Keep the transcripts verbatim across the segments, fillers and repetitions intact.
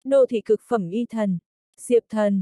Đô thị cực phẩm y thần, Diệp Thần.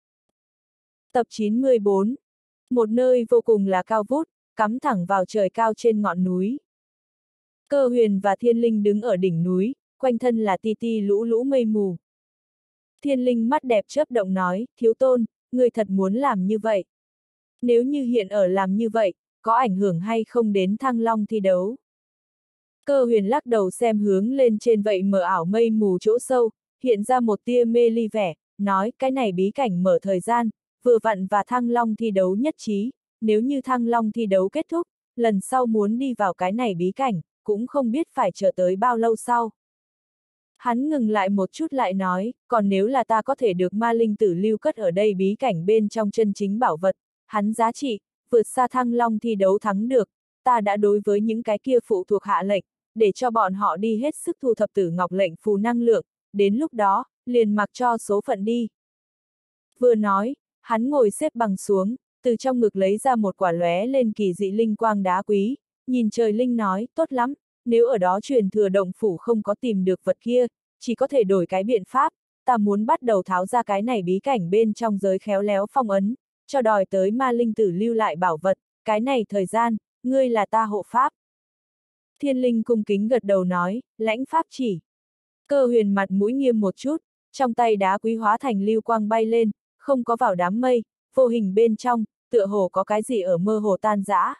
Tập chín mươi bốn. Một nơi vô cùng là cao vút, cắm thẳng vào trời cao trên ngọn núi. Cơ Huyền và Thiên Linh đứng ở đỉnh núi, quanh thân là ti ti lũ lũ mây mù. Thiên Linh mắt đẹp chớp động nói, thiếu tôn, người thật muốn làm như vậy. Nếu như hiện ở làm như vậy, có ảnh hưởng hay không đến Thăng Long thi đấu? Cơ Huyền lắc đầu xem hướng lên trên vậy mờ ảo mây mù chỗ sâu, hiện ra một tia mê ly vẻ, nói cái này bí cảnh mở thời gian, vừa vặn và Thăng Long thi đấu nhất trí, nếu như Thăng Long thi đấu kết thúc, lần sau muốn đi vào cái này bí cảnh, cũng không biết phải chờ tới bao lâu sau. Hắn ngừng lại một chút lại nói, còn nếu là ta có thể được ma linh tử lưu cất ở đây bí cảnh bên trong chân chính bảo vật, hắn giá trị, vượt xa Thăng Long thi đấu thắng được, ta đã đối với những cái kia phụ thuộc hạ lệnh, để cho bọn họ đi hết sức thu thập tử ngọc lệnh phù năng lượng, đến lúc đó, liền mặc cho số phận đi. Vừa nói, hắn ngồi xếp bằng xuống, từ trong ngực lấy ra một quả lóe lên kỳ dị linh quang đá quý, nhìn trời linh nói, tốt lắm, nếu ở đó truyền thừa động phủ không có tìm được vật kia, chỉ có thể đổi cái biện pháp, ta muốn bắt đầu tháo ra cái này bí cảnh bên trong giới khéo léo phong ấn, cho đòi tới ma linh tử lưu lại bảo vật, cái này thời gian, ngươi là ta hộ pháp. Thiên Linh cung kính gật đầu nói, lãnh pháp chỉ. Cơ Huyền mặt mũi nghiêm một chút, trong tay đá quý hóa thành lưu quang bay lên, không có vào đám mây, vô hình bên trong, tựa hồ có cái gì ở mơ hồ tan rã.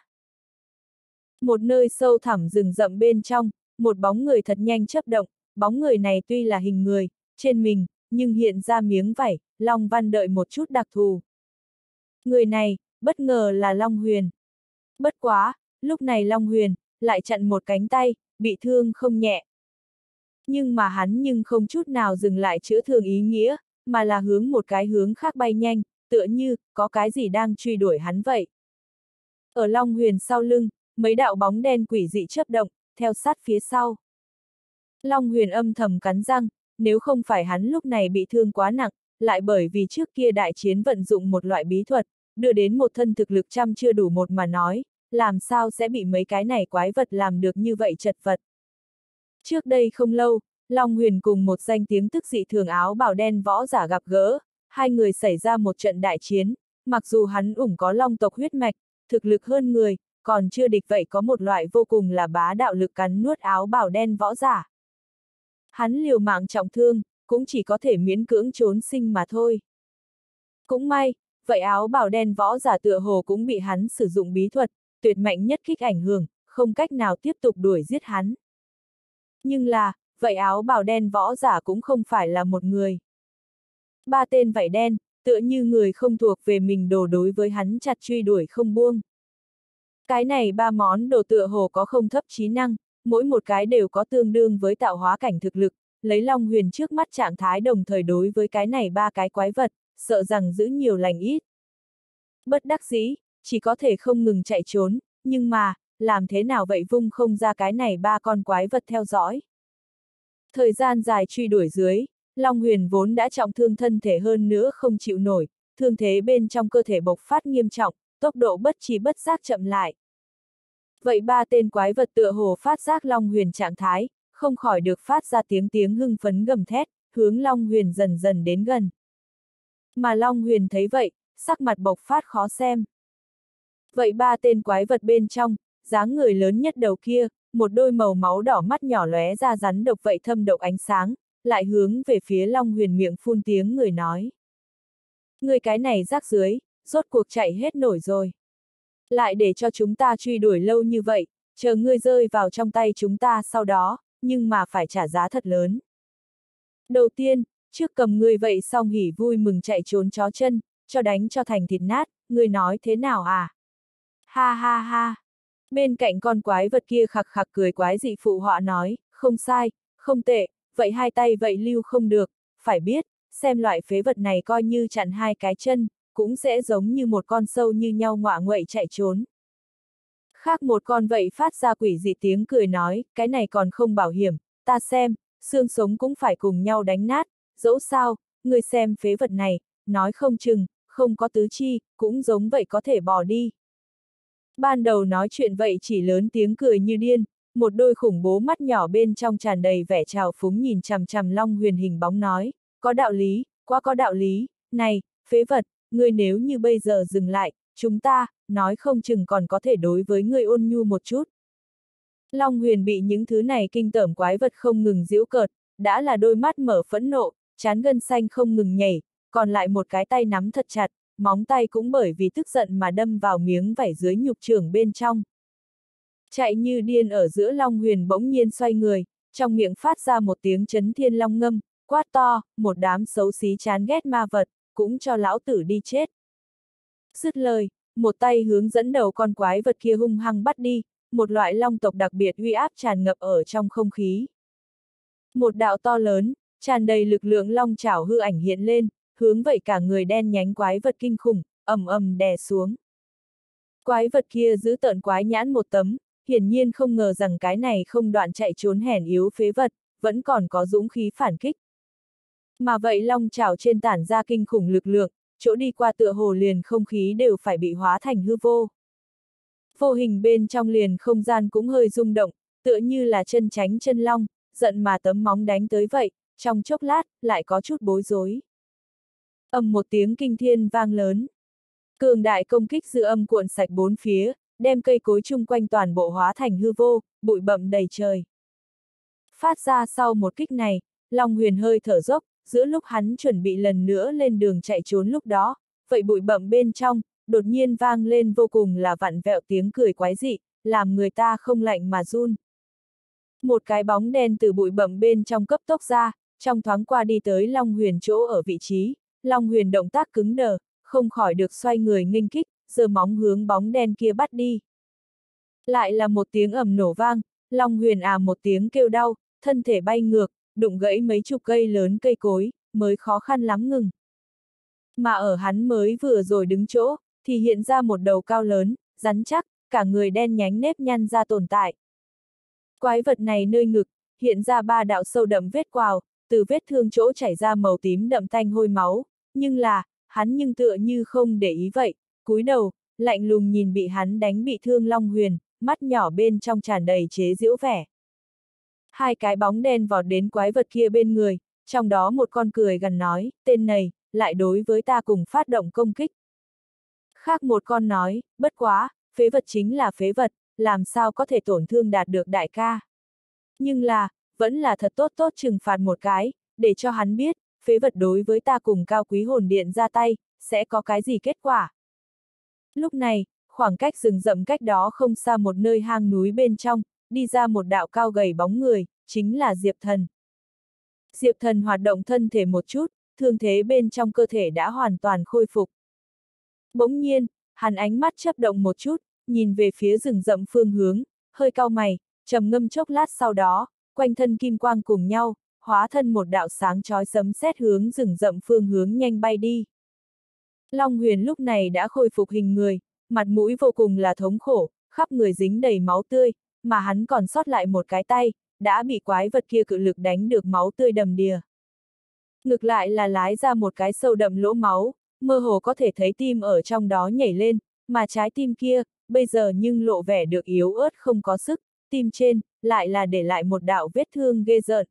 Một nơi sâu thẳm rừng rậm bên trong, một bóng người thật nhanh chớp động, bóng người này tuy là hình người, trên mình, nhưng hiện ra miếng vảy, Long Văn đợi một chút đặc thù. Người này, bất ngờ là Long Huyền. Bất quá, lúc này Long Huyền, lại chặn một cánh tay, bị thương không nhẹ. Nhưng mà hắn nhưng không chút nào dừng lại chữa thương ý nghĩa, mà là hướng một cái hướng khác bay nhanh, tựa như, có cái gì đang truy đuổi hắn vậy. Ở Long Huyền sau lưng, mấy đạo bóng đen quỷ dị chớp động, theo sát phía sau. Long Huyền âm thầm cắn răng, nếu không phải hắn lúc này bị thương quá nặng, lại bởi vì trước kia đại chiến vận dụng một loại bí thuật, đưa đến một thân thực lực trăm chưa đủ một mà nói, làm sao sẽ bị mấy cái này quái vật làm được như vậy chật vật. Trước đây không lâu, Long Huyền cùng một danh tiếng tức dị thường áo bào đen võ giả gặp gỡ, hai người xảy ra một trận đại chiến, mặc dù hắn ủng có long tộc huyết mạch, thực lực hơn người, còn chưa địch vậy có một loại vô cùng là bá đạo lực cắn nuốt áo bào đen võ giả. Hắn liều mạng trọng thương, cũng chỉ có thể miễn cưỡng trốn sinh mà thôi. Cũng may, vậy áo bào đen võ giả tựa hồ cũng bị hắn sử dụng bí thuật, tuyệt mạnh nhất kích ảnh hưởng, không cách nào tiếp tục đuổi giết hắn. Nhưng là, vậy áo bào đen võ giả cũng không phải là một người. Ba tên vảy đen, tựa như người không thuộc về mình đồ đối với hắn chặt truy đuổi không buông. Cái này ba món đồ tựa hồ có không thấp trí năng, mỗi một cái đều có tương đương với tạo hóa cảnh thực lực, lấy Long Huyền trước mắt trạng thái đồng thời đối với cái này ba cái quái vật, sợ rằng giữ nhiều lành ít. Bất đắc dĩ, chỉ có thể không ngừng chạy trốn, nhưng mà, làm thế nào vậy vung không ra cái này ba con quái vật theo dõi. Thời gian dài truy đuổi dưới, Long Huyền vốn đã trọng thương thân thể hơn nữa không chịu nổi, thương thế bên trong cơ thể bộc phát nghiêm trọng, tốc độ bất chi bất giác chậm lại. Vậy ba tên quái vật tựa hồ phát giác Long Huyền trạng thái, không khỏi được phát ra tiếng tiếng hưng phấn gầm thét, hướng Long Huyền dần dần đến gần. Mà Long Huyền thấy vậy, sắc mặt bộc phát khó xem. Vậy ba tên quái vật bên trong, dáng người lớn nhất đầu kia, một đôi màu máu đỏ mắt nhỏ lóe ra rắn độc vậy thâm độc ánh sáng, lại hướng về phía Long Huyền miệng phun tiếng người nói. Người cái này rác dưới, rốt cuộc chạy hết nổi rồi. Lại để cho chúng ta truy đuổi lâu như vậy, chờ ngươi rơi vào trong tay chúng ta sau đó, nhưng mà phải trả giá thật lớn. Đầu tiên, trước cầm ngươi vậy xong hỉ vui mừng chạy trốn chó chân, cho đánh cho thành thịt nát, ngươi nói thế nào à? Ha ha ha! Bên cạnh con quái vật kia khặc khặc cười quái dị phụ họa nói, không sai, không tệ, vậy hai tay vậy lưu không được, phải biết, xem loại phế vật này coi như chặn hai cái chân, cũng sẽ giống như một con sâu như nhau ngọa nguậy chạy trốn. Khác một con vậy phát ra quỷ dị tiếng cười nói, cái này còn không bảo hiểm, ta xem, xương sống cũng phải cùng nhau đánh nát, dẫu sao, người xem phế vật này, nói không chừng, không có tứ chi, cũng giống vậy có thể bỏ đi. Ban đầu nói chuyện vậy chỉ lớn tiếng cười như điên, một đôi khủng bố mắt nhỏ bên trong tràn đầy vẻ trào phúng nhìn chằm chằm Long Huyền hình bóng nói, Có đạo lý, quá có đạo lý, này, phế vật, ngươi nếu như bây giờ dừng lại, chúng ta, nói không chừng còn có thể đối với ngươi ôn nhu một chút. Long Huyền bị những thứ này kinh tởm quái vật không ngừng giễu cợt, đã là đôi mắt mở phẫn nộ, trán gân xanh không ngừng nhảy, còn lại một cái tay nắm thật chặt, móng tay cũng bởi vì tức giận mà đâm vào miếng vảy dưới nhục trưởng bên trong. Chạy như điên ở giữa Long Huyền bỗng nhiên xoay người, trong miệng phát ra một tiếng chấn thiên long ngâm, quát to, một đám xấu xí chán ghét ma vật, cũng cho lão tử đi chết. Dứt lời, một tay hướng dẫn đầu con quái vật kia hung hăng bắt đi, một loại long tộc đặc biệt uy áp tràn ngập ở trong không khí. Một đạo to lớn, tràn đầy lực lượng long chảo hư ảnh hiện lên, hướng vậy cả người đen nhánh quái vật kinh khủng, ầm ầm đè xuống. Quái vật kia giữ tợn quái nhãn một tấm, hiển nhiên không ngờ rằng cái này không đoạn chạy trốn hèn yếu phế vật, vẫn còn có dũng khí phản kích. Mà vậy long chảo trên tản ra kinh khủng lực lượng, chỗ đi qua tựa hồ liền không khí đều phải bị hóa thành hư vô. Vô hình bên trong liền không gian cũng hơi rung động, tựa như là chân tránh chân long, giận mà tấm móng đánh tới vậy, trong chốc lát, lại có chút bối rối. Ầm một tiếng kinh thiên vang lớn. Cường đại công kích dư âm cuộn sạch bốn phía, đem cây cối chung quanh toàn bộ hóa thành hư vô, bụi bặm đầy trời. Phát ra sau một kích này, Long Huyền hơi thở dốc, giữa lúc hắn chuẩn bị lần nữa lên đường chạy trốn lúc đó, vậy bụi bặm bên trong, đột nhiên vang lên vô cùng là vặn vẹo tiếng cười quái dị, làm người ta không lạnh mà run. Một cái bóng đen từ bụi bặm bên trong cấp tốc ra, trong thoáng qua đi tới Long Huyền chỗ ở vị trí, Long Huyền động tác cứng đờ, không khỏi được xoay người nghênh kích, giơ móng hướng bóng đen kia bắt đi. Lại là một tiếng ầm nổ vang, Long Huyền à một tiếng kêu đau, thân thể bay ngược, đụng gãy mấy chục cây lớn cây cối, mới khó khăn lắm ngừng. Mà ở hắn mới vừa rồi đứng chỗ, thì hiện ra một đầu cao lớn, rắn chắc, cả người đen nhánh nếp nhăn ra tồn tại. Quái vật này nơi ngực, hiện ra ba đạo sâu đậm vết quào, từ vết thương chỗ chảy ra màu tím đậm tanh hôi máu, nhưng là, hắn nhưng tựa như không để ý vậy, cúi đầu, lạnh lùng nhìn bị hắn đánh bị thương Long Huyền, mắt nhỏ bên trong tràn đầy chế giễu vẻ. Hai cái bóng đen vọt đến quái vật kia bên người, trong đó một con cười gằn nói, tên này, lại đối với ta cùng phát động công kích. Khác một con nói, bất quá, phế vật chính là phế vật, làm sao có thể tổn thương đạt được đại ca. Nhưng là, vẫn là thật tốt tốt trừng phạt một cái, để cho hắn biết, phế vật đối với ta cùng cao quý hồn điện ra tay, sẽ có cái gì kết quả. Lúc này, khoảng cách rừng rậm cách đó không xa một nơi hang núi bên trong, đi ra một đạo cao gầy bóng người, chính là Diệp Thần. Diệp Thần hoạt động thân thể một chút, thương thế bên trong cơ thể đã hoàn toàn khôi phục. Bỗng nhiên, hắn ánh mắt chớp động một chút, nhìn về phía rừng rậm phương hướng, hơi cau mày, trầm ngâm chốc lát sau đó, quanh thân kim quang cùng nhau, hóa thân một đạo sáng chói sấm sét hướng rừng rậm phương hướng nhanh bay đi. Long Huyền lúc này đã khôi phục hình người, mặt mũi vô cùng là thống khổ, khắp người dính đầy máu tươi, mà hắn còn sót lại một cái tay, đã bị quái vật kia cự lực đánh được máu tươi đầm đìa. Ngược lại là lái ra một cái sâu đậm lỗ máu, mơ hồ có thể thấy tim ở trong đó nhảy lên, mà trái tim kia, bây giờ nhưng lộ vẻ được yếu ớt không có sức, tim trên, lại là để lại một đạo vết thương ghê rợn.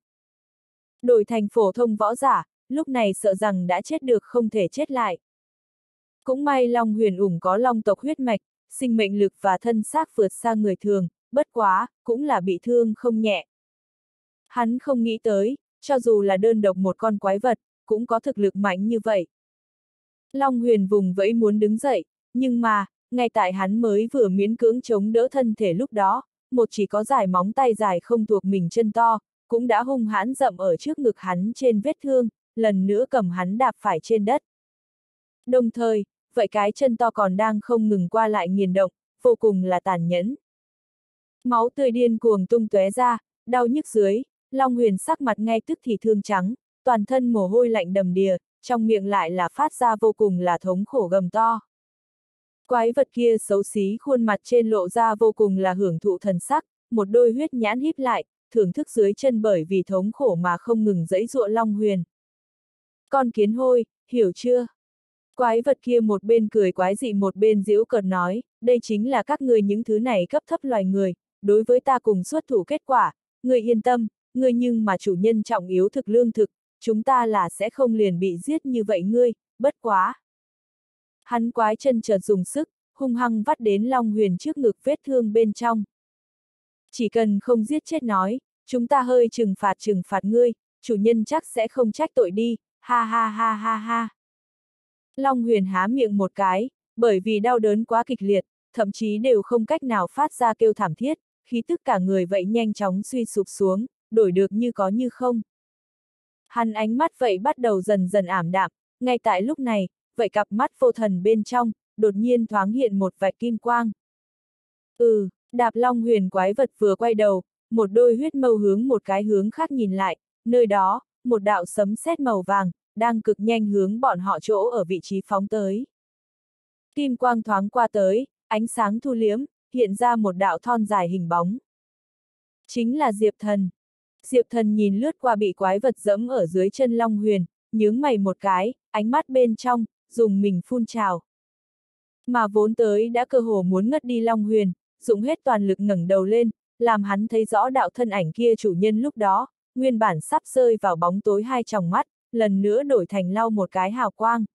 Đổi thành phổ thông võ giả, lúc này sợ rằng đã chết được không thể chết lại. Cũng may Long Huyền ủng có long tộc huyết mạch, sinh mệnh lực và thân xác vượt xa người thường, bất quá, cũng là bị thương không nhẹ. Hắn không nghĩ tới, cho dù là đơn độc một con quái vật, cũng có thực lực mạnh như vậy. Long Huyền vùng vẫy muốn đứng dậy, nhưng mà, ngay tại hắn mới vừa miễn cưỡng chống đỡ thân thể lúc đó, một chỉ có dài móng tay dài không thuộc mình chân to, cũng đã hung hãn dậm ở trước ngực hắn trên vết thương, lần nữa cầm hắn đạp phải trên đất. Đồng thời, vậy cái chân to còn đang không ngừng qua lại nghiền động, vô cùng là tàn nhẫn. Máu tươi điên cuồng tung tóe ra, đau nhức dưới, Long Huyền sắc mặt ngay tức thì thương trắng, toàn thân mồ hôi lạnh đầm đìa, trong miệng lại là phát ra vô cùng là thống khổ gầm to. Quái vật kia xấu xí khuôn mặt trên lộ ra vô cùng là hưởng thụ thần sắc, một đôi huyết nhãn híp lại, thưởng thức dưới chân bởi vì thống khổ mà không ngừng giãy giụa Long Huyền. Con kiến hôi, hiểu chưa? Quái vật kia một bên cười quái dị một bên giễu cợt nói, đây chính là các ngươi những thứ này cấp thấp loài người, đối với ta cùng xuất thủ kết quả, ngươi yên tâm, ngươi nhưng mà chủ nhân trọng yếu thực lương thực, chúng ta là sẽ không liền bị giết như vậy ngươi, bất quá. Hắn quái chân chợt dùng sức, hung hăng vắt đến Long Huyền trước ngực vết thương bên trong. Chỉ cần không giết chết nói, chúng ta hơi trừng phạt trừng phạt ngươi, chủ nhân chắc sẽ không trách tội đi, ha ha ha ha ha. Long Huyền há miệng một cái, bởi vì đau đớn quá kịch liệt, thậm chí đều không cách nào phát ra kêu thảm thiết, khí tức cả người vậy nhanh chóng suy sụp xuống, đổi được như có như không. Hắn ánh mắt vậy bắt đầu dần dần ảm đạm, ngay tại lúc này, vậy cặp mắt vô thần bên trong, đột nhiên thoáng hiện một vạch kim quang. Ừ, Đạp Long Huyền quái vật vừa quay đầu, một đôi huyết mâu hướng một cái hướng khác nhìn lại, nơi đó, một đạo sấm sét màu vàng, đang cực nhanh hướng bọn họ chỗ ở vị trí phóng tới. Kim quang thoáng qua tới, ánh sáng thu liếm, hiện ra một đạo thon dài hình bóng. Chính là Diệp Thần. Diệp Thần nhìn lướt qua bị quái vật dẫm ở dưới chân Long Huyền, nhướng mày một cái, ánh mắt bên trong, dùng mình phun trào. Mà vốn tới đã cơ hồ muốn ngất đi Long Huyền, dụng hết toàn lực ngẩng đầu lên, làm hắn thấy rõ đạo thân ảnh kia chủ nhân lúc đó, nguyên bản sắp rơi vào bóng tối hai tròng mắt, lần nữa đổi thành lau một cái hào quang.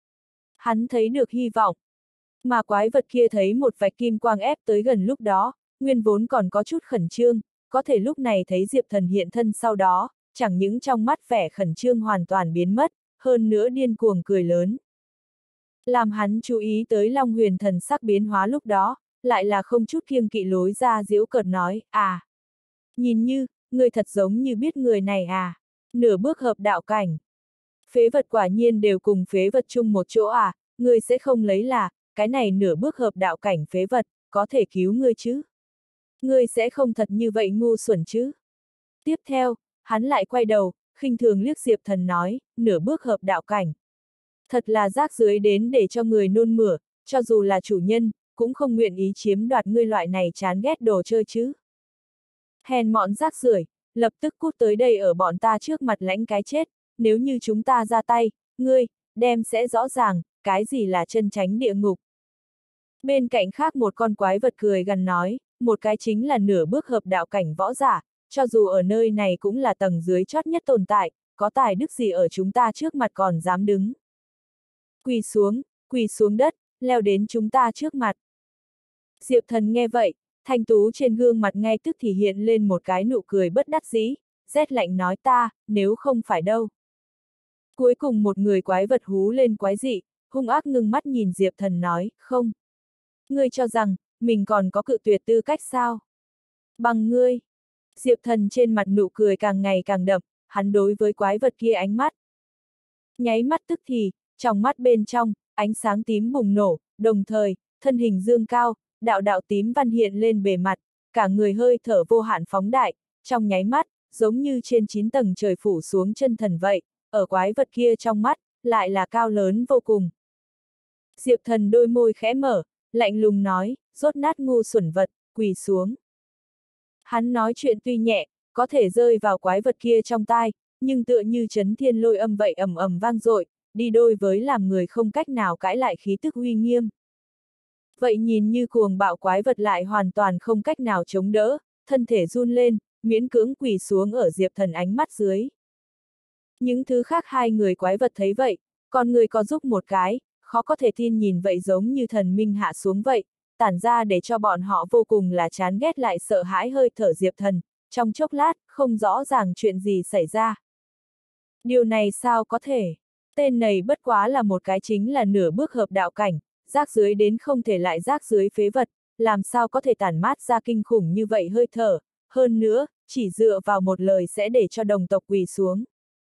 Hắn thấy được hy vọng. Mà quái vật kia thấy một vạch kim quang ép tới gần lúc đó, nguyên vốn còn có chút khẩn trương, có thể lúc này thấy Diệp Thần hiện thân sau đó, chẳng những trong mắt vẻ khẩn trương hoàn toàn biến mất, hơn nữa điên cuồng cười lớn. Làm hắn chú ý tới Long Huyền thần sắc biến hóa lúc đó, lại là không chút kiêng kỵ lối ra giễu cợt nói, à. Nhìn như, người thật giống như biết người này à. Nửa bước hợp đạo cảnh. Phế vật quả nhiên đều cùng phế vật chung một chỗ à, người sẽ không lấy là, cái này nửa bước hợp đạo cảnh phế vật, có thể cứu ngươi chứ. Ngươi sẽ không thật như vậy ngu xuẩn chứ. Tiếp theo, hắn lại quay đầu, khinh thường liếc Diệp Thần nói, nửa bước hợp đạo cảnh. Thật là rác rưởi đến để cho người nôn mửa, cho dù là chủ nhân, cũng không nguyện ý chiếm đoạt ngươi loại này chán ghét đồ chơi chứ. Hèn mọn rác rưởi, lập tức cút tới đây ở bọn ta trước mặt lãnh cái chết, nếu như chúng ta ra tay, ngươi, đem sẽ rõ ràng, cái gì là chân chánh địa ngục. Bên cạnh khác một con quái vật cười gằn nói, một cái chính là nửa bước hợp đạo cảnh võ giả, cho dù ở nơi này cũng là tầng dưới chót nhất tồn tại, có tài đức gì ở chúng ta trước mặt còn dám đứng. Quỳ xuống, quỳ xuống đất, leo đến chúng ta trước mặt. Diệp Thần nghe vậy, thanh tú trên gương mặt ngay tức thì hiện lên một cái nụ cười bất đắc dĩ, rét lạnh nói ta, nếu không phải đâu. Cuối cùng một người quái vật hú lên quái dị, hung ác ngưng mắt nhìn Diệp Thần nói, không. Ngươi cho rằng, mình còn có cự tuyệt tư cách sao? Bằng ngươi. Diệp Thần trên mặt nụ cười càng ngày càng đậm, hắn đối với quái vật kia ánh mắt. Nháy mắt tức thì, trong mắt bên trong, ánh sáng tím bùng nổ, đồng thời, thân hình dương cao, đạo đạo tím văn hiện lên bề mặt, cả người hơi thở vô hạn phóng đại, trong nháy mắt, giống như trên chín tầng trời phủ xuống chân thần vậy, ở quái vật kia trong mắt, lại là cao lớn vô cùng. Diệp Thần đôi môi khẽ mở, lạnh lùng nói, rốt nát ngu xuẩn vật, quỳ xuống. Hắn nói chuyện tuy nhẹ, có thể rơi vào quái vật kia trong tai, nhưng tựa như chấn thiên lôi âm vậy ầm ầm vang dội, đi đôi với làm người không cách nào cãi lại khí tức uy nghiêm. Vậy nhìn như cuồng bạo quái vật lại hoàn toàn không cách nào chống đỡ, thân thể run lên, miễn cưỡng quỳ xuống ở Diệp Thần ánh mắt dưới. Những thứ khác hai người quái vật thấy vậy, còn người có giúp một cái, khó có thể tin nhìn vậy giống như thần minh hạ xuống vậy, tản ra để cho bọn họ vô cùng là chán ghét lại sợ hãi hơi thở Diệp Thần, trong chốc lát, không rõ ràng chuyện gì xảy ra. Điều này sao có thể? Tên này bất quá là một cái chính là nửa bước hợp đạo cảnh, rác dưới đến không thể lại rác dưới phế vật, làm sao có thể tản mát ra kinh khủng như vậy hơi thở, hơn nữa, chỉ dựa vào một lời sẽ để cho đồng tộc quỳ xuống.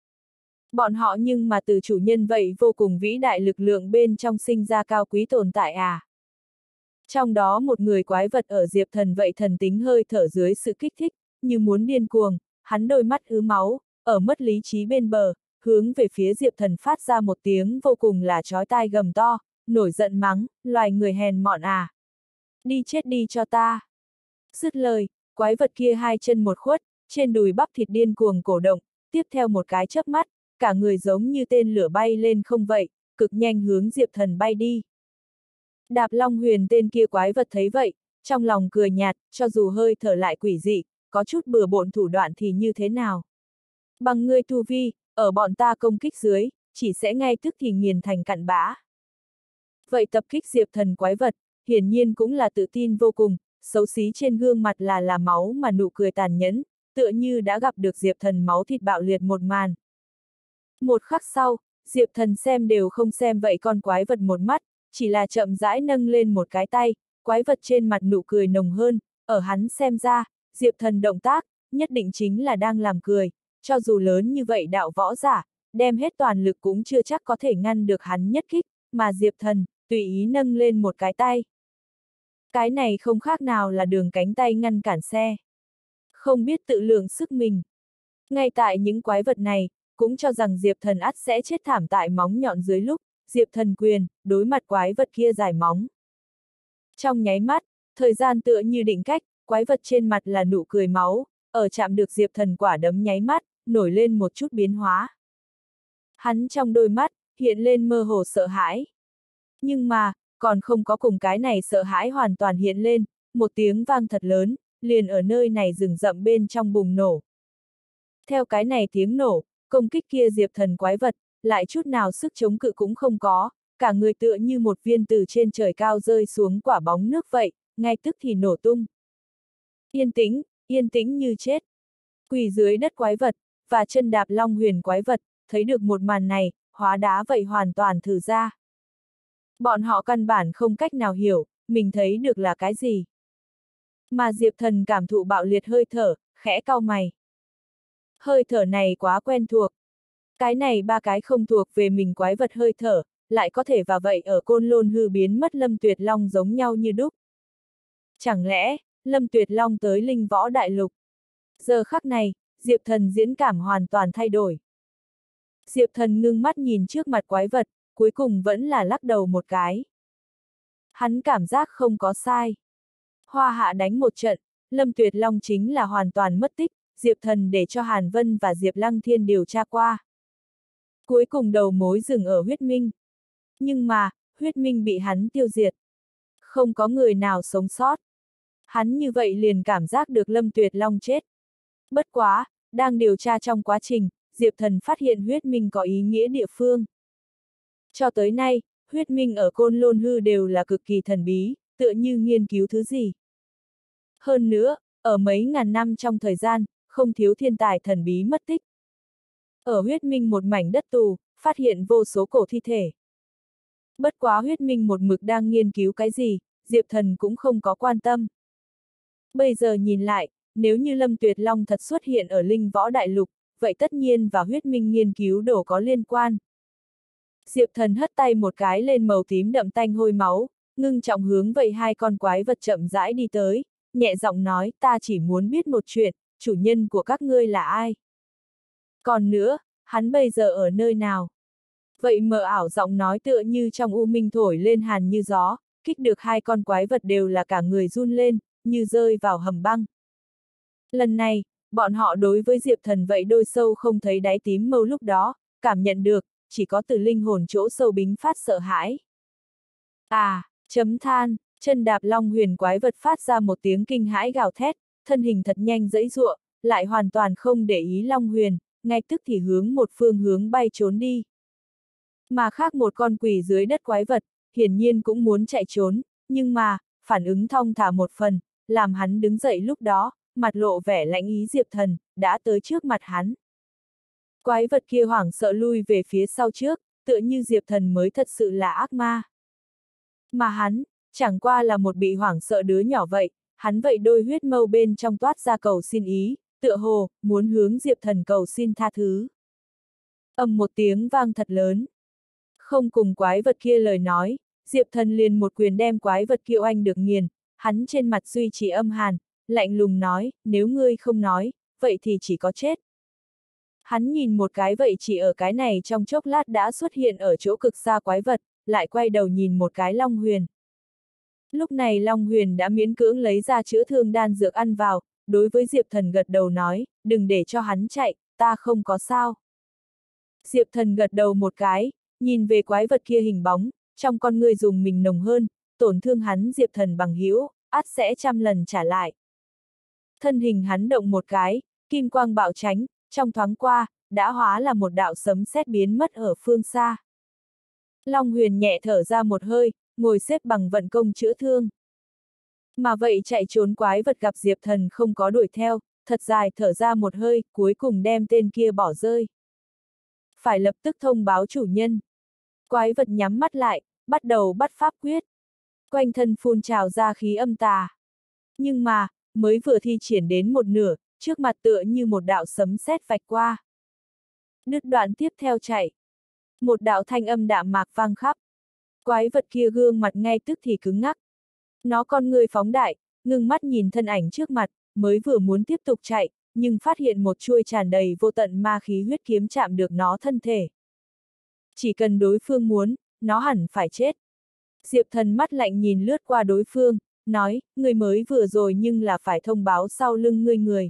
Bọn họ nhưng mà từ chủ nhân vậy vô cùng vĩ đại lực lượng bên trong sinh ra cao quý tồn tại à. Trong đó một người quái vật ở Diệp Thần vậy thần tính hơi thở dưới sự kích thích, như muốn điên cuồng, hắn đôi mắt ứ máu, ở mất lý trí bên bờ, hướng về phía Diệp Thần phát ra một tiếng vô cùng là chói tai gầm to, nổi giận mắng, loài người hèn mọn à. Đi chết đi cho ta. Dứt lời, quái vật kia hai chân một khuất, trên đùi bắp thịt điên cuồng cổ động, tiếp theo một cái chớp mắt, cả người giống như tên lửa bay lên không vậy, cực nhanh hướng Diệp Thần bay đi. Đạp Long Huyền tên kia quái vật thấy vậy, trong lòng cười nhạt, cho dù hơi thở lại quỷ dị, có chút bừa bộn thủ đoạn thì như thế nào. Bằng ngươi tu vi, ở bọn ta công kích dưới, chỉ sẽ ngay tức thì nghiền thành cặn bã. Vậy tập kích Diệp Thần quái vật, hiển nhiên cũng là tự tin vô cùng, xấu xí trên gương mặt là là máu mà nụ cười tàn nhẫn, tựa như đã gặp được Diệp Thần máu thịt bạo liệt một màn. Một khắc sau, Diệp Thần xem đều không xem vậy con quái vật một mắt, chỉ là chậm rãi nâng lên một cái tay, quái vật trên mặt nụ cười nồng hơn, ở hắn xem ra, Diệp Thần động tác, nhất định chính là đang làm cười, cho dù lớn như vậy đạo võ giả, đem hết toàn lực cũng chưa chắc có thể ngăn được hắn nhất kích, mà Diệp Thần, tùy ý nâng lên một cái tay. Cái này không khác nào là đường cánh tay ngăn cản xe. Không biết tự lượng sức mình. Ngay tại những quái vật này, cũng cho rằng Diệp Thần ắt sẽ chết thảm tại móng nhọn dưới lúc, Diệp Thần quyền, đối mặt quái vật kia dài móng. Trong nháy mắt, thời gian tựa như định cách, quái vật trên mặt là nụ cười máu, ở chạm được Diệp Thần quả đấm nháy mắt, nổi lên một chút biến hóa. Hắn trong đôi mắt, hiện lên mơ hồ sợ hãi. Nhưng mà, còn không có cùng cái này sợ hãi hoàn toàn hiện lên, một tiếng vang thật lớn, liền ở nơi này rừng rậm bên trong bùng nổ. Theo cái này tiếng nổ, công kích kia Diệp Thần quái vật, lại chút nào sức chống cự cũng không có, cả người tựa như một viên từ trên trời cao rơi xuống quả bóng nước vậy, ngay tức thì nổ tung. Yên tĩnh, yên tĩnh như chết. Quỳ dưới đất quái vật, và chân đạp long huyền quái vật, thấy được một màn này, hóa đá vậy hoàn toàn thử ra. Bọn họ căn bản không cách nào hiểu, mình thấy được là cái gì. Mà Diệp Thần cảm thụ bạo liệt hơi thở, khẽ cau mày. Hơi thở này quá quen thuộc. Cái này ba cái không thuộc về mình quái vật hơi thở, lại có thể và vậy ở Côn Lôn hư biến mất Lâm Tuyệt Long giống nhau như đúc. Chẳng lẽ, Lâm Tuyệt Long tới Linh Võ Đại Lục? Giờ khắc này, Diệp Thần diễn cảm hoàn toàn thay đổi. Diệp Thần ngưng mắt nhìn trước mặt quái vật, cuối cùng vẫn là lắc đầu một cái. Hắn cảm giác không có sai. Hoa Hạ đánh một trận, Lâm Tuyệt Long chính là hoàn toàn mất tích, Diệp Thần để cho Hàn Vân và Diệp Lăng Thiên điều tra qua. Cuối cùng đầu mối dừng ở Huyết Minh. Nhưng mà, Huyết Minh bị hắn tiêu diệt. Không có người nào sống sót. Hắn như vậy liền cảm giác được Lâm Tuyệt Long chết. Bất quá, đang điều tra trong quá trình, Diệp Thần phát hiện Huyết Minh có ý nghĩa địa phương. Cho tới nay, Huyết Minh ở Côn Lôn hư đều là cực kỳ thần bí, tựa như nghiên cứu thứ gì. Hơn nữa, ở mấy ngàn năm trong thời gian, không thiếu thiên tài thần bí mất tích. Ở Huyết Minh một mảnh đất tù, phát hiện vô số cổ thi thể. Bất quá Huyết Minh một mực đang nghiên cứu cái gì, Diệp Thần cũng không có quan tâm. Bây giờ nhìn lại, nếu như Lâm Tuyệt Long thật xuất hiện ở Linh Võ Đại Lục, vậy tất nhiên và Huyết Minh nghiên cứu đồ có liên quan. Diệp Thần hất tay một cái lên màu tím đậm tanh hôi máu, ngưng trọng hướng vậy hai con quái vật chậm rãi đi tới, nhẹ giọng nói ta chỉ muốn biết một chuyện, chủ nhân của các ngươi là ai? Còn nữa, hắn bây giờ ở nơi nào? Vậy mờ ảo giọng nói tựa như trong u minh thổi lên hàn như gió, kích được hai con quái vật đều là cả người run lên, như rơi vào hầm băng. Lần này, bọn họ đối với Diệp Thần vậy đôi sâu không thấy đáy tím mâu lúc đó, cảm nhận được, chỉ có từ linh hồn chỗ sâu bính phát sợ hãi. À, chấm than, chân đạp long huyền quái vật phát ra một tiếng kinh hãi gào thét, thân hình thật nhanh dãy giụa, lại hoàn toàn không để ý long huyền, ngay tức thì hướng một phương hướng bay trốn đi. Mà khác một con quỷ dưới đất quái vật, hiển nhiên cũng muốn chạy trốn, nhưng mà, phản ứng thong thả một phần, làm hắn đứng dậy lúc đó, mặt lộ vẻ lãnh ý Diệp Thần, đã tới trước mặt hắn. Quái vật kia hoảng sợ lui về phía sau trước, tựa như Diệp Thần mới thật sự là ác ma. Mà hắn, chẳng qua là một bị hoảng sợ đứa nhỏ vậy, hắn vậy đôi huyết mâu bên trong toát ra cầu xin ý, tựa hồ, muốn hướng Diệp Thần cầu xin tha thứ. Ầm một tiếng vang thật lớn. Không cùng quái vật kia lời nói, Diệp Thần liền một quyền đem quái vật kia oanh được nghiền, hắn trên mặt duy trì âm hàn, lạnh lùng nói, nếu ngươi không nói, vậy thì chỉ có chết. Hắn nhìn một cái vậy chỉ ở cái này trong chốc lát đã xuất hiện ở chỗ cực xa quái vật, lại quay đầu nhìn một cái Long Huyền. Lúc này Long Huyền đã miễn cưỡng lấy ra chữa thương đan dược ăn vào, đối với Diệp Thần gật đầu nói, đừng để cho hắn chạy, ta không có sao. Diệp Thần gật đầu một cái, nhìn về quái vật kia hình bóng, trong con người dùng mình nồng hơn, tổn thương hắn Diệp Thần bằng hữu, ắt sẽ trăm lần trả lại. Thân hình hắn động một cái, kim quang bạo tránh, trong thoáng qua, đã hóa là một đạo sấm sét biến mất ở phương xa. Long Huyền nhẹ thở ra một hơi, ngồi xếp bằng vận công chữa thương. Mà vậy chạy trốn quái vật gặp Diệp Thần không có đuổi theo, thật dài thở ra một hơi, cuối cùng đem tên kia bỏ rơi. Phải lập tức thông báo chủ nhân. Quái vật nhắm mắt lại, bắt đầu bắt pháp quyết. Quanh thân phun trào ra khí âm tà. Nhưng mà, mới vừa thi triển đến một nửa, trước mặt tựa như một đạo sấm sét vạch qua. Đứt đoạn tiếp theo chạy. Một đạo thanh âm đạm mạc vang khắp. Quái vật kia gương mặt ngay tức thì cứng ngắc. Nó con người phóng đại, ngưng mắt nhìn thân ảnh trước mặt, mới vừa muốn tiếp tục chạy, nhưng phát hiện một chuôi tràn đầy vô tận ma khí huyết kiếm chạm được nó thân thể. Chỉ cần đối phương muốn, nó hẳn phải chết. Diệp Thần mắt lạnh nhìn lướt qua đối phương, nói, người mới vừa rồi nhưng là phải thông báo sau lưng ngươi người.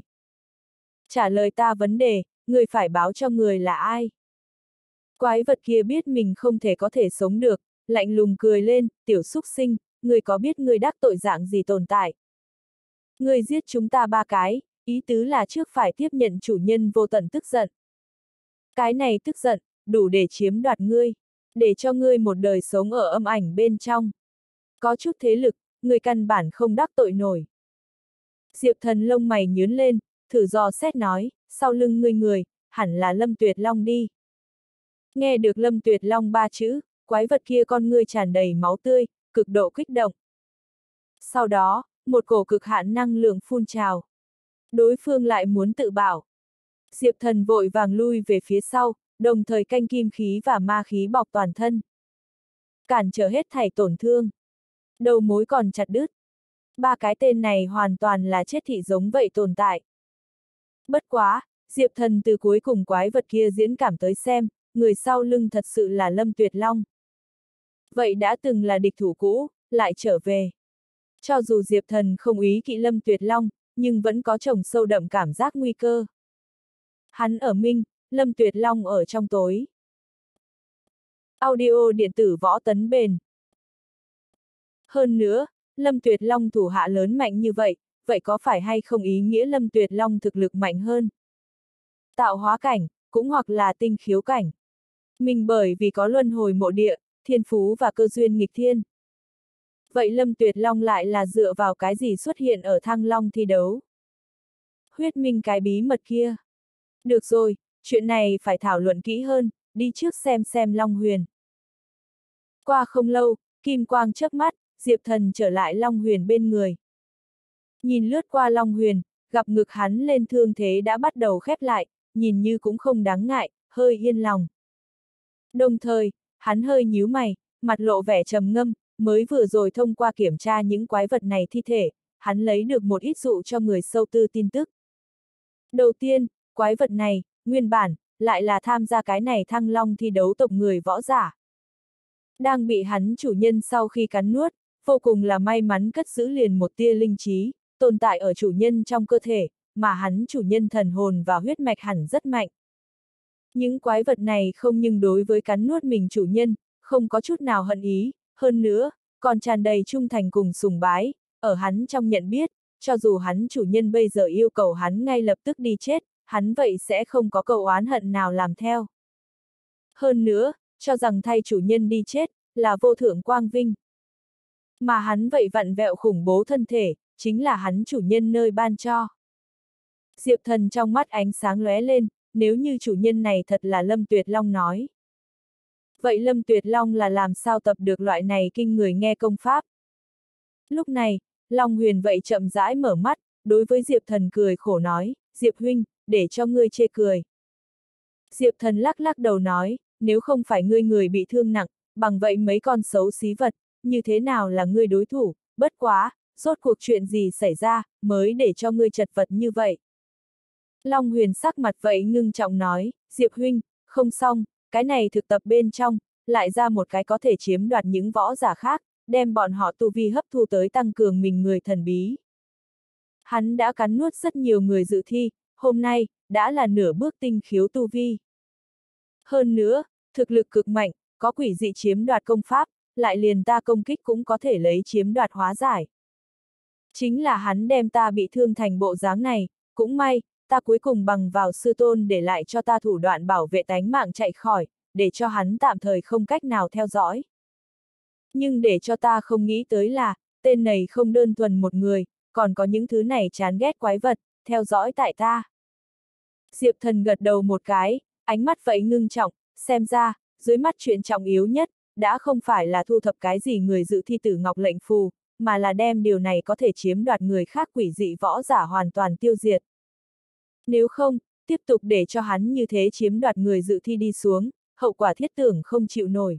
Trả lời ta vấn đề, người phải báo cho người là ai. Quái vật kia biết mình không thể có thể sống được, lạnh lùng cười lên, tiểu súc sinh, người có biết người đắc tội dạng gì tồn tại. Người giết chúng ta ba cái, ý tứ là trước phải tiếp nhận chủ nhân vô tận tức giận. Cái này tức giận, đủ để chiếm đoạt ngươi, để cho ngươi một đời sống ở âm ảnh bên trong. Có chút thế lực, người căn bản không đắc tội nổi. Diệp Thần lông mày nhướng lên, thử dò xét nói, sau lưng ngươi người, hẳn là Lâm Tuyệt Long đi. Nghe được Lâm Tuyệt Long ba chữ, quái vật kia con ngươi tràn đầy máu tươi, cực độ kích động. Sau đó, một cổ cực hạn năng lượng phun trào. Đối phương lại muốn tự bảo. Diệp Thần vội vàng lui về phía sau, đồng thời canh kim khí và ma khí bọc toàn thân. Cản trở hết thảy tổn thương. Đầu mối còn chặt đứt. Ba cái tên này hoàn toàn là chết thị giống vậy tồn tại. Bất quá, Diệp Thần từ cuối cùng quái vật kia diễn cảm tới xem, người sau lưng thật sự là Lâm Tuyệt Long. Vậy đã từng là địch thủ cũ, lại trở về. Cho dù Diệp Thần không ý kỵ Lâm Tuyệt Long, nhưng vẫn có chồng sâu đậm cảm giác nguy cơ. Hắn ở minh, Lâm Tuyệt Long ở trong tối. Audio điện tử võ tấn bền. Hơn nữa, Lâm Tuyệt Long thủ hạ lớn mạnh như vậy, vậy có phải hay không ý nghĩa Lâm Tuyệt Long thực lực mạnh hơn? Tạo hóa cảnh, cũng hoặc là tinh khiếu cảnh. Mình bởi vì có luân hồi mộ địa, thiên phú và cơ duyên nghịch thiên. Vậy Lâm Tuyệt Long lại là dựa vào cái gì xuất hiện ở Thăng Long thi đấu? Huyết minh cái bí mật kia. Được rồi, chuyện này phải thảo luận kỹ hơn, đi trước xem xem Long Huyền. Qua không lâu, kim quang chớp mắt, Diệp Thần trở lại Long Huyền bên người. Nhìn lướt qua Long Huyền, gặp ngực hắn lên thương thế đã bắt đầu khép lại, nhìn như cũng không đáng ngại, hơi yên lòng. Đồng thời, hắn hơi nhíu mày, mặt lộ vẻ trầm ngâm, mới vừa rồi thông qua kiểm tra những quái vật này thi thể, hắn lấy được một ít dụ cho người sâu tư tin tức. Đầu tiên, quái vật này, nguyên bản, lại là tham gia cái này Thăng Long thi đấu tộc người võ giả. Đang bị hắn chủ nhân sau khi cắn nuốt, vô cùng là may mắn cất giữ liền một tia linh trí, tồn tại ở chủ nhân trong cơ thể, mà hắn chủ nhân thần hồn và huyết mạch hẳn rất mạnh. Những quái vật này không nhưng đối với cắn nuốt mình chủ nhân, không có chút nào hận ý, hơn nữa, còn tràn đầy trung thành cùng sùng bái, ở hắn trong nhận biết, cho dù hắn chủ nhân bây giờ yêu cầu hắn ngay lập tức đi chết, hắn vậy sẽ không có câu oán hận nào làm theo. Hơn nữa, cho rằng thay chủ nhân đi chết, là vô thượng quang vinh. Mà hắn vậy vặn vẹo khủng bố thân thể, chính là hắn chủ nhân nơi ban cho. Diệp Thần trong mắt ánh sáng lóe lên, nếu như chủ nhân này thật là Lâm Tuyệt Long nói. Vậy Lâm Tuyệt Long là làm sao tập được loại này kinh người nghe công pháp? Lúc này, Long Huyền vậy chậm rãi mở mắt, đối với Diệp Thần cười khổ nói, Diệp huynh, để cho ngươi chê cười. Diệp Thần lắc lắc đầu nói, nếu không phải ngươi người bị thương nặng, bằng vậy mấy con xấu xí vật, như thế nào là ngươi đối thủ, bất quá, rốt cuộc chuyện gì xảy ra, mới để cho ngươi chật vật như vậy. Long Huyền sắc mặt vậy ngưng trọng nói, Diệp huynh, không xong, cái này thực tập bên trong, lại ra một cái có thể chiếm đoạt những võ giả khác, đem bọn họ tu vi hấp thu tới tăng cường mình người thần bí. Hắn đã cắn nuốt rất nhiều người dự thi, hôm nay, đã là nửa bước tinh khiếu tu vi. Hơn nữa, thực lực cực mạnh, có quỷ dị chiếm đoạt công pháp, lại liền ta công kích cũng có thể lấy chiếm đoạt hóa giải. Chính là hắn đem ta bị thương thành bộ dáng này, cũng may, ta cuối cùng bằng vào sư tôn để lại cho ta thủ đoạn bảo vệ tánh mạng chạy khỏi, để cho hắn tạm thời không cách nào theo dõi. Nhưng để cho ta không nghĩ tới là, tên này không đơn thuần một người, còn có những thứ này chán ghét quái vật, theo dõi tại ta. Diệp Thần gật đầu một cái, ánh mắt vậy ngưng trọng, xem ra, dưới mắt chuyện trọng yếu nhất, đã không phải là thu thập cái gì người dự thi tử ngọc lệnh phù, mà là đem điều này có thể chiếm đoạt người khác quỷ dị võ giả hoàn toàn tiêu diệt. Nếu không, tiếp tục để cho hắn như thế chiếm đoạt người dự thi đi xuống, hậu quả thiết tưởng không chịu nổi.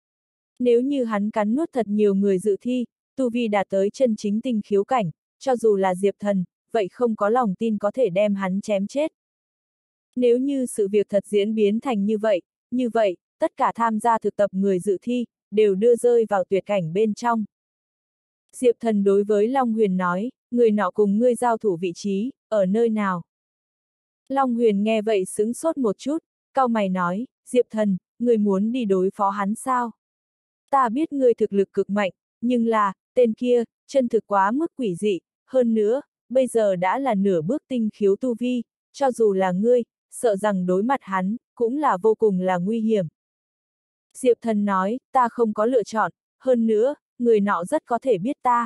Nếu như hắn cắn nuốt thật nhiều người dự thi, tu vi đạt tới chân chính tinh khiếu cảnh, cho dù là Diệp Thần, vậy không có lòng tin có thể đem hắn chém chết. Nếu như sự việc thật diễn biến thành như vậy, như vậy, tất cả tham gia thực tập người dự thi, đều đưa rơi vào tuyệt cảnh bên trong. Diệp Thần đối với Long Huyền nói, người nọ cùng ngươi giao thủ vị trí, ở nơi nào? Long Huyền nghe vậy sững sốt một chút, cau mày nói, Diệp Thần, ngươi muốn đi đối phó hắn sao? Ta biết ngươi thực lực cực mạnh, nhưng là, tên kia, chân thực quá mức quỷ dị, hơn nữa, bây giờ đã là nửa bước tinh khiếu tu vi, cho dù là ngươi, sợ rằng đối mặt hắn, cũng là vô cùng là nguy hiểm. Diệp Thần nói, ta không có lựa chọn, hơn nữa, người nọ rất có thể biết ta.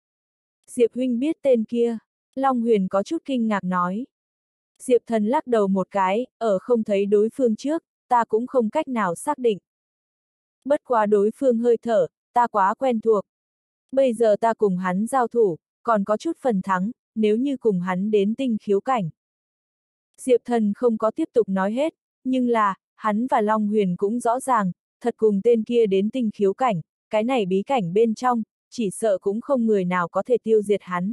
Diệp huynh biết tên kia, Long Huyền có chút kinh ngạc nói. Diệp Thần lắc đầu một cái, ở không thấy đối phương trước, ta cũng không cách nào xác định. Bất quá đối phương hơi thở, ta quá quen thuộc. Bây giờ ta cùng hắn giao thủ, còn có chút phần thắng, nếu như cùng hắn đến tinh khiếu cảnh. Diệp Thần không có tiếp tục nói hết, nhưng là, hắn và Long Huyền cũng rõ ràng, thật cùng tên kia đến tinh khiếu cảnh, cái này bí cảnh bên trong, chỉ sợ cũng không người nào có thể tiêu diệt hắn.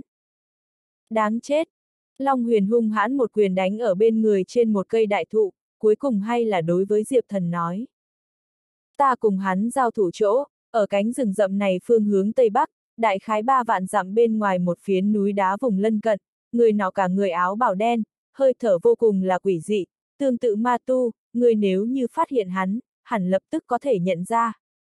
Đáng chết! Long Huyền hung hãn một quyền đánh ở bên người trên một cây đại thụ, cuối cùng hay là đối với Diệp Thần nói. Ta cùng hắn giao thủ chỗ, ở cánh rừng rậm này phương hướng Tây Bắc, đại khái ba vạn dặm bên ngoài một phiến núi đá vùng lân cận, người nọ cả người áo bào đen, hơi thở vô cùng là quỷ dị, tương tự ma tu, người nếu như phát hiện hắn, hẳn lập tức có thể nhận ra.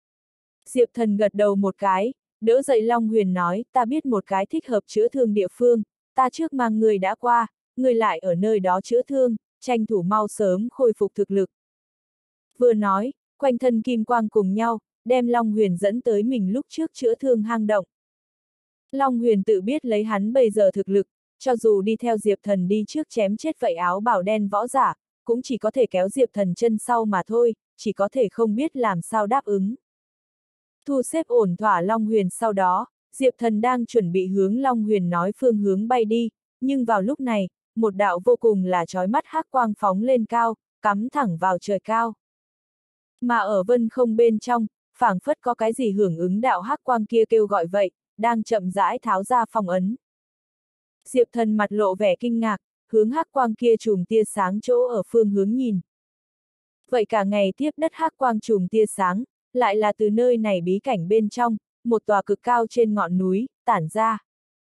Diệp Thần gật đầu một cái, đỡ dậy Long Huyền nói, ta biết một cái thích hợp chữa thương địa phương, ta trước mang người đã qua, người lại ở nơi đó chữa thương, tranh thủ mau sớm khôi phục thực lực. Vừa nói, quanh thân kim quang cùng nhau, đem Long Huyền dẫn tới mình lúc trước chữa thương hang động. Long Huyền tự biết lấy hắn bây giờ thực lực, cho dù đi theo Diệp Thần đi trước chém chết vậy áo bào đen võ giả, cũng chỉ có thể kéo Diệp Thần chân sau mà thôi, chỉ có thể không biết làm sao đáp ứng. Thu xếp ổn thỏa Long Huyền sau đó, Diệp Thần đang chuẩn bị hướng Long Huyền nói phương hướng bay đi, nhưng vào lúc này, một đạo vô cùng là chói mắt hắc quang phóng lên cao, cắm thẳng vào trời cao. Mà ở vân không bên trong, phảng phất có cái gì hưởng ứng đạo hắc quang kia kêu gọi vậy, đang chậm rãi tháo ra phong ấn. Diệp Thần mặt lộ vẻ kinh ngạc, hướng hắc quang kia chùm tia sáng chỗ ở phương hướng nhìn. Vậy cả ngày tiếp đất hắc quang chùm tia sáng, lại là từ nơi này bí cảnh bên trong, một tòa cực cao trên ngọn núi, tản ra.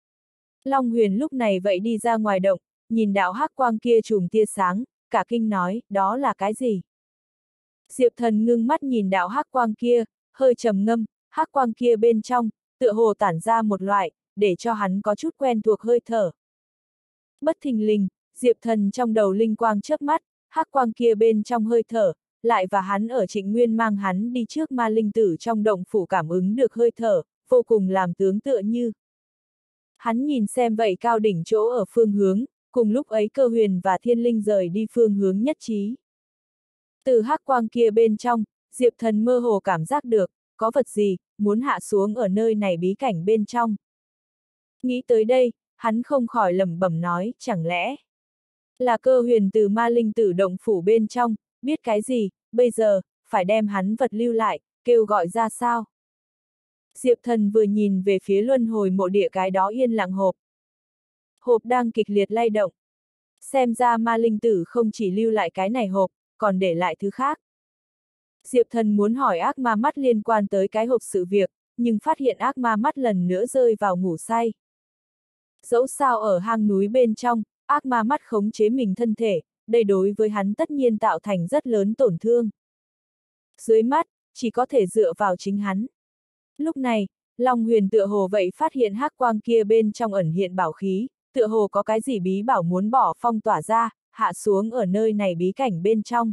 Long Huyền lúc này vậy đi ra ngoài động, nhìn đạo hắc quang kia chùm tia sáng, cả kinh nói, đó là cái gì? Diệp Thần ngưng mắt nhìn đạo hắc quang kia, hơi trầm ngâm, hắc quang kia bên trong, tựa hồ tản ra một loại, để cho hắn có chút quen thuộc hơi thở. Bất thình lình, Diệp Thần trong đầu linh quang chớp mắt, hắc quang kia bên trong hơi thở, lại và hắn ở Trịnh Nguyên mang hắn đi trước ma linh tử trong động phủ cảm ứng được hơi thở, vô cùng làm tướng tựa như. Hắn nhìn xem vậy cao đỉnh chỗ ở phương hướng, cùng lúc ấy Cơ Huyền và Thiên Linh rời đi phương hướng nhất trí. Từ hắc quang kia bên trong, Diệp Thần mơ hồ cảm giác được, có vật gì, muốn hạ xuống ở nơi này bí cảnh bên trong. Nghĩ tới đây, hắn không khỏi lẩm bẩm nói, chẳng lẽ là Cơ Huyền từ ma linh tử động phủ bên trong, biết cái gì, bây giờ, phải đem hắn vật lưu lại, kêu gọi ra sao? Diệp Thần vừa nhìn về phía luân hồi mộ địa cái đó yên lặng hộp. Hộp đang kịch liệt lay động. Xem ra ma linh tử không chỉ lưu lại cái này hộp, còn để lại thứ khác. Diệp Thần muốn hỏi ác ma mắt liên quan tới cái hộp sự việc, nhưng phát hiện ác ma mắt lần nữa rơi vào ngủ say. Dẫu sao ở hang núi bên trong, ác ma mắt khống chế mình thân thể, đây đối với hắn tất nhiên tạo thành rất lớn tổn thương. Dưới mắt, chỉ có thể dựa vào chính hắn. Lúc này, Long Huyền tựa hồ vậy phát hiện hắc quang kia bên trong ẩn hiện bảo khí, tựa hồ có cái gì bí bảo muốn bỏ phong tỏa ra, hạ xuống ở nơi này bí cảnh bên trong.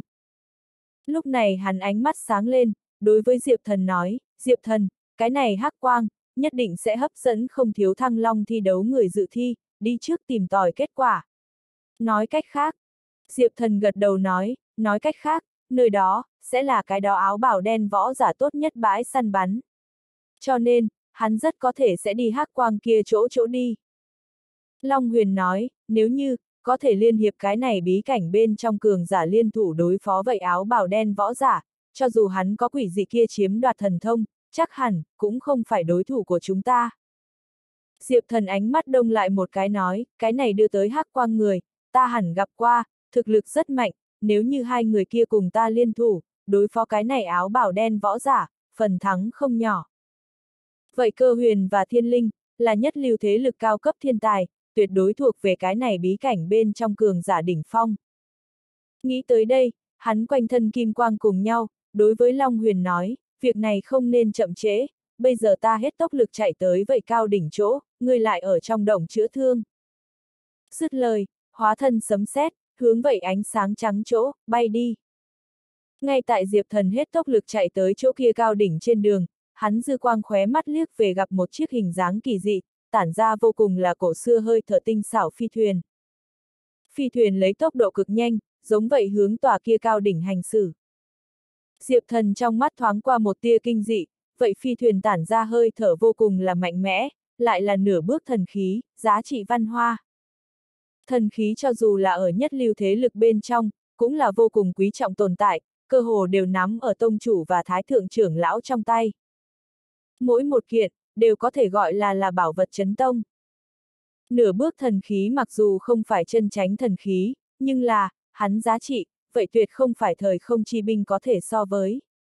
Lúc này hắn ánh mắt sáng lên, đối với Diệp Thần nói, Diệp Thần, cái này hắc quang, nhất định sẽ hấp dẫn không thiếu Thăng Long thi đấu người dự thi, đi trước tìm tòi kết quả. Nói cách khác, Diệp Thần gật đầu nói, nói cách khác, nơi đó, sẽ là cái đó áo bào đen võ giả tốt nhất bãi săn bắn. Cho nên, hắn rất có thể sẽ đi hắc quang kia chỗ chỗ đi. Long Huyền nói, nếu như, có thể liên hiệp cái này bí cảnh bên trong cường giả liên thủ đối phó vậy áo bào đen võ giả, cho dù hắn có quỷ dị kia chiếm đoạt thần thông, chắc hẳn, cũng không phải đối thủ của chúng ta. Diệp Thần ánh mắt đông lại một cái nói, cái này đưa tới hắc quang người, ta hẳn gặp qua, thực lực rất mạnh, nếu như hai người kia cùng ta liên thủ, đối phó cái này áo bào đen võ giả, phần thắng không nhỏ. Vậy Cơ Huyền và Thiên Linh, là nhất lưu thế lực cao cấp thiên tài, tuyệt đối thuộc về cái này bí cảnh bên trong cường giả đỉnh phong. Nghĩ tới đây, hắn quanh thân kim quang cùng nhau, đối với Long Huyền nói, việc này không nên chậm trễ, bây giờ ta hết tốc lực chạy tới vậy cao đỉnh chỗ, ngươi lại ở trong động chữa thương. Dứt lời, hóa thân sấm sét, hướng vậy ánh sáng trắng chỗ, bay đi. Ngay tại Diệp Thần hết tốc lực chạy tới chỗ kia cao đỉnh trên đường, hắn dư quang khóe mắt liếc về gặp một chiếc hình dáng kỳ dị, tản ra vô cùng là cổ xưa hơi thở tinh xảo phi thuyền. Phi thuyền lấy tốc độ cực nhanh, giống vậy hướng tòa kia cao đỉnh hành xử. Diệp Thần trong mắt thoáng qua một tia kinh dị, vậy phi thuyền tản ra hơi thở vô cùng là mạnh mẽ, lại là nửa bước thần khí, giá trị văn hoa. Thần khí cho dù là ở nhất lưu thế lực bên trong, cũng là vô cùng quý trọng tồn tại, cơ hồ đều nắm ở tông chủ và thái thượng trưởng lão trong tay. Mỗi một kiện, đều có thể gọi là là bảo vật chấn tông. Nửa bước thần khí mặc dù không phải chân chánh thần khí, nhưng là, hắn giá trị, vậy tuyệt không phải thời không chi binh có thể so với.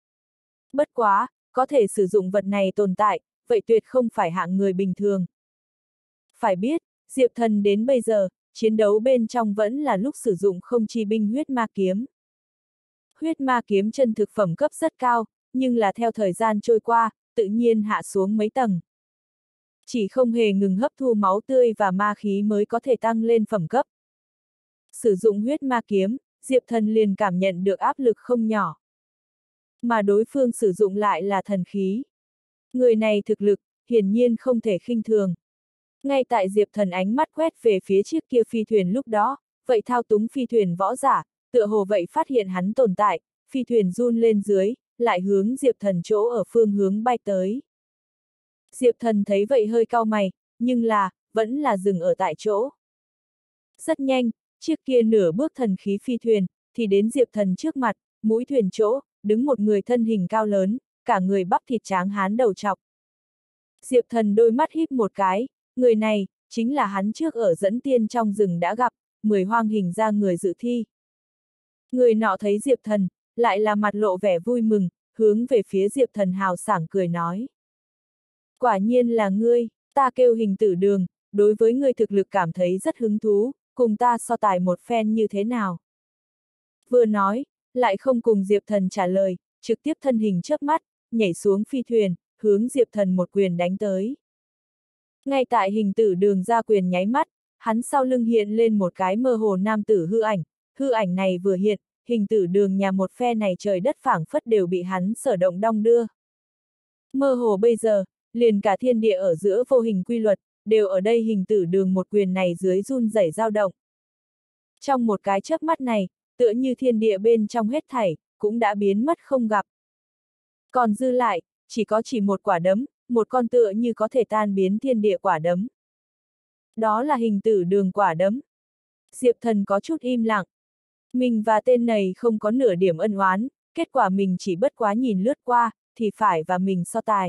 Bất quá, có thể sử dụng vật này tồn tại, vậy tuyệt không phải hạng người bình thường. Phải biết, Diệp Thần đến bây giờ, chiến đấu bên trong vẫn là lúc sử dụng không chi binh huyết ma kiếm. Huyết ma kiếm chân thực phẩm cấp rất cao, nhưng là theo thời gian trôi qua, tự nhiên hạ xuống mấy tầng. Chỉ không hề ngừng hấp thu máu tươi và ma khí mới có thể tăng lên phẩm cấp. Sử dụng huyết ma kiếm, Diệp Thần liền cảm nhận được áp lực không nhỏ. Mà đối phương sử dụng lại là thần khí. Người này thực lực, hiển nhiên không thể khinh thường. Ngay tại Diệp Thần ánh mắt quét về phía chiếc kia phi thuyền lúc đó, vậy thao túng phi thuyền võ giả, tựa hồ vậy phát hiện hắn tồn tại, phi thuyền run lên dưới, lại hướng Diệp Thần chỗ ở phương hướng bay tới. Diệp Thần thấy vậy hơi cau mày, nhưng là, vẫn là dừng ở tại chỗ. Rất nhanh, chiếc kia nửa bước thần khí phi thuyền, thì đến Diệp Thần trước mặt, mũi thuyền chỗ, đứng một người thân hình cao lớn, cả người bắp thịt tráng hán đầu trọc. Diệp Thần đôi mắt híp một cái, người này, chính là hắn trước ở dẫn tiên trong rừng đã gặp, mười hoang hình ra người dự thi. Người nọ thấy Diệp Thần, lại là mặt lộ vẻ vui mừng, hướng về phía Diệp Thần hào sảng cười nói. Quả nhiên là ngươi, ta kêu Hình Tử Đường, đối với ngươi thực lực cảm thấy rất hứng thú, cùng ta so tài một phen như thế nào. Vừa nói, lại không cùng Diệp Thần trả lời, trực tiếp thân hình chớp mắt, nhảy xuống phi thuyền, hướng Diệp Thần một quyền đánh tới. Ngay tại Hình Tử Đường ra quyền nháy mắt, hắn sau lưng hiện lên một cái mơ hồ nam tử hư ảnh, hư ảnh này vừa hiện, Hình Tử Đường nhà một phe này trời đất phảng phất đều bị hắn sở động đong đưa. Mơ hồ bây giờ, liền cả thiên địa ở giữa vô hình quy luật, đều ở đây Hình Tử Đường một quyền này dưới run rẩy dao động. Trong một cái chớp mắt này, tựa như thiên địa bên trong hết thảy, cũng đã biến mất không gặp. Còn dư lại, chỉ có chỉ một quả đấm, một con tựa như có thể tan biến thiên địa quả đấm. Đó là Hình Tử Đường quả đấm. Diệp Thần có chút im lặng. Mình và tên này không có nửa điểm ân oán, kết quả mình chỉ bất quá nhìn lướt qua, thì phải và mình so tài.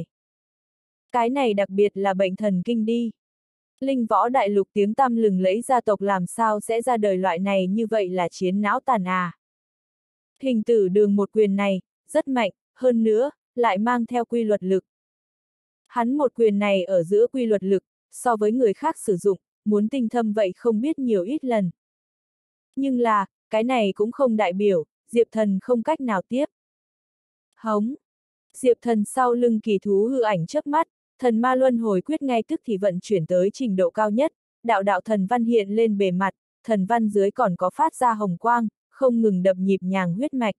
Cái này đặc biệt là bệnh thần kinh đi. Linh võ đại lục tiếng tăm lừng lẫy gia tộc làm sao sẽ ra đời loại này như vậy là chiến não tàn à. Hình Tử Đường một quyền này, rất mạnh, hơn nữa, lại mang theo quy luật lực. Hắn một quyền này ở giữa quy luật lực, so với người khác sử dụng, muốn tinh thâm vậy không biết nhiều ít lần. Nhưng là, cái này cũng không đại biểu, Diệp Thần không cách nào tiếp. Hống! Diệp Thần sau lưng kỳ thú hư ảnh chớp mắt, thần ma luân hồi quyết ngay tức thì vận chuyển tới trình độ cao nhất, đạo đạo thần văn hiện lên bề mặt, thần văn dưới còn có phát ra hồng quang, không ngừng đập nhịp nhàng huyết mạch.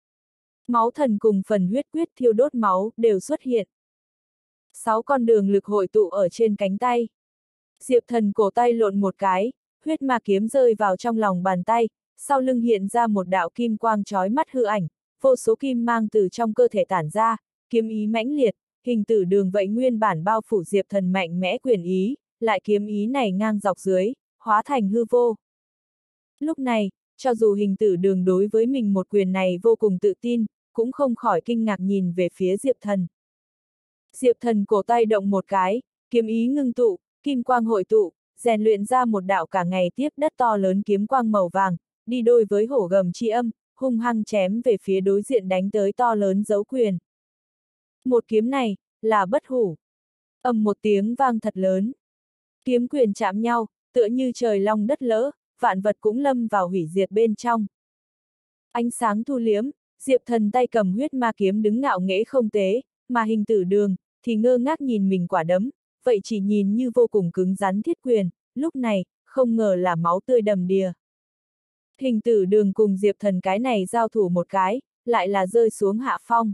Máu thần cùng phần huyết quyết thiêu đốt máu đều xuất hiện. Sáu con đường lực hội tụ ở trên cánh tay. Diệp Thần cổ tay lộn một cái, huyết ma kiếm rơi vào trong lòng bàn tay, sau lưng hiện ra một đạo kim quang chói mắt hư ảnh, vô số kim mang từ trong cơ thể tản ra, kiếm ý mãnh liệt, hình tử đường vậy nguyên bản bao phủ Diệp Thần mạnh mẽ quyền ý, lại kiếm ý này ngang dọc dưới, hóa thành hư vô. Lúc này, cho dù hình tử đường đối với mình một quyền này vô cùng tự tin, cũng không khỏi kinh ngạc nhìn về phía Diệp Thần. Diệp Thần cổ tay động một cái, kiếm ý ngưng tụ, kim quang hội tụ, rèn luyện ra một đạo cả ngày tiếp đất to lớn kiếm quang màu vàng, đi đôi với hổ gầm chi âm, hung hăng chém về phía đối diện đánh tới to lớn dấu quyền. Một kiếm này, là bất hủ. Ầm một tiếng vang thật lớn. Kiếm quyền chạm nhau, tựa như trời long đất lỡ, vạn vật cũng lâm vào hủy diệt bên trong. Ánh sáng thu liếm, Diệp Thần tay cầm huyết ma kiếm đứng ngạo nghễ không tế, mà hình tử đường, thì ngơ ngác nhìn mình quả đấm, vậy chỉ nhìn như vô cùng cứng rắn thiết quyền, lúc này, không ngờ là máu tươi đầm đìa. Hình tử đường cùng Diệp Thần cái này giao thủ một cái, lại là rơi xuống hạ phong.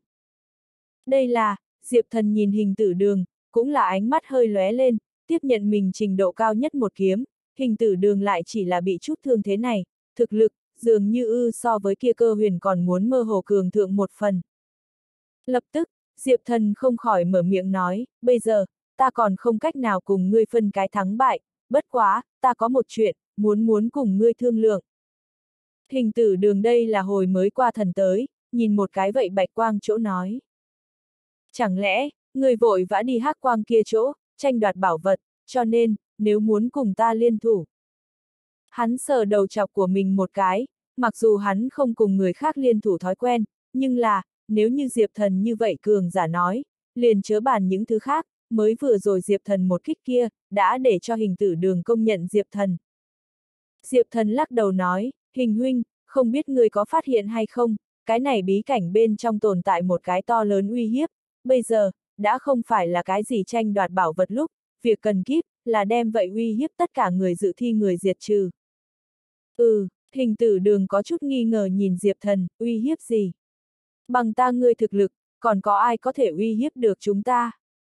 Đây là, Diệp Thần nhìn hình tử đường, cũng là ánh mắt hơi lóe lên, tiếp nhận mình trình độ cao nhất một kiếm, hình tử đường lại chỉ là bị chút thương thế này, thực lực, dường như ư so với kia cơ huyền còn muốn mơ hồ cường thượng một phần. Lập tức, Diệp Thần không khỏi mở miệng nói, bây giờ, ta còn không cách nào cùng ngươi phân cái thắng bại, bất quá, ta có một chuyện, muốn muốn cùng ngươi thương lượng. Hình tử đường đây là hồi mới qua thần tới, nhìn một cái vậy bạch quang chỗ nói. Chẳng lẽ, ngươi vội vã đi hắc quang kia chỗ, tranh đoạt bảo vật, cho nên, nếu muốn cùng ta liên thủ. Hắn sờ đầu chọc của mình một cái, mặc dù hắn không cùng người khác liên thủ thói quen, nhưng là, nếu như Diệp Thần như vậy cường giả nói, liền chớ bàn những thứ khác, mới vừa rồi Diệp Thần một kích kia, đã để cho hình tử đường công nhận Diệp Thần. Diệp Thần lắc đầu nói, hình huynh, không biết người có phát hiện hay không, cái này bí cảnh bên trong tồn tại một cái to lớn uy hiếp, bây giờ, đã không phải là cái gì tranh đoạt bảo vật lúc, việc cần kíp, là đem vậy uy hiếp tất cả người dự thi người diệt trừ. Ừ, hình tử đường có chút nghi ngờ nhìn Diệp Thần, uy hiếp gì? Bằng ta ngươi thực lực, còn có ai có thể uy hiếp được chúng ta?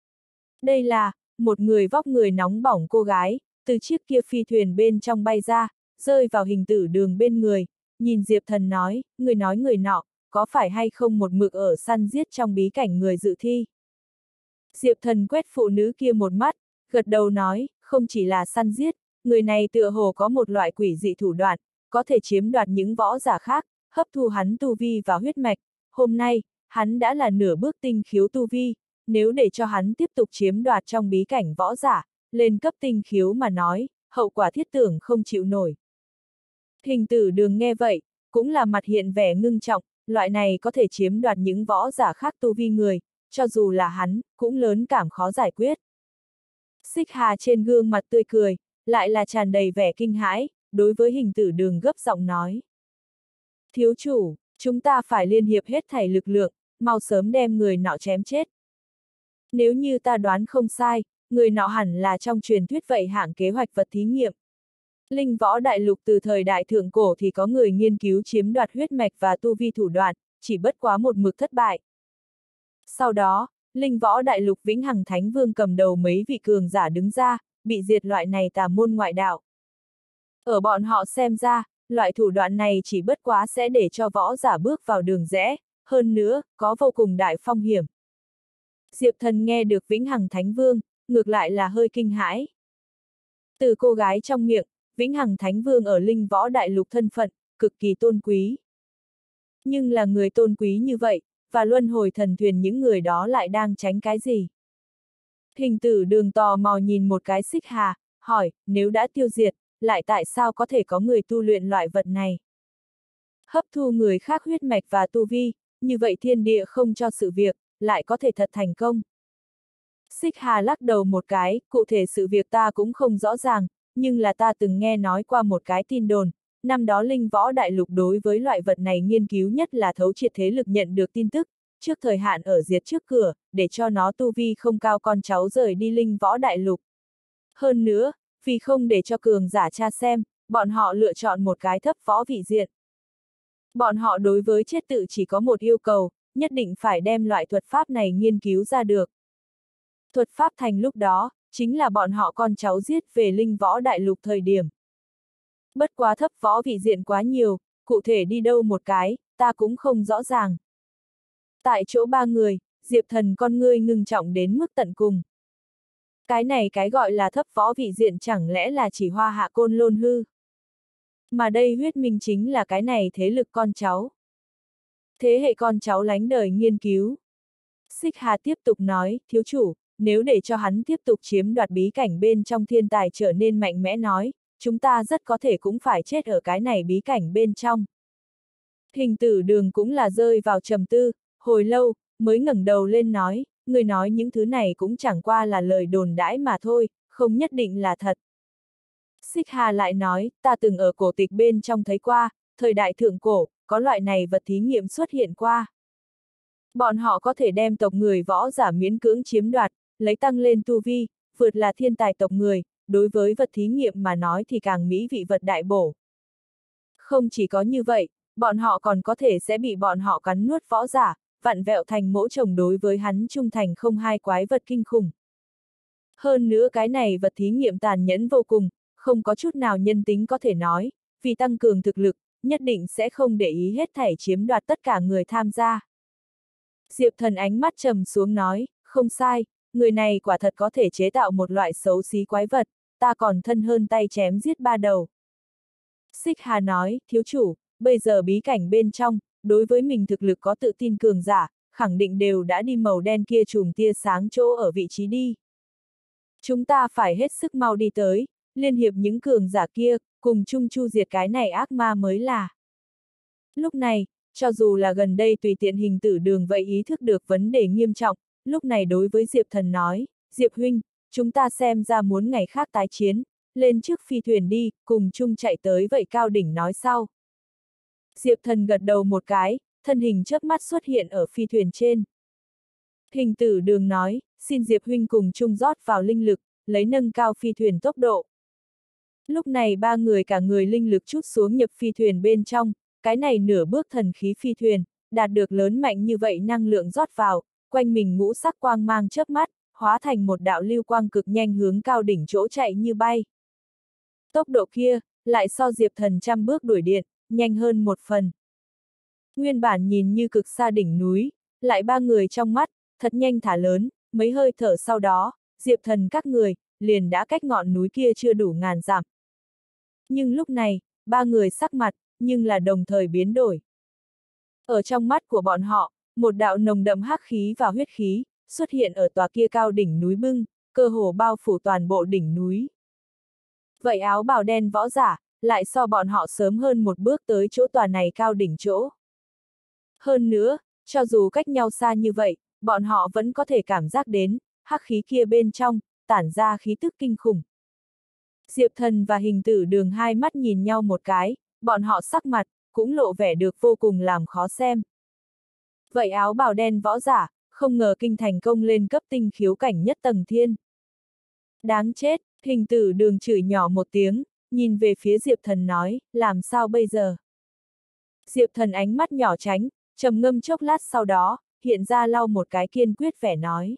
Đây là, một người vóc người nóng bỏng cô gái, từ chiếc kia phi thuyền bên trong bay ra, rơi vào hình tử đường bên người, nhìn Diệp Thần nói, người nói người nọ, có phải hay không một mực ở săn giết trong bí cảnh người dự thi? Diệp Thần quét phụ nữ kia một mắt, gật đầu nói, không chỉ là săn giết, người này tựa hồ có một loại quỷ dị thủ đoạn, có thể chiếm đoạt những võ giả khác, hấp thu hắn tu vi và huyết mạch. Hôm nay, hắn đã là nửa bước tinh khiếu tu vi, nếu để cho hắn tiếp tục chiếm đoạt trong bí cảnh võ giả, lên cấp tinh khiếu mà nói, hậu quả thiết tưởng không chịu nổi. Hình tử đường nghe vậy, cũng là mặt hiện vẻ ngưng trọng, loại này có thể chiếm đoạt những võ giả khác tu vi người, cho dù là hắn, cũng lớn cảm khó giải quyết. Xích Hà trên gương mặt tươi cười, lại là tràn đầy vẻ kinh hãi, đối với hình tử đường gấp giọng nói. Thiếu chủ, chúng ta phải liên hiệp hết thảy lực lượng, mau sớm đem người nọ chém chết. Nếu như ta đoán không sai, người nọ hẳn là trong truyền thuyết vậy hạng kế hoạch vật thí nghiệm. Linh võ đại lục từ thời đại thượng cổ thì có người nghiên cứu chiếm đoạt huyết mạch và tu vi thủ đoạn, chỉ bất quá một mực thất bại. Sau đó, Linh võ đại lục Vĩnh Hằng Thánh Vương cầm đầu mấy vị cường giả đứng ra, bị diệt loại này tà môn ngoại đạo. Ở bọn họ xem ra, loại thủ đoạn này chỉ bất quá sẽ để cho võ giả bước vào đường rẽ, hơn nữa, có vô cùng đại phong hiểm. Diệp Thần nghe được Vĩnh Hằng Thánh Vương, ngược lại là hơi kinh hãi. Từ cô gái trong miệng, Vĩnh Hằng Thánh Vương ở Linh võ đại lục thân phận, cực kỳ tôn quý. Nhưng là người tôn quý như vậy, và luân hồi thần thuyền những người đó lại đang tránh cái gì? Hình tử đường tò mò nhìn một cái Xích Hà, hỏi, nếu đã tiêu diệt, lại tại sao có thể có người tu luyện loại vật này? Hấp thu người khác huyết mạch và tu vi, như vậy thiên địa không cho sự việc, lại có thể thật thành công. Xích Hà lắc đầu một cái, cụ thể sự việc ta cũng không rõ ràng, nhưng là ta từng nghe nói qua một cái tin đồn, năm đó Linh võ đại lục đối với loại vật này nghiên cứu nhất là thấu triệt thế lực nhận được tin tức, trước thời hạn ở diệt trước cửa, để cho nó tu vi không cao con cháu rời đi Linh võ đại lục. Hơn nữa, vì không để cho cường giả tra xem, bọn họ lựa chọn một cái thấp võ vị diện. Bọn họ đối với chết tự chỉ có một yêu cầu, nhất định phải đem loại thuật pháp này nghiên cứu ra được. Thuật pháp thành lúc đó, chính là bọn họ con cháu giết về linh võ đại lục thời điểm. Bất quá thấp võ vị diện quá nhiều, cụ thể đi đâu một cái, ta cũng không rõ ràng. Tại chỗ ba người, Diệp Thần con ngươi ngưng trọng đến mức tận cùng. Cái này cái gọi là thấp võ vị diện chẳng lẽ là chỉ Hoa Hạ Côn Lôn hư? Mà đây huyết minh chính là cái này thế lực con cháu. Thế hệ con cháu lánh đời nghiên cứu. Xích Hà tiếp tục nói, thiếu chủ, nếu để cho hắn tiếp tục chiếm đoạt bí cảnh bên trong thiên tài trở nên mạnh mẽ nói, chúng ta rất có thể cũng phải chết ở cái này bí cảnh bên trong. Hình tử đường cũng là rơi vào trầm tư, hồi lâu, mới ngẩng đầu lên nói, người nói những thứ này cũng chẳng qua là lời đồn đãi mà thôi, không nhất định là thật. Xích Hà lại nói, ta từng ở cổ tịch bên trong thấy qua, thời đại thượng cổ, có loại này vật thí nghiệm xuất hiện qua. Bọn họ có thể đem tộc người võ giả miễn cưỡng chiếm đoạt, lấy tăng lên tu vi, vượt là thiên tài tộc người, đối với vật thí nghiệm mà nói thì càng mỹ vị vật đại bổ. Không chỉ có như vậy, bọn họ còn có thể sẽ bị bọn họ cắn nuốt võ giả, vặn vẹo thành mỗ chồng đối với hắn trung thành không hai quái vật kinh khủng. Hơn nữa cái này vật thí nghiệm tàn nhẫn vô cùng, không có chút nào nhân tính có thể nói, vì tăng cường thực lực, nhất định sẽ không để ý hết thảy chiếm đoạt tất cả người tham gia. Diệp Thần ánh mắt trầm xuống nói, không sai, người này quả thật có thể chế tạo một loại xấu xí quái vật, ta còn thân hơn tay chém giết ba đầu. Xích Hà nói, thiếu chủ, bây giờ bí cảnh bên trong, đối với mình thực lực có tự tin cường giả, khẳng định đều đã đi màu đen kia chùm tia sáng chỗ ở vị trí đi. Chúng ta phải hết sức mau đi tới, liên hiệp những cường giả kia, cùng chung chu diệt cái này ác ma mới là. Lúc này, cho dù là gần đây tùy tiện hình tử đường vậy ý thức được vấn đề nghiêm trọng, lúc này đối với Diệp Thần nói, Diệp huynh, chúng ta xem ra muốn ngày khác tái chiến, lên trước phi thuyền đi, cùng chung chạy tới vậy cao đỉnh nói sau. Diệp Thần gật đầu một cái, thân hình chớp mắt xuất hiện ở phi thuyền trên. Hình tử đường nói, xin Diệp huynh cùng chung rót vào linh lực, lấy nâng cao phi thuyền tốc độ. Lúc này ba người cả người linh lực chút xuống nhập phi thuyền bên trong, cái này nửa bước thần khí phi thuyền, đạt được lớn mạnh như vậy năng lượng rót vào, quanh mình ngũ sắc quang mang chớp mắt, hóa thành một đạo lưu quang cực nhanh hướng cao đỉnh chỗ chạy như bay. Tốc độ kia, lại so Diệp Thần trăm bước đuổi điện, nhanh hơn một phần. Nguyên bản nhìn như cực xa đỉnh núi, lại ba người trong mắt, thật nhanh thả lớn, mấy hơi thở sau đó, Diệp Thần các người, liền đã cách ngọn núi kia chưa đủ ngàn dặm. Nhưng lúc này, ba người sắc mặt, nhưng là đồng thời biến đổi. Ở trong mắt của bọn họ, một đạo nồng đậm hắc khí và huyết khí, xuất hiện ở tòa kia cao đỉnh núi bưng, cơ hồ bao phủ toàn bộ đỉnh núi. Vậy áo bào đen võ giả, lại so bọn họ sớm hơn một bước tới chỗ tòa này cao đỉnh chỗ. Hơn nữa, cho dù cách nhau xa như vậy, bọn họ vẫn có thể cảm giác đến, hắc khí kia bên trong, tản ra khí tức kinh khủng. Diệp Thần và hình tử đường hai mắt nhìn nhau một cái, bọn họ sắc mặt, cũng lộ vẻ được vô cùng làm khó xem. Vậy áo bào đen võ giả, không ngờ kinh thành công lên cấp tinh khiếu cảnh nhất tầng thiên. Đáng chết, hình tử đường chửi nhỏ một tiếng, nhìn về phía Diệp Thần nói, làm sao bây giờ? Diệp Thần ánh mắt nhỏ tránh, trầm ngâm chốc lát sau đó, hiện ra lau một cái kiên quyết vẻ nói.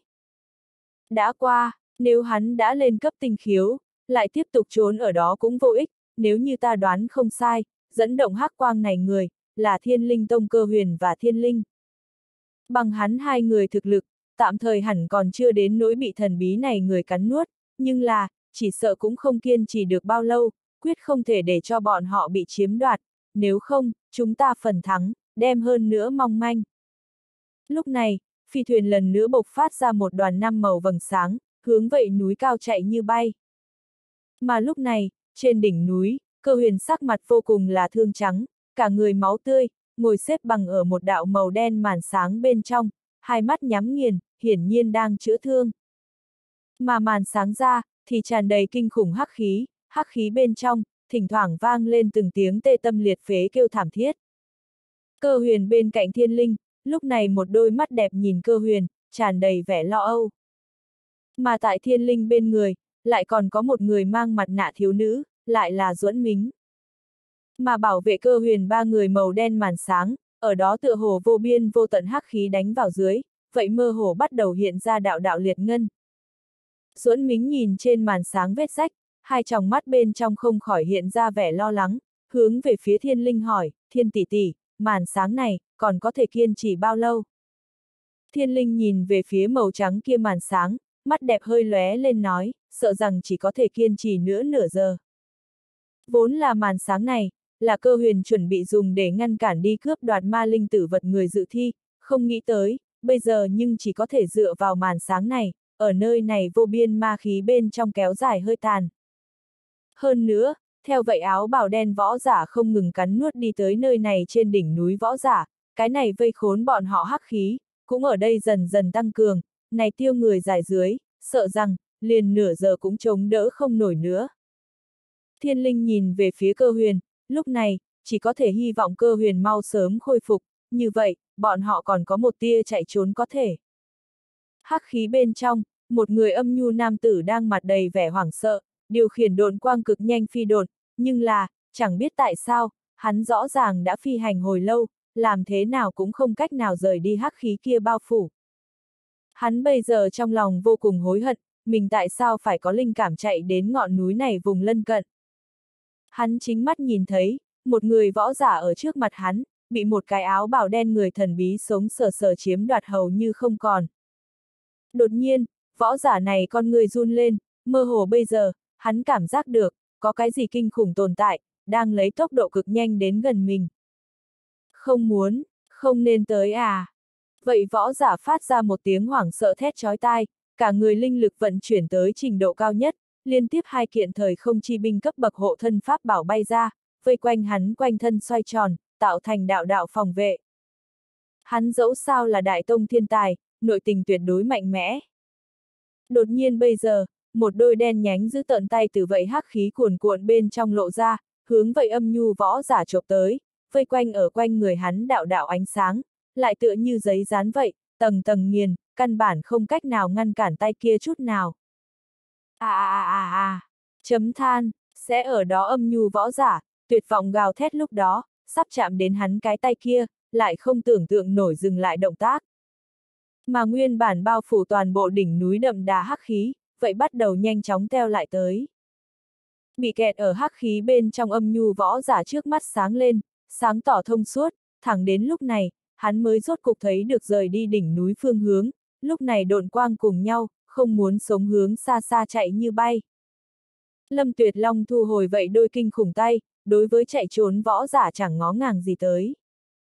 Đã qua, nếu hắn đã lên cấp tinh khiếu, lại tiếp tục trốn ở đó cũng vô ích, nếu như ta đoán không sai, dẫn động hắc quang này người, là Thiên Linh Tông Cơ Huyền và Thiên Linh. Bằng hắn hai người thực lực, tạm thời hẳn còn chưa đến nỗi bị thần bí này người cắn nuốt, nhưng là, chỉ sợ cũng không kiên trì được bao lâu, quyết không thể để cho bọn họ bị chiếm đoạt, nếu không, chúng ta phần thắng, đem hơn nữa mong manh. Lúc này, phi thuyền lần nữa bộc phát ra một đoàn năm màu vầng sáng, hướng vậy núi cao chạy như bay. Mà lúc này, trên đỉnh núi, Cơ Huyền sắc mặt vô cùng là thương trắng, cả người máu tươi, ngồi xếp bằng ở một đạo màu đen màn sáng bên trong, hai mắt nhắm nghiền, hiển nhiên đang chữa thương. Mà màn sáng ra, thì tràn đầy kinh khủng hắc khí, hắc khí bên trong, thỉnh thoảng vang lên từng tiếng tê tâm liệt phế kêu thảm thiết. Cơ Huyền bên cạnh Thiên Linh, lúc này một đôi mắt đẹp nhìn Cơ Huyền, tràn đầy vẻ lo âu. Mà tại Thiên Linh bên người, lại còn có một người mang mặt nạ thiếu nữ, lại là Duẫn Mính. Mà bảo vệ Cơ Huyền ba người màu đen màn sáng, ở đó tựa hồ vô biên vô tận hắc khí đánh vào dưới, vậy mơ hồ bắt đầu hiện ra đạo đạo liệt ngân. Duẫn Mính nhìn trên màn sáng vết rách, hai tròng mắt bên trong không khỏi hiện ra vẻ lo lắng, hướng về phía Thiên Linh hỏi, Thiên tỷ tỷ, màn sáng này, còn có thể kiên trì bao lâu? Thiên Linh nhìn về phía màu trắng kia màn sáng, mắt đẹp hơi lóe lên nói, sợ rằng chỉ có thể kiên trì nữa nửa giờ. Vốn là màn sáng này, là Cơ Huyền chuẩn bị dùng để ngăn cản đi cướp đoạt ma linh tử vật người dự thi, không nghĩ tới, bây giờ nhưng chỉ có thể dựa vào màn sáng này, ở nơi này vô biên ma khí bên trong kéo dài hơi tàn. Hơn nữa, theo vậy áo bào đen võ giả không ngừng cắn nuốt đi tới nơi này trên đỉnh núi võ giả, cái này vây khốn bọn họ hắc khí, cũng ở đây dần dần tăng cường, này tiêu người dài dưới, sợ rằng, liền nửa giờ cũng chống đỡ không nổi nữa. Thiên Linh nhìn về phía Cơ Huyền, lúc này, chỉ có thể hy vọng Cơ Huyền mau sớm khôi phục, như vậy, bọn họ còn có một tia chạy trốn có thể. Hắc khí bên trong, một người âm nhu nam tử đang mặt đầy vẻ hoảng sợ, điều khiển độn quang cực nhanh phi độn, nhưng là, chẳng biết tại sao, hắn rõ ràng đã phi hành hồi lâu, làm thế nào cũng không cách nào rời đi hắc khí kia bao phủ. Hắn bây giờ trong lòng vô cùng hối hận, mình tại sao phải có linh cảm chạy đến ngọn núi này vùng lân cận. Hắn chính mắt nhìn thấy, một người võ giả ở trước mặt hắn, bị một cái áo bào đen người thần bí sống sờ sờ chiếm đoạt hầu như không còn. Đột nhiên, võ giả này con người run lên, mơ hồ bây giờ, hắn cảm giác được, có cái gì kinh khủng tồn tại, đang lấy tốc độ cực nhanh đến gần mình. Không muốn, không nên tới à. Vậy võ giả phát ra một tiếng hoảng sợ thét chói tai, cả người linh lực vận chuyển tới trình độ cao nhất, liên tiếp hai kiện thời không chi binh cấp bậc hộ thân pháp bảo bay ra, vây quanh hắn quanh thân xoay tròn, tạo thành đạo đạo phòng vệ. Hắn dẫu sao là đại tông thiên tài, nội tình tuyệt đối mạnh mẽ. Đột nhiên bây giờ, một đôi đen nhánh giữ tợn tay từ vậy hắc khí cuồn cuộn bên trong lộ ra, hướng vậy âm nhu võ giả chộp tới, vây quanh ở quanh người hắn đạo đạo ánh sáng, lại tựa như giấy dán vậy, tầng tầng nghiền, căn bản không cách nào ngăn cản tay kia chút nào. À à à à à, chấm than, sẽ ở đó âm nhu võ giả, tuyệt vọng gào thét lúc đó, sắp chạm đến hắn cái tay kia, lại không tưởng tượng nổi dừng lại động tác. Mà nguyên bản bao phủ toàn bộ đỉnh núi đậm đà hắc khí, vậy bắt đầu nhanh chóng teo lại tới. Bị kẹt ở hắc khí bên trong âm nhu võ giả trước mắt sáng lên, sáng tỏ thông suốt, thẳng đến lúc này, hắn mới rốt cục thấy được rời đi đỉnh núi phương hướng, lúc này độn quang cùng nhau, không muốn sống hướng xa xa chạy như bay. Lâm Tuyệt Long thu hồi vậy đôi kinh khủng tay, đối với chạy trốn võ giả chẳng ngó ngàng gì tới.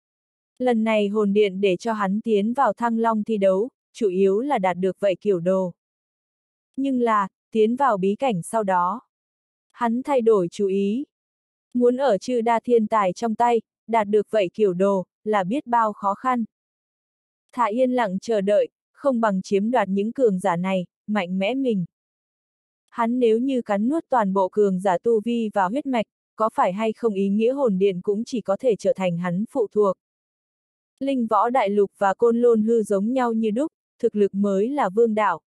Lần này hồn điện để cho hắn tiến vào Thăng Long thi đấu, chủ yếu là đạt được vậy kiểu đồ. Nhưng là, tiến vào bí cảnh sau đó, hắn thay đổi chú ý. Muốn ở chư đa thiên tài trong tay, đạt được vậy kiểu đồ, là biết bao khó khăn. Thà yên lặng chờ đợi, không bằng chiếm đoạt những cường giả này, mạnh mẽ mình. Hắn nếu như cắn nuốt toàn bộ cường giả tu vi và huyết mạch, có phải hay không ý nghĩa hồn điện cũng chỉ có thể trở thành hắn phụ thuộc. Linh võ đại lục và côn lôn hư giống nhau như đúc, thực lực mới là vương đạo.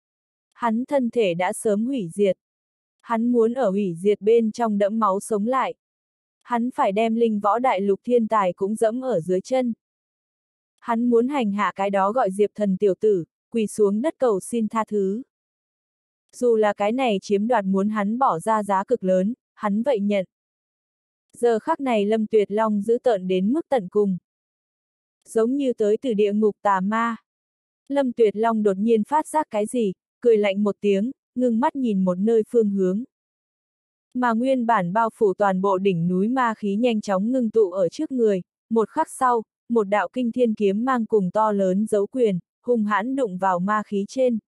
Hắn thân thể đã sớm hủy diệt. Hắn muốn ở hủy diệt bên trong đẫm máu sống lại. Hắn phải đem linh võ đại lục thiên tài cũng dẫm ở dưới chân. Hắn muốn hành hạ cái đó gọi Diệp Thần tiểu tử, quỳ xuống đất cầu xin tha thứ. Dù là cái này chiếm đoạt muốn hắn bỏ ra giá cực lớn, hắn vậy nhận. Giờ khắc này Lâm Tuyệt Long giữ tợn đến mức tận cùng. Giống như tới từ địa ngục tà ma. Lâm Tuyệt Long đột nhiên phát giác cái gì, cười lạnh một tiếng, ngưng mắt nhìn một nơi phương hướng. Mà nguyên bản bao phủ toàn bộ đỉnh núi ma khí nhanh chóng ngưng tụ ở trước người, một khắc sau, một đạo kinh thiên kiếm mang cùng to lớn dấu quyền, hung hãn đụng vào ma khí trên.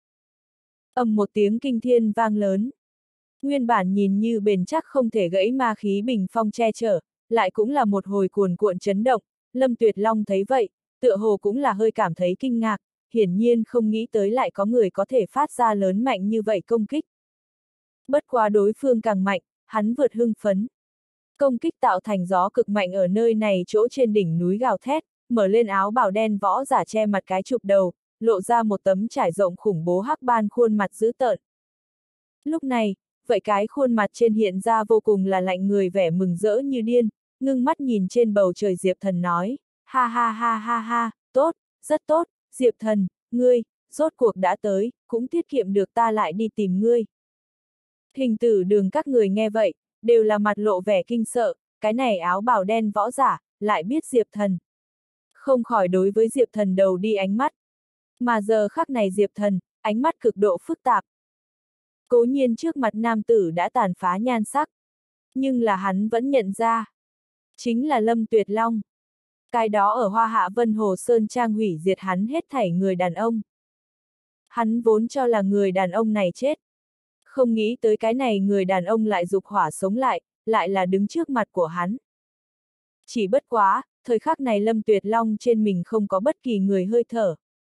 Ầm một tiếng kinh thiên vang lớn. Nguyên bản nhìn như bền chắc không thể gãy ma khí bình phong che chở, lại cũng là một hồi cuồn cuộn chấn động. Lâm Tuyệt Long thấy vậy, tựa hồ cũng là hơi cảm thấy kinh ngạc, hiển nhiên không nghĩ tới lại có người có thể phát ra lớn mạnh như vậy công kích. Bất quá đối phương càng mạnh, hắn vượt hưng phấn. Công kích tạo thành gió cực mạnh ở nơi này chỗ trên đỉnh núi gào thét, mở lên áo bào đen võ giả che mặt cái chụp đầu, lộ ra một tấm trải rộng khủng bố hắc ban khuôn mặt dữ tợn. Lúc này, vậy cái khuôn mặt trên hiện ra vô cùng là lạnh người vẻ mừng rỡ như điên, ngưng mắt nhìn trên bầu trời Diệp Thần nói, ha ha ha ha ha, tốt, rất tốt, Diệp Thần, ngươi, rốt cuộc đã tới, cũng tiết kiệm được ta lại đi tìm ngươi. Hình tử đường các người nghe vậy, đều là mặt lộ vẻ kinh sợ, cái này áo bào đen võ giả, lại biết Diệp Thần. Không khỏi đối với Diệp Thần đầu đi ánh mắt. Mà giờ khắc này Diệp Thần, ánh mắt cực độ phức tạp. Cố nhiên trước mặt nam tử đã tàn phá nhan sắc. Nhưng là hắn vẫn nhận ra. Chính là Lâm Tuyệt Long. Cái đó ở Hoa Hạ Vân Hồ Sơn Trang hủy diệt hắn hết thảy người đàn ông. Hắn vốn cho là người đàn ông này chết. Không nghĩ tới cái này người đàn ông lại dục hỏa sống lại, lại là đứng trước mặt của hắn. Chỉ bất quá, thời khắc này Lâm Tuyệt Long trên mình không có bất kỳ người hơi thở.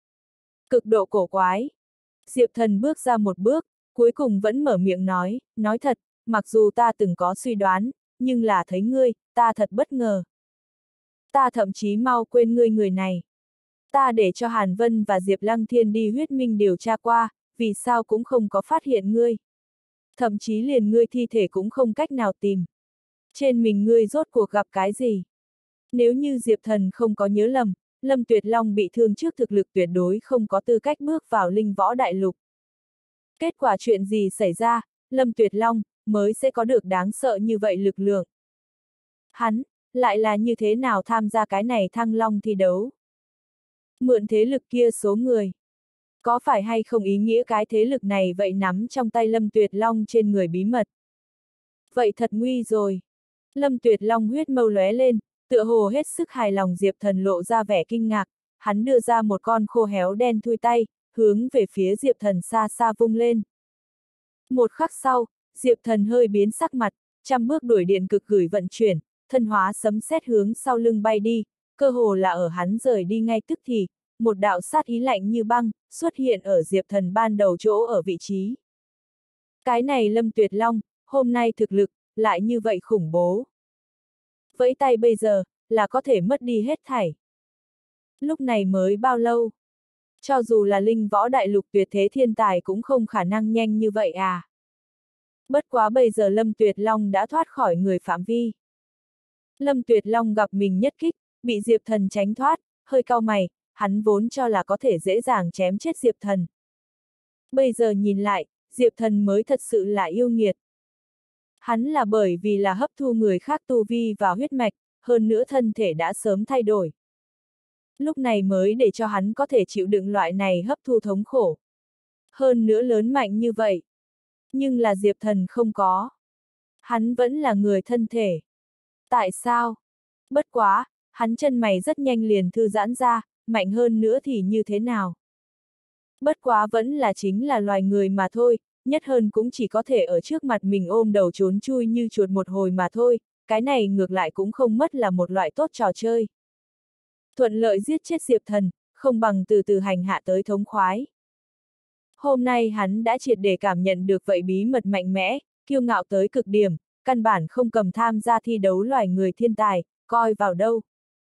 Cực độ cổ quái. Diệp Thần bước ra một bước, cuối cùng vẫn mở miệng nói, nói thật, mặc dù ta từng có suy đoán, nhưng là thấy ngươi, ta thật bất ngờ. Ta thậm chí mau quên ngươi người này. Ta để cho Hàn Vân và Diệp Lăng Thiên đi huyết minh điều tra qua, vì sao cũng không có phát hiện ngươi. Thậm chí liền ngươi thi thể cũng không cách nào tìm. Trên mình ngươi rốt cuộc gặp cái gì? Nếu như Diệp Thần không có nhớ lầm, Lâm Tuyệt Long bị thương trước thực lực tuyệt đối không có tư cách bước vào linh võ đại lục. Kết quả chuyện gì xảy ra, Lâm Tuyệt Long mới sẽ có được đáng sợ như vậy lực lượng. Hắn, lại là như thế nào tham gia cái này thăng long thi đấu? Mượn thế lực kia số người. Có phải hay không ý nghĩa cái thế lực này vậy nắm trong tay Lâm Tuyệt Long trên người bí mật? Vậy thật nguy rồi. Lâm Tuyệt Long huyết mâu lóe lên, tựa hồ hết sức hài lòng. Diệp Thần lộ ra vẻ kinh ngạc, hắn đưa ra một con khô héo đen thui tay, hướng về phía Diệp Thần xa xa vung lên. Một khắc sau, Diệp Thần hơi biến sắc mặt, trăm bước đuổi điện cực gửi vận chuyển, thân hóa sấm sét hướng sau lưng bay đi, cơ hồ là ở hắn rời đi ngay tức thì, một đạo sát ý lạnh như băng, xuất hiện ở Diệp Thần ban đầu chỗ ở vị trí. Cái này Lâm Tuyệt Long, hôm nay thực lực, lại như vậy khủng bố. Vẫy tay bây giờ, là có thể mất đi hết thảy. Lúc này mới bao lâu? Cho dù là linh võ đại lục tuyệt thế thiên tài cũng không khả năng nhanh như vậy à. Bất quá bây giờ Lâm Tuyệt Long đã thoát khỏi người phạm vi. Lâm Tuyệt Long gặp mình nhất kích, bị Diệp Thần tránh thoát, hơi cau mày, hắn vốn cho là có thể dễ dàng chém chết Diệp Thần. Bây giờ nhìn lại, Diệp Thần mới thật sự là yêu nghiệt. Hắn là bởi vì là hấp thu người khác tu vi và huyết mạch, hơn nữa thân thể đã sớm thay đổi. Lúc này mới để cho hắn có thể chịu đựng loại này hấp thu thống khổ. Hơn nữa lớn mạnh như vậy. Nhưng là Diệp Thần không có. Hắn vẫn là người thân thể. Tại sao? Bất quá, hắn chân mày rất nhanh liền thư giãn ra, mạnh hơn nữa thì như thế nào? Bất quá vẫn là chính là loài người mà thôi, nhất hơn cũng chỉ có thể ở trước mặt mình ôm đầu trốn chui như chuột một hồi mà thôi, cái này ngược lại cũng không mất là một loại tốt trò chơi. Thuận lợi giết chết Diệp Thần, không bằng từ từ hành hạ tới thống khoái. Hôm nay hắn đã triệt để cảm nhận được vậy bí mật mạnh mẽ, kiêu ngạo tới cực điểm, căn bản không cầm tham gia thi đấu loài người thiên tài, coi vào đâu.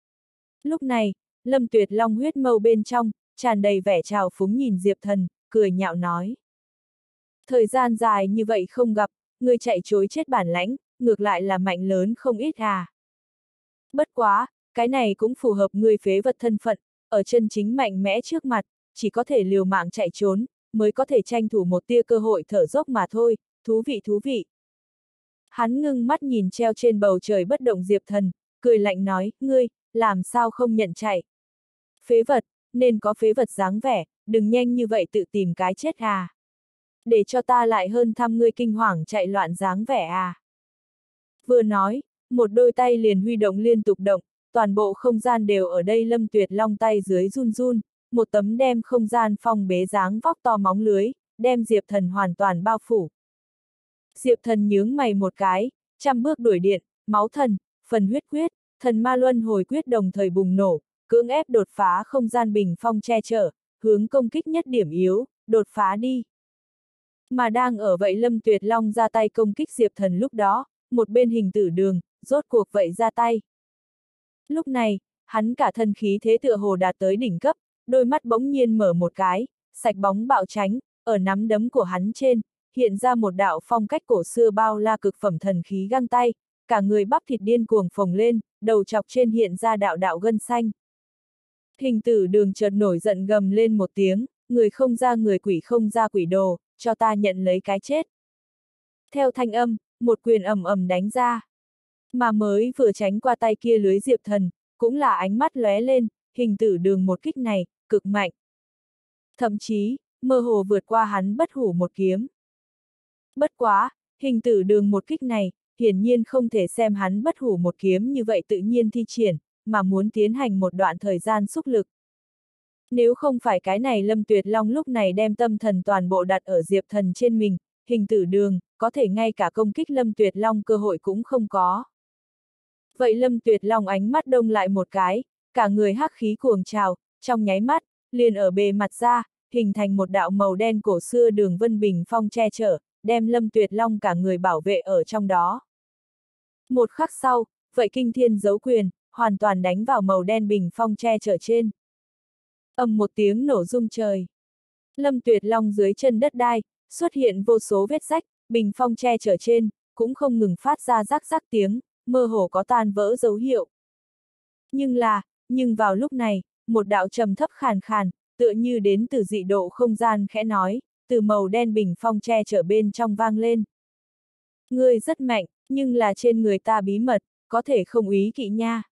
Lúc này, Lâm Tuyệt Long huyết mâu bên trong, tràn đầy vẻ trào phúng nhìn Diệp Thần, cười nhạo nói. Thời gian dài như vậy không gặp, người chạy chối chết bản lãnh, ngược lại là mạnh lớn không ít à. Bất quá, cái này cũng phù hợp người phế vật thân phận, ở chân chính mạnh mẽ trước mặt, chỉ có thể liều mạng chạy trốn, mới có thể tranh thủ một tia cơ hội thở dốc mà thôi, thú vị thú vị. Hắn ngưng mắt nhìn treo trên bầu trời bất động Diệp Thần, cười lạnh nói, ngươi, làm sao không nhận chạy? Phế vật, nên có phế vật dáng vẻ, đừng nhanh như vậy tự tìm cái chết à. Để cho ta lại hơn thăm ngươi kinh hoàng chạy loạn dáng vẻ à. Vừa nói, một đôi tay liền huy động liên tục động, toàn bộ không gian đều ở đây Lâm Tuyệt Long tay dưới run run, một tấm đem không gian phong bế dáng vóc to móng lưới, đem Diệp Thần hoàn toàn bao phủ. Diệp Thần nhướng mày một cái, trăm bước đuổi điện, máu thần, phần huyết quyết, thần ma luân hồi quyết đồng thời bùng nổ, cưỡng ép đột phá không gian bình phong che chở, hướng công kích nhất điểm yếu, đột phá đi. Mà đang ở vậy Lâm Tuyệt Long ra tay công kích Diệp Thần lúc đó, một bên hình tử đường, rốt cuộc vậy ra tay. Lúc này, hắn cả thân khí thế tựa hồ đạt tới đỉnh cấp, đôi mắt bỗng nhiên mở một cái, sạch bóng bạo tránh, ở nắm đấm của hắn trên, hiện ra một đạo phong cách cổ xưa bao la cực phẩm thần khí găng tay, cả người bắp thịt điên cuồng phồng lên, đầu chọc trên hiện ra đạo đạo gân xanh. Hình tử đường chợt nổi giận gầm lên một tiếng, người không ra người quỷ không ra quỷ đồ, cho ta nhận lấy cái chết. Theo thanh âm, một quyền ầm ầm đánh ra. Mà mới vừa tránh qua tay kia lưới Diệp Thần, cũng là ánh mắt lóe lên, hình tử đường một kích này, cực mạnh. Thậm chí, mơ hồ vượt qua hắn bất hủ một kiếm. Bất quá, hình tử đường một kích này, hiển nhiên không thể xem hắn bất hủ một kiếm như vậy tự nhiên thi triển, mà muốn tiến hành một đoạn thời gian xúc lực. Nếu không phải cái này Lâm Tuyệt Long lúc này đem tâm thần toàn bộ đặt ở Diệp Thần trên mình, hình tử đường, có thể ngay cả công kích Lâm Tuyệt Long cơ hội cũng không có. Vậy Lâm Tuyệt Long ánh mắt đông lại một cái, cả người hắc khí cuồng trào, trong nháy mắt, liền ở bề mặt ra, hình thành một đạo màu đen cổ xưa đường vân bình phong che chở, đem Lâm Tuyệt Long cả người bảo vệ ở trong đó. Một khắc sau, vậy kinh thiên giấu quyền, hoàn toàn đánh vào màu đen bình phong che chở trên. Ầm một tiếng nổ rung trời. Lâm Tuyệt Long dưới chân đất đai, xuất hiện vô số vết rách, bình phong che chở trên, cũng không ngừng phát ra rắc rắc tiếng, mơ hồ có tan vỡ dấu hiệu. Nhưng là, nhưng vào lúc này, một đạo trầm thấp khàn khàn, tựa như đến từ dị độ không gian khẽ nói, từ màu đen bình phong che chở bên trong vang lên. Ngươi rất mạnh, nhưng là trên người ta bí mật, có thể không ý kỵ nha.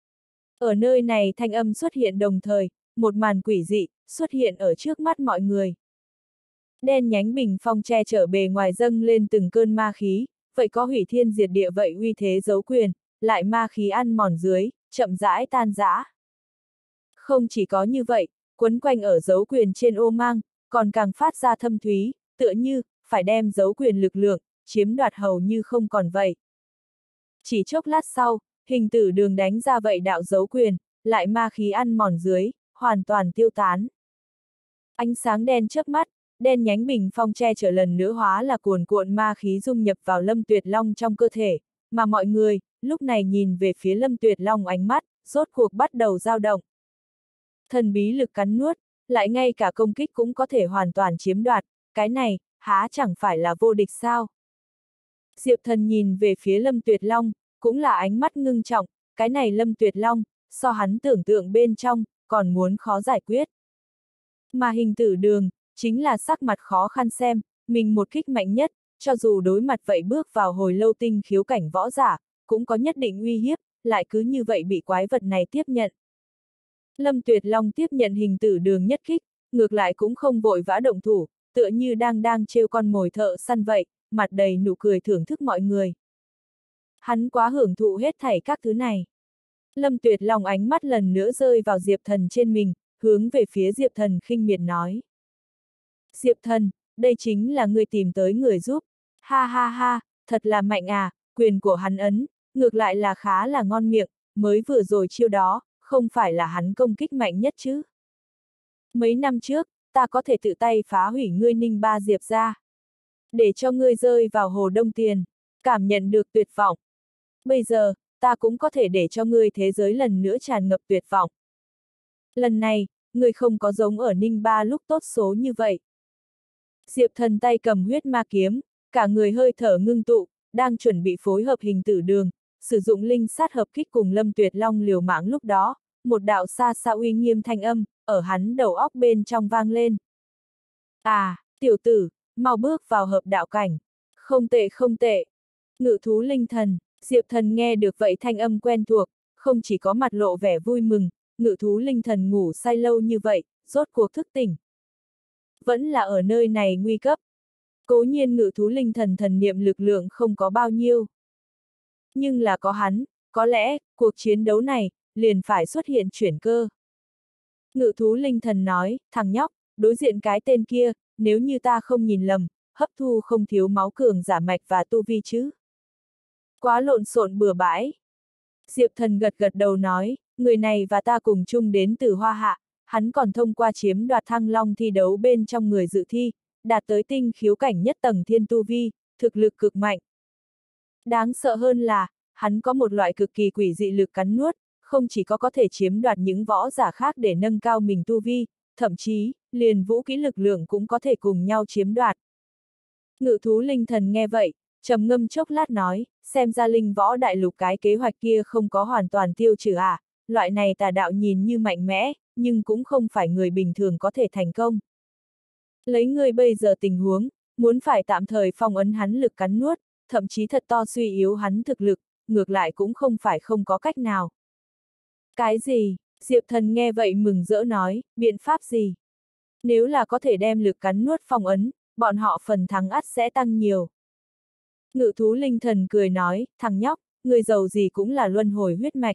Ở nơi này thanh âm xuất hiện đồng thời, một màn quỷ dị, xuất hiện ở trước mắt mọi người. Đen nhánh bình phong che chở bề ngoài dâng lên từng cơn ma khí, vậy có hủy thiên diệt địa vậy uy thế giấu quyền, lại ma khí ăn mòn dưới, chậm rãi tan rã. Không chỉ có như vậy, quấn quanh ở dấu quyền trên ô mang, còn càng phát ra thâm thúy, tựa như, phải đem dấu quyền lực lượng, chiếm đoạt hầu như không còn vậy. Chỉ chốc lát sau, hình tử đường đánh ra vậy đạo dấu quyền, lại ma khí ăn mòn dưới, hoàn toàn tiêu tán. Ánh sáng đen chớp mắt, đen nhánh bình phong che chở lần nữa hóa là cuồn cuộn ma khí dung nhập vào Lâm Tuyệt Long trong cơ thể, mà mọi người, lúc này nhìn về phía Lâm Tuyệt Long ánh mắt, rốt cuộc bắt đầu dao động. Thần bí lực cắn nuốt, lại ngay cả công kích cũng có thể hoàn toàn chiếm đoạt, cái này, há chẳng phải là vô địch sao? Diệp Thần nhìn về phía Lâm Tuyệt Long, cũng là ánh mắt ngưng trọng, cái này Lâm Tuyệt Long, so hắn tưởng tượng bên trong, còn muốn khó giải quyết. Mà hình tử đường, chính là sắc mặt khó khăn xem, mình một kích mạnh nhất, cho dù đối mặt vậy bước vào hồi lâu tinh khiếu cảnh võ giả, cũng có nhất định uy hiếp, lại cứ như vậy bị quái vật này tiếp nhận. Lâm Tuyệt Long tiếp nhận hình tử đường nhất kích, ngược lại cũng không vội vã động thủ, tựa như đang đang trêu con mồi thợ săn vậy, mặt đầy nụ cười thưởng thức mọi người. Hắn quá hưởng thụ hết thảy các thứ này. Lâm Tuyệt Long ánh mắt lần nữa rơi vào Diệp Thần trên mình, hướng về phía Diệp Thần khinh miệt nói. Diệp Thần, đây chính là người tìm tới người giúp. Ha ha ha, thật là mạnh à, quyền của hắn ấn, ngược lại là khá là ngon miệng, mới vừa rồi chiêu đó, không phải là hắn công kích mạnh nhất chứ. Mấy năm trước, ta có thể tự tay phá hủy ngươi Ninh Ba Diệp ra. Để cho ngươi rơi vào hồ Đông Tiền, cảm nhận được tuyệt vọng. Bây giờ, ta cũng có thể để cho ngươi thế giới lần nữa tràn ngập tuyệt vọng. Lần này, ngươi không có giống ở Ninh Ba lúc tốt số như vậy. Diệp Thần tay cầm huyết ma kiếm, cả người hơi thở ngưng tụ, đang chuẩn bị phối hợp hình tử đường, sử dụng linh sát hợp kích cùng Lâm Tuyệt Long liều mạng lúc đó, một đạo xa xa uy nghiêm thanh âm, ở hắn đầu óc bên trong vang lên. À, tiểu tử, mau bước vào hợp đạo cảnh. Không tệ không tệ. Ngự thú linh thần, Diệp Thần nghe được vậy thanh âm quen thuộc, không chỉ có mặt lộ vẻ vui mừng, ngự thú linh thần ngủ say lâu như vậy, rốt cuộc thức tỉnh. Vẫn là ở nơi này nguy cấp. Cố nhiên ngự thú linh thần thần niệm lực lượng không có bao nhiêu. Nhưng là có hắn, có lẽ, cuộc chiến đấu này, liền phải xuất hiện chuyển cơ. Ngự thú linh thần nói, thằng nhóc, đối diện cái tên kia, nếu như ta không nhìn lầm, hấp thu không thiếu máu cường giả mạch và tu vi chứ. Quá lộn xộn bừa bãi. Diệp Thần gật gật đầu nói, người này và ta cùng chung đến từ Hoa Hạ, hắn còn thông qua chiếm đoạt thăng long thi đấu bên trong người dự thi, đạt tới tinh khiếu cảnh nhất tầng thiên tu vi, thực lực cực mạnh. Đáng sợ hơn là, hắn có một loại cực kỳ quỷ dị lực cắn nuốt, không chỉ có có thể chiếm đoạt những võ giả khác để nâng cao mình tu vi, thậm chí, liền vũ kỹ lực lượng cũng có thể cùng nhau chiếm đoạt. Ngự thú linh thần nghe vậy, trầm ngâm chốc lát nói, xem ra linh võ đại lục cái kế hoạch kia không có hoàn toàn tiêu trừ à, loại này tà đạo nhìn như mạnh mẽ, nhưng cũng không phải người bình thường có thể thành công. Lấy ngươi bây giờ tình huống, muốn phải tạm thời phong ấn hắn lực cắn nuốt, thậm chí thật to suy yếu hắn thực lực, ngược lại cũng không phải không có cách nào. Cái gì? Diệp Thần nghe vậy mừng rỡ nói, biện pháp gì? Nếu là có thể đem lực cắn nuốt phong ấn, bọn họ phần thắng ắt sẽ tăng nhiều. Ngự thú linh thần cười nói, thằng nhóc, người giàu gì cũng là luân hồi huyết mạch.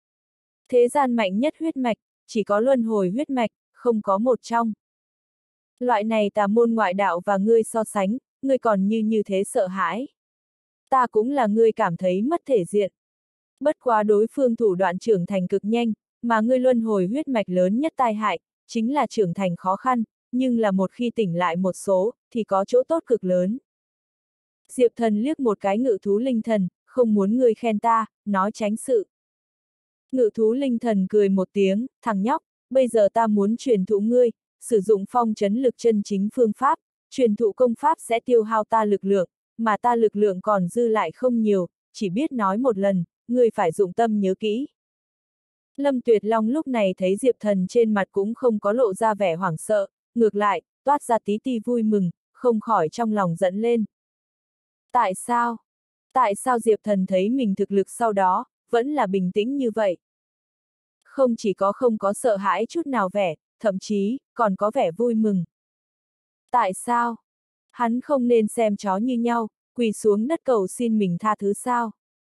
Thế gian mạnh nhất huyết mạch, chỉ có luân hồi huyết mạch, không có một trong. Loại này tà môn ngoại đạo và ngươi so sánh, ngươi còn như như thế sợ hãi. Ta cũng là ngươi cảm thấy mất thể diện. Bất quá đối phương thủ đoạn trưởng thành cực nhanh, mà ngươi luân hồi huyết mạch lớn nhất tai hại, chính là trưởng thành khó khăn, nhưng là một khi tỉnh lại một số, thì có chỗ tốt cực lớn. Diệp Thần liếc một cái ngự thú linh thần, không muốn ngươi khen ta, nói tránh sự. Ngự thú linh thần cười một tiếng, thằng nhóc, bây giờ ta muốn truyền thụ ngươi, sử dụng phong trấn lực chân chính phương pháp, truyền thụ công pháp sẽ tiêu hao ta lực lượng, mà ta lực lượng còn dư lại không nhiều, chỉ biết nói một lần, ngươi phải dụng tâm nhớ kỹ. Lâm Tuyệt Long lúc này thấy Diệp Thần trên mặt cũng không có lộ ra vẻ hoảng sợ, ngược lại, toát ra tí ti vui mừng, không khỏi trong lòng giận lên. Tại sao? Tại sao Diệp Thần thấy mình thực lực sau đó, vẫn là bình tĩnh như vậy? Không chỉ có không có sợ hãi chút nào vẻ, thậm chí, còn có vẻ vui mừng. Tại sao? Hắn không nên xem chó như nhau, quỳ xuống đất cầu xin mình tha thứ sao?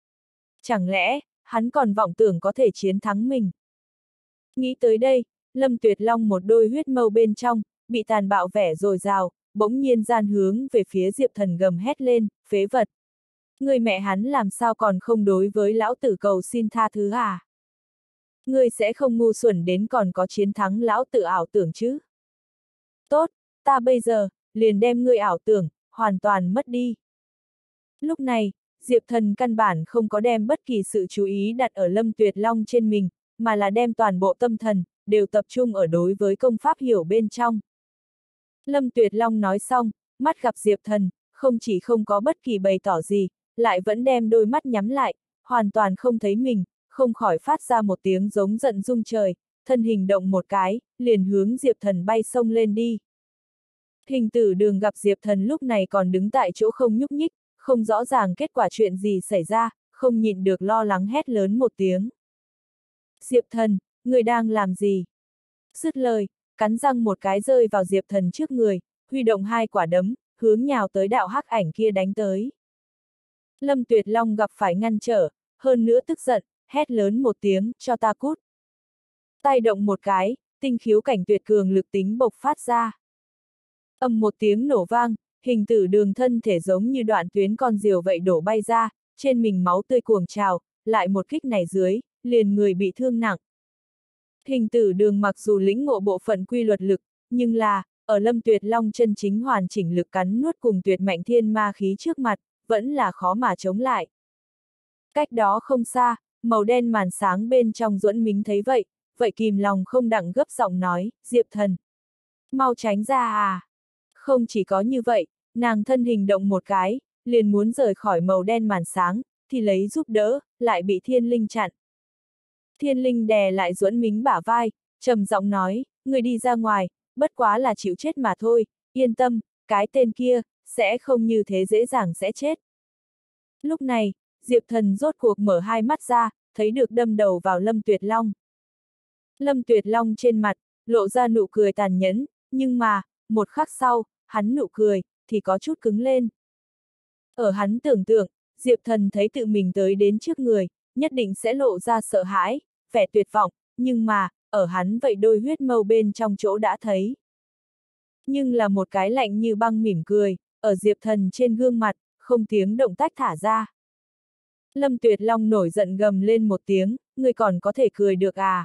Chẳng lẽ, hắn còn vọng tưởng có thể chiến thắng mình? Nghĩ tới đây, Lâm Tuyệt Long một đôi huyết mâu bên trong, bị tàn bạo vẻ dồi dào, bỗng nhiên gian hướng về phía Diệp Thần gầm hét lên, phế vật. Người mẹ hắn làm sao còn không đối với lão tử cầu xin tha thứ à? Ngươi sẽ không ngu xuẩn đến còn có chiến thắng lão tử ảo tưởng chứ? Tốt, ta bây giờ, liền đem ngươi ảo tưởng, hoàn toàn mất đi. Lúc này, Diệp Thần căn bản không có đem bất kỳ sự chú ý đặt ở Lâm Tuyệt Long trên mình, mà là đem toàn bộ tâm thần, đều tập trung ở đối với công pháp hiểu bên trong. Lâm Tuyệt Long nói xong, mắt gặp Diệp Thần, không chỉ không có bất kỳ bày tỏ gì, lại vẫn đem đôi mắt nhắm lại, hoàn toàn không thấy mình, không khỏi phát ra một tiếng giống giận rung trời, thân hình động một cái, liền hướng Diệp Thần bay sông lên đi. Hình tử Đường gặp Diệp Thần lúc này còn đứng tại chỗ không nhúc nhích, không rõ ràng kết quả chuyện gì xảy ra, không nhịn được lo lắng hét lớn một tiếng. Diệp Thần, người đang làm gì? Dứt lời, cắn răng một cái rơi vào Diệp Thần trước người, huy động hai quả đấm, hướng nhào tới đạo hắc ảnh kia đánh tới. Lâm Tuyệt Long gặp phải ngăn trở, hơn nữa tức giận, hét lớn một tiếng, cho ta cút. Tay động một cái, tinh khiếu cảnh tuyệt cường lực tính bộc phát ra. Ầm một tiếng nổ vang, hình tử Đường thân thể giống như đoạn tuyến con diều vậy đổ bay ra, trên mình máu tươi cuồng trào, lại một kích này dưới, liền người bị thương nặng. Hình tử Đường mặc dù lĩnh ngộ bộ phận quy luật lực, nhưng là, ở Lâm Tuyệt Long chân chính hoàn chỉnh lực cắn nuốt cùng tuyệt mạnh thiên ma khí trước mặt, vẫn là khó mà chống lại. Cách đó không xa, màu đen màn sáng bên trong Duẫn Mính thấy vậy, vậy kìm lòng không đặng gấp giọng nói, Diệp Thần. Mau tránh ra à! Không chỉ có như vậy, nàng thân hình động một cái, liền muốn rời khỏi màu đen màn sáng, thì lấy giúp đỡ, lại bị Thiên Linh chặn. Thiên Linh đè lại Duẫn Mính bả vai, trầm giọng nói, người đi ra ngoài, bất quá là chịu chết mà thôi, yên tâm, cái tên kia, sẽ không như thế dễ dàng sẽ chết. Lúc này, Diệp Thần rốt cuộc mở hai mắt ra, thấy được đâm đầu vào Lâm Tuyệt Long. Lâm Tuyệt Long trên mặt, lộ ra nụ cười tàn nhẫn, nhưng mà, một khắc sau, hắn nụ cười, thì có chút cứng lên. Ở hắn tưởng tượng, Diệp Thần thấy tự mình tới đến trước người, nhất định sẽ lộ ra sợ hãi, vẻ tuyệt vọng, nhưng mà, ở hắn vậy đôi huyết mâu bên trong chỗ đã thấy. Nhưng là một cái lạnh như băng mỉm cười, ở Diệp Thần trên gương mặt, không tiếng động tách thả ra. Lâm Tuyệt Long nổi giận gầm lên một tiếng, người còn có thể cười được à?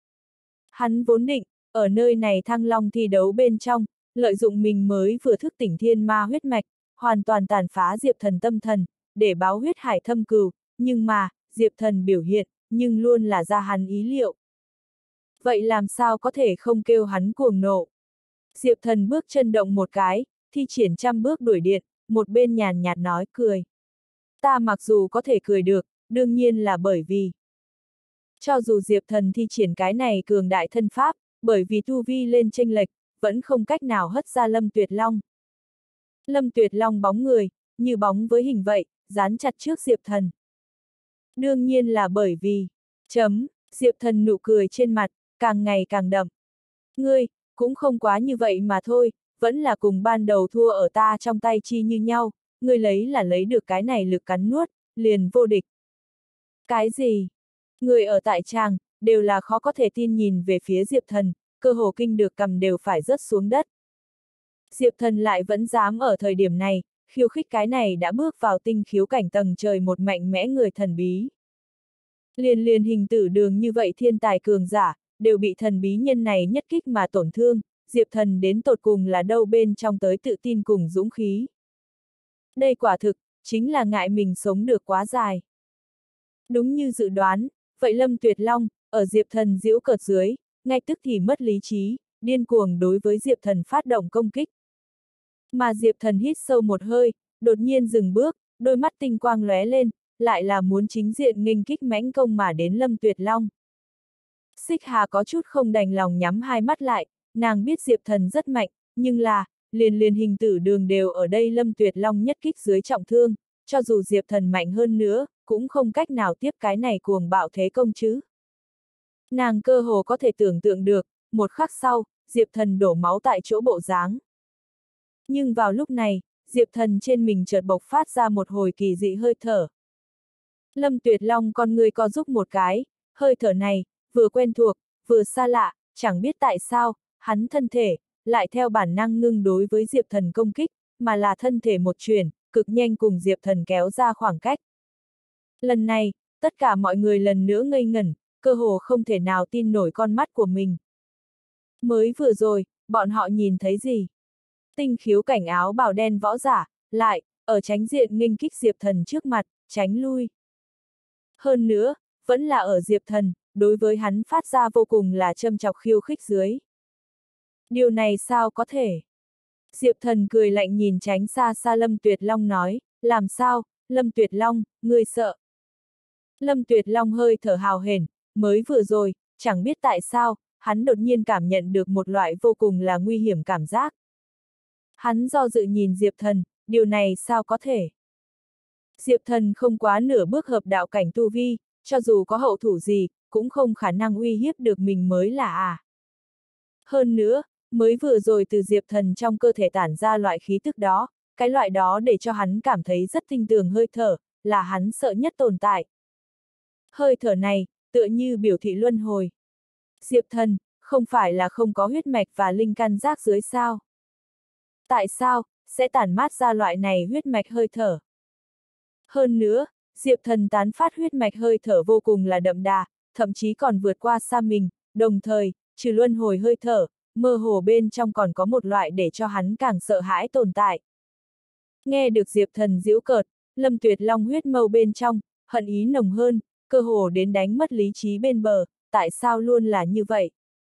Hắn vốn định, ở nơi này Thăng Long thi đấu bên trong, lợi dụng mình mới vừa thức tỉnh thiên ma huyết mạch, hoàn toàn tàn phá Diệp Thần tâm thần, để báo huyết hải thâm cừu, nhưng mà, Diệp Thần biểu hiện, nhưng luôn là ra hắn ý liệu. Vậy làm sao có thể không kêu hắn cuồng nộ? Diệp Thần bước chân động một cái, thi triển trăm bước đuổi điện, một bên nhàn nhạt nói cười. Ta mặc dù có thể cười được, đương nhiên là bởi vì. Cho dù Diệp Thần thi triển cái này cường đại thân pháp, bởi vì tu vi lên chênh lệch, vẫn không cách nào hất ra Lâm Tuyệt Long. Lâm Tuyệt Long bóng người, như bóng với hình vậy, dán chặt trước Diệp Thần. Đương nhiên là bởi vì, chấm, Diệp Thần nụ cười trên mặt, càng ngày càng đậm. Ngươi, cũng không quá như vậy mà thôi, vẫn là cùng ban đầu thua ở ta trong tay chi như nhau, ngươi lấy là lấy được cái này lực cắn nuốt, liền vô địch. Cái gì? Người ở tại tràng, đều là khó có thể tin nhìn về phía Diệp Thần, cơ hồ kinh được cầm đều phải rớt xuống đất. Diệp Thần lại vẫn dám ở thời điểm này, khiêu khích cái này đã bước vào tinh khiếu cảnh tầng trời một mạnh mẽ người thần bí. Liền liền hình tử đường như vậy thiên tài cường giả, đều bị thần bí nhân này nhất kích mà tổn thương, Diệp Thần đến tột cùng là đâu bên trong tới tự tin cùng dũng khí. Đây quả thực, chính là ngại mình sống được quá dài. Đúng như dự đoán, vậy Lâm Tuyệt Long, ở Diệp Thần giễu cợt dưới, ngay tức thì mất lý trí, điên cuồng đối với Diệp Thần phát động công kích. Mà Diệp Thần hít sâu một hơi, đột nhiên dừng bước, đôi mắt tinh quang lóe lên, lại là muốn chính diện nghênh kích mãnh công mà đến Lâm Tuyệt Long. Xích Hà có chút không đành lòng nhắm hai mắt lại, nàng biết Diệp Thần rất mạnh, nhưng là, liền liền hình tử đường đều ở đây Lâm Tuyệt Long nhất kích dưới trọng thương, cho dù Diệp Thần mạnh hơn nữa, cũng không cách nào tiếp cái này cuồng bạo thế công chứ. Nàng cơ hồ có thể tưởng tượng được, một khắc sau, Diệp Thần đổ máu tại chỗ bộ dáng. Nhưng vào lúc này, Diệp Thần trên mình chợt bộc phát ra một hồi kỳ dị hơi thở. Lâm Tuyệt Long con người co giúp một cái, hơi thở này, vừa quen thuộc, vừa xa lạ, chẳng biết tại sao, hắn thân thể, lại theo bản năng ngưng đối với Diệp Thần công kích, mà là thân thể một chuyển, cực nhanh cùng Diệp Thần kéo ra khoảng cách. Lần này, tất cả mọi người lần nữa ngây ngẩn, cơ hồ không thể nào tin nổi con mắt của mình. Mới vừa rồi, bọn họ nhìn thấy gì? Tinh khiếu cảnh áo bào đen võ giả, lại, ở tránh diện nghênh kích Diệp Thần trước mặt, tránh lui. Hơn nữa, vẫn là ở Diệp Thần, đối với hắn phát ra vô cùng là châm chọc khiêu khích dưới. Điều này sao có thể? Diệp Thần cười lạnh nhìn tránh xa xa Lâm Tuyệt Long nói, làm sao, Lâm Tuyệt Long, ngươi sợ. Lâm Tuyệt Long hơi thở hào hển, mới vừa rồi, chẳng biết tại sao, hắn đột nhiên cảm nhận được một loại vô cùng là nguy hiểm cảm giác. Hắn do dự nhìn Diệp Thần, điều này sao có thể? Diệp Thần không quá nửa bước hợp đạo cảnh tu vi, cho dù có hậu thủ gì, cũng không khả năng uy hiếp được mình mới là à. Hơn nữa, mới vừa rồi từ Diệp Thần trong cơ thể tản ra loại khí tức đó, cái loại đó để cho hắn cảm thấy rất tinh tường hơi thở, là hắn sợ nhất tồn tại. Hơi thở này, tựa như biểu thị luân hồi. Diệp Thần, không phải là không có huyết mạch và linh căn rác dưới sao? Tại sao, sẽ tản mát ra loại này huyết mạch hơi thở? Hơn nữa, Diệp Thần tán phát huyết mạch hơi thở vô cùng là đậm đà, thậm chí còn vượt qua xa mình, đồng thời, trừ luân hồi hơi thở, mơ hồ bên trong còn có một loại để cho hắn càng sợ hãi tồn tại. Nghe được Diệp Thần giễu cợt, Lâm Tuyệt Long huyết mâu bên trong, hận ý nồng hơn, cơ hồ đến đánh mất lý trí bên bờ, tại sao luôn là như vậy?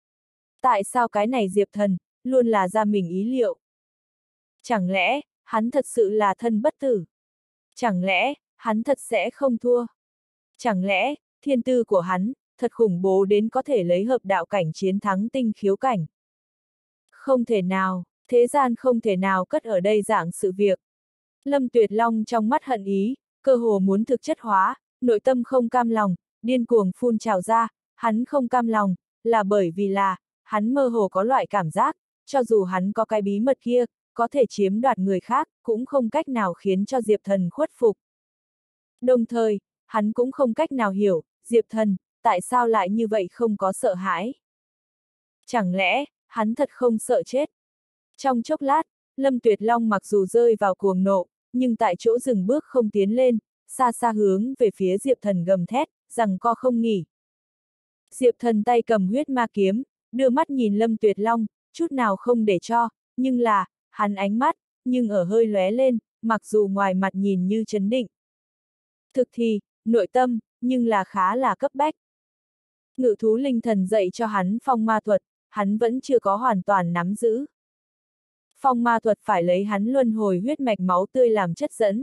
Tại sao cái này Diệp Thần, luôn là ra mình ý liệu? Chẳng lẽ, hắn thật sự là thân bất tử? Chẳng lẽ, hắn thật sẽ không thua? Chẳng lẽ, thiên tư của hắn, thật khủng bố đến có thể lấy hợp đạo cảnh chiến thắng tinh khiếu cảnh? Không thể nào, thế gian không thể nào cất ở đây dạng sự việc. Lâm Tuyệt Long trong mắt hận ý, cơ hồ muốn thực chất hóa, nội tâm không cam lòng, điên cuồng phun trào ra, hắn không cam lòng, là bởi vì là, hắn mơ hồ có loại cảm giác, cho dù hắn có cái bí mật kia, có thể chiếm đoạt người khác, cũng không cách nào khiến cho Diệp Thần khuất phục. Đồng thời, hắn cũng không cách nào hiểu, Diệp Thần, tại sao lại như vậy không có sợ hãi? Chẳng lẽ, hắn thật không sợ chết? Trong chốc lát, Lâm Tuyệt Long mặc dù rơi vào cuồng nộ, nhưng tại chỗ dừng bước không tiến lên, xa xa hướng về phía Diệp Thần gầm thét, rằng co không nghỉ. Diệp Thần tay cầm huyết ma kiếm, đưa mắt nhìn Lâm Tuyệt Long, chút nào không để cho, nhưng là, hắn ánh mắt, nhưng ở hơi lóe lên, mặc dù ngoài mặt nhìn như trấn định. Thực thì, nội tâm, nhưng là khá là cấp bách. Ngự thú linh thần dạy cho hắn phong ma thuật, hắn vẫn chưa có hoàn toàn nắm giữ. phong ma thuật phải lấy hắn luân hồi huyết mạch máu tươi làm chất dẫn.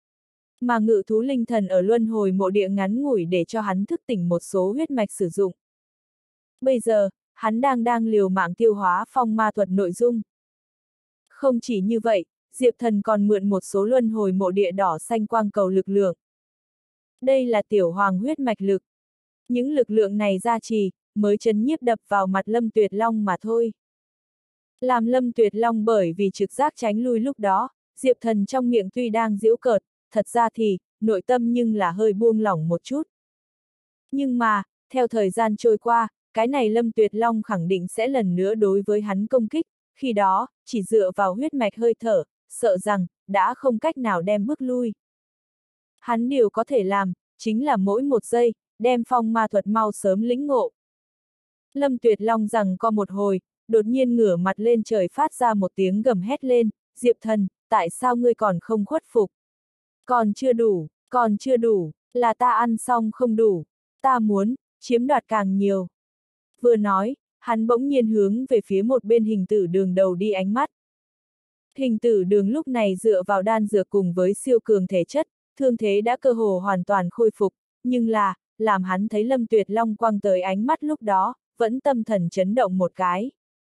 Mà ngự thú linh thần ở luân hồi mộ địa ngắn ngủi để cho hắn thức tỉnh một số huyết mạch sử dụng. Bây giờ, hắn đang đang liều mạng tiêu hóa phong ma thuật nội dung. Không chỉ như vậy, Diệp Thần còn mượn một số luân hồi mộ địa đỏ xanh quang cầu lực lượng. Đây là tiểu hoàng huyết mạch lực. Những lực lượng này gia trì, mới chấn nhiếp đập vào mặt Lâm Tuyệt Long mà thôi. Làm Lâm Tuyệt Long bởi vì trực giác tránh lui lúc đó, Diệp Thần trong miệng tuy đang giễu cợt, thật ra thì, nội tâm nhưng là hơi buông lỏng một chút. Nhưng mà, theo thời gian trôi qua, cái này Lâm Tuyệt Long khẳng định sẽ lần nữa đối với hắn công kích, khi đó, chỉ dựa vào huyết mạch hơi thở, sợ rằng, đã không cách nào đem bước lui. Hắn điều có thể làm, chính là mỗi một giây, đem phong ma thuật mau sớm lĩnh ngộ. Lâm Tuyệt Long rằng có một hồi, đột nhiên ngửa mặt lên trời phát ra một tiếng gầm hét lên, Diệp Thần, tại sao ngươi còn không khuất phục? Còn chưa đủ, còn chưa đủ, là ta ăn xong không đủ, ta muốn, chiếm đoạt càng nhiều. Vừa nói, hắn bỗng nhiên hướng về phía một bên hình tử đường đầu đi ánh mắt. Hình tử đường lúc này dựa vào đan dược cùng với siêu cường thể chất, thương thế đã cơ hồ hoàn toàn khôi phục, nhưng là, làm hắn thấy Lâm Tuyệt Long quăng tới ánh mắt lúc đó, vẫn tâm thần chấn động một cái.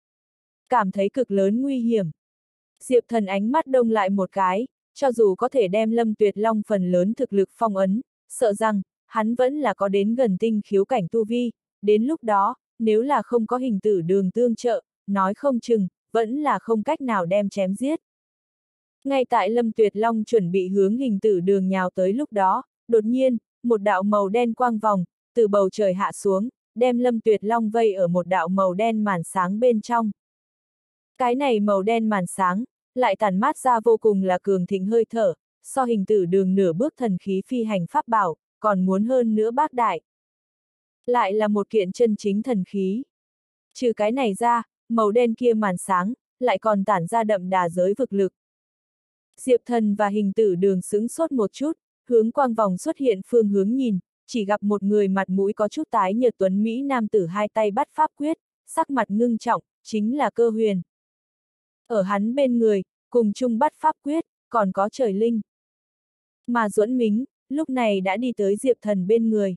Cảm thấy cực lớn nguy hiểm. Diệp Thần ánh mắt đông lại một cái, cho dù có thể đem Lâm Tuyệt Long phần lớn thực lực phong ấn, sợ rằng, hắn vẫn là có đến gần tinh khiếu cảnh tu vi, đến lúc đó, nếu là không có hình tử đường tương trợ, nói không chừng, vẫn là không cách nào đem chém giết. Ngay tại Lâm Tuyệt Long chuẩn bị hướng hình tử đường nhào tới lúc đó, đột nhiên, một đạo màu đen quang vòng, từ bầu trời hạ xuống, đem Lâm Tuyệt Long vây ở một đạo màu đen màn sáng bên trong. Cái này màu đen màn sáng, lại tản mát ra vô cùng là cường thịnh hơi thở, so hình tử đường nửa bước thần khí phi hành pháp bảo, còn muốn hơn nữa bác đại. Lại là một kiện chân chính thần khí. Trừ cái này ra, màu đen kia màn sáng, lại còn tản ra đậm đà giới vực lực. Diệp Thần và hình tử đường sững sốt một chút, hướng quang vòng xuất hiện phương hướng nhìn, chỉ gặp một người mặt mũi có chút tái nhợt tuấn Mỹ nam tử hai tay bắt pháp quyết, sắc mặt ngưng trọng, chính là Cơ Huyền. Ở hắn bên người, cùng chung bắt pháp quyết, còn có Trời Linh. Mà Duẫn Mính, lúc này đã đi tới Diệp Thần bên người.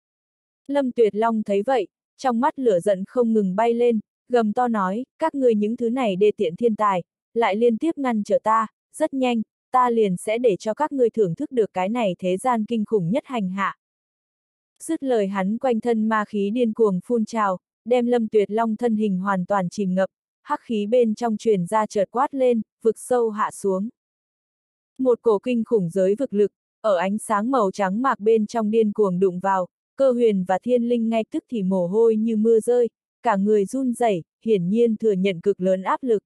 Lâm Tuyệt Long thấy vậy, trong mắt lửa giận không ngừng bay lên, gầm to nói, các ngươi những thứ này đê tiện thiên tài, lại liên tiếp ngăn trở ta, rất nhanh, ta liền sẽ để cho các ngươi thưởng thức được cái này thế gian kinh khủng nhất hành hạ. Dứt lời hắn quanh thân ma khí điên cuồng phun trào, đem Lâm Tuyệt Long thân hình hoàn toàn chìm ngập, hắc khí bên trong truyền ra chợt quát lên, vực sâu hạ xuống. Một cổ kinh khủng giới vực lực, ở ánh sáng màu trắng mạc bên trong điên cuồng đụng vào, Cơ Huyền và Thiên Linh ngay tức thì mồ hôi như mưa rơi, cả người run rẩy, hiển nhiên thừa nhận cực lớn áp lực.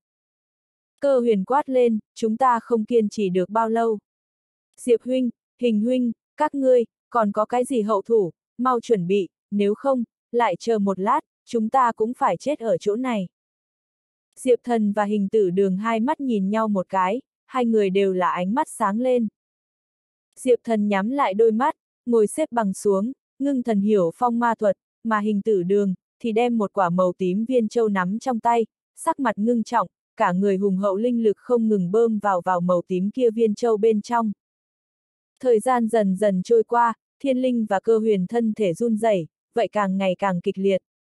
Cơ Huyền quát lên, chúng ta không kiên trì được bao lâu. Diệp huynh, Hình huynh, các ngươi, còn có cái gì hậu thủ, mau chuẩn bị, nếu không, lại chờ một lát, chúng ta cũng phải chết ở chỗ này. Diệp Thần và hình tử đường hai mắt nhìn nhau một cái, hai người đều là ánh mắt sáng lên. Diệp Thần nhắm lại đôi mắt, ngồi xếp bằng xuống, ngưng thần hiểu phong ma thuật, mà hình tử đường, thì đem một quả màu tím viên châu nắm trong tay, sắc mặt ngưng trọng, cả người hùng hậu linh lực không ngừng bơm vào vào màu tím kia viên châu bên trong. Thời gian dần dần trôi qua, Thiên Linh và Cơ Huyền thân thể run rẩy, vậy càng ngày càng kịch liệt.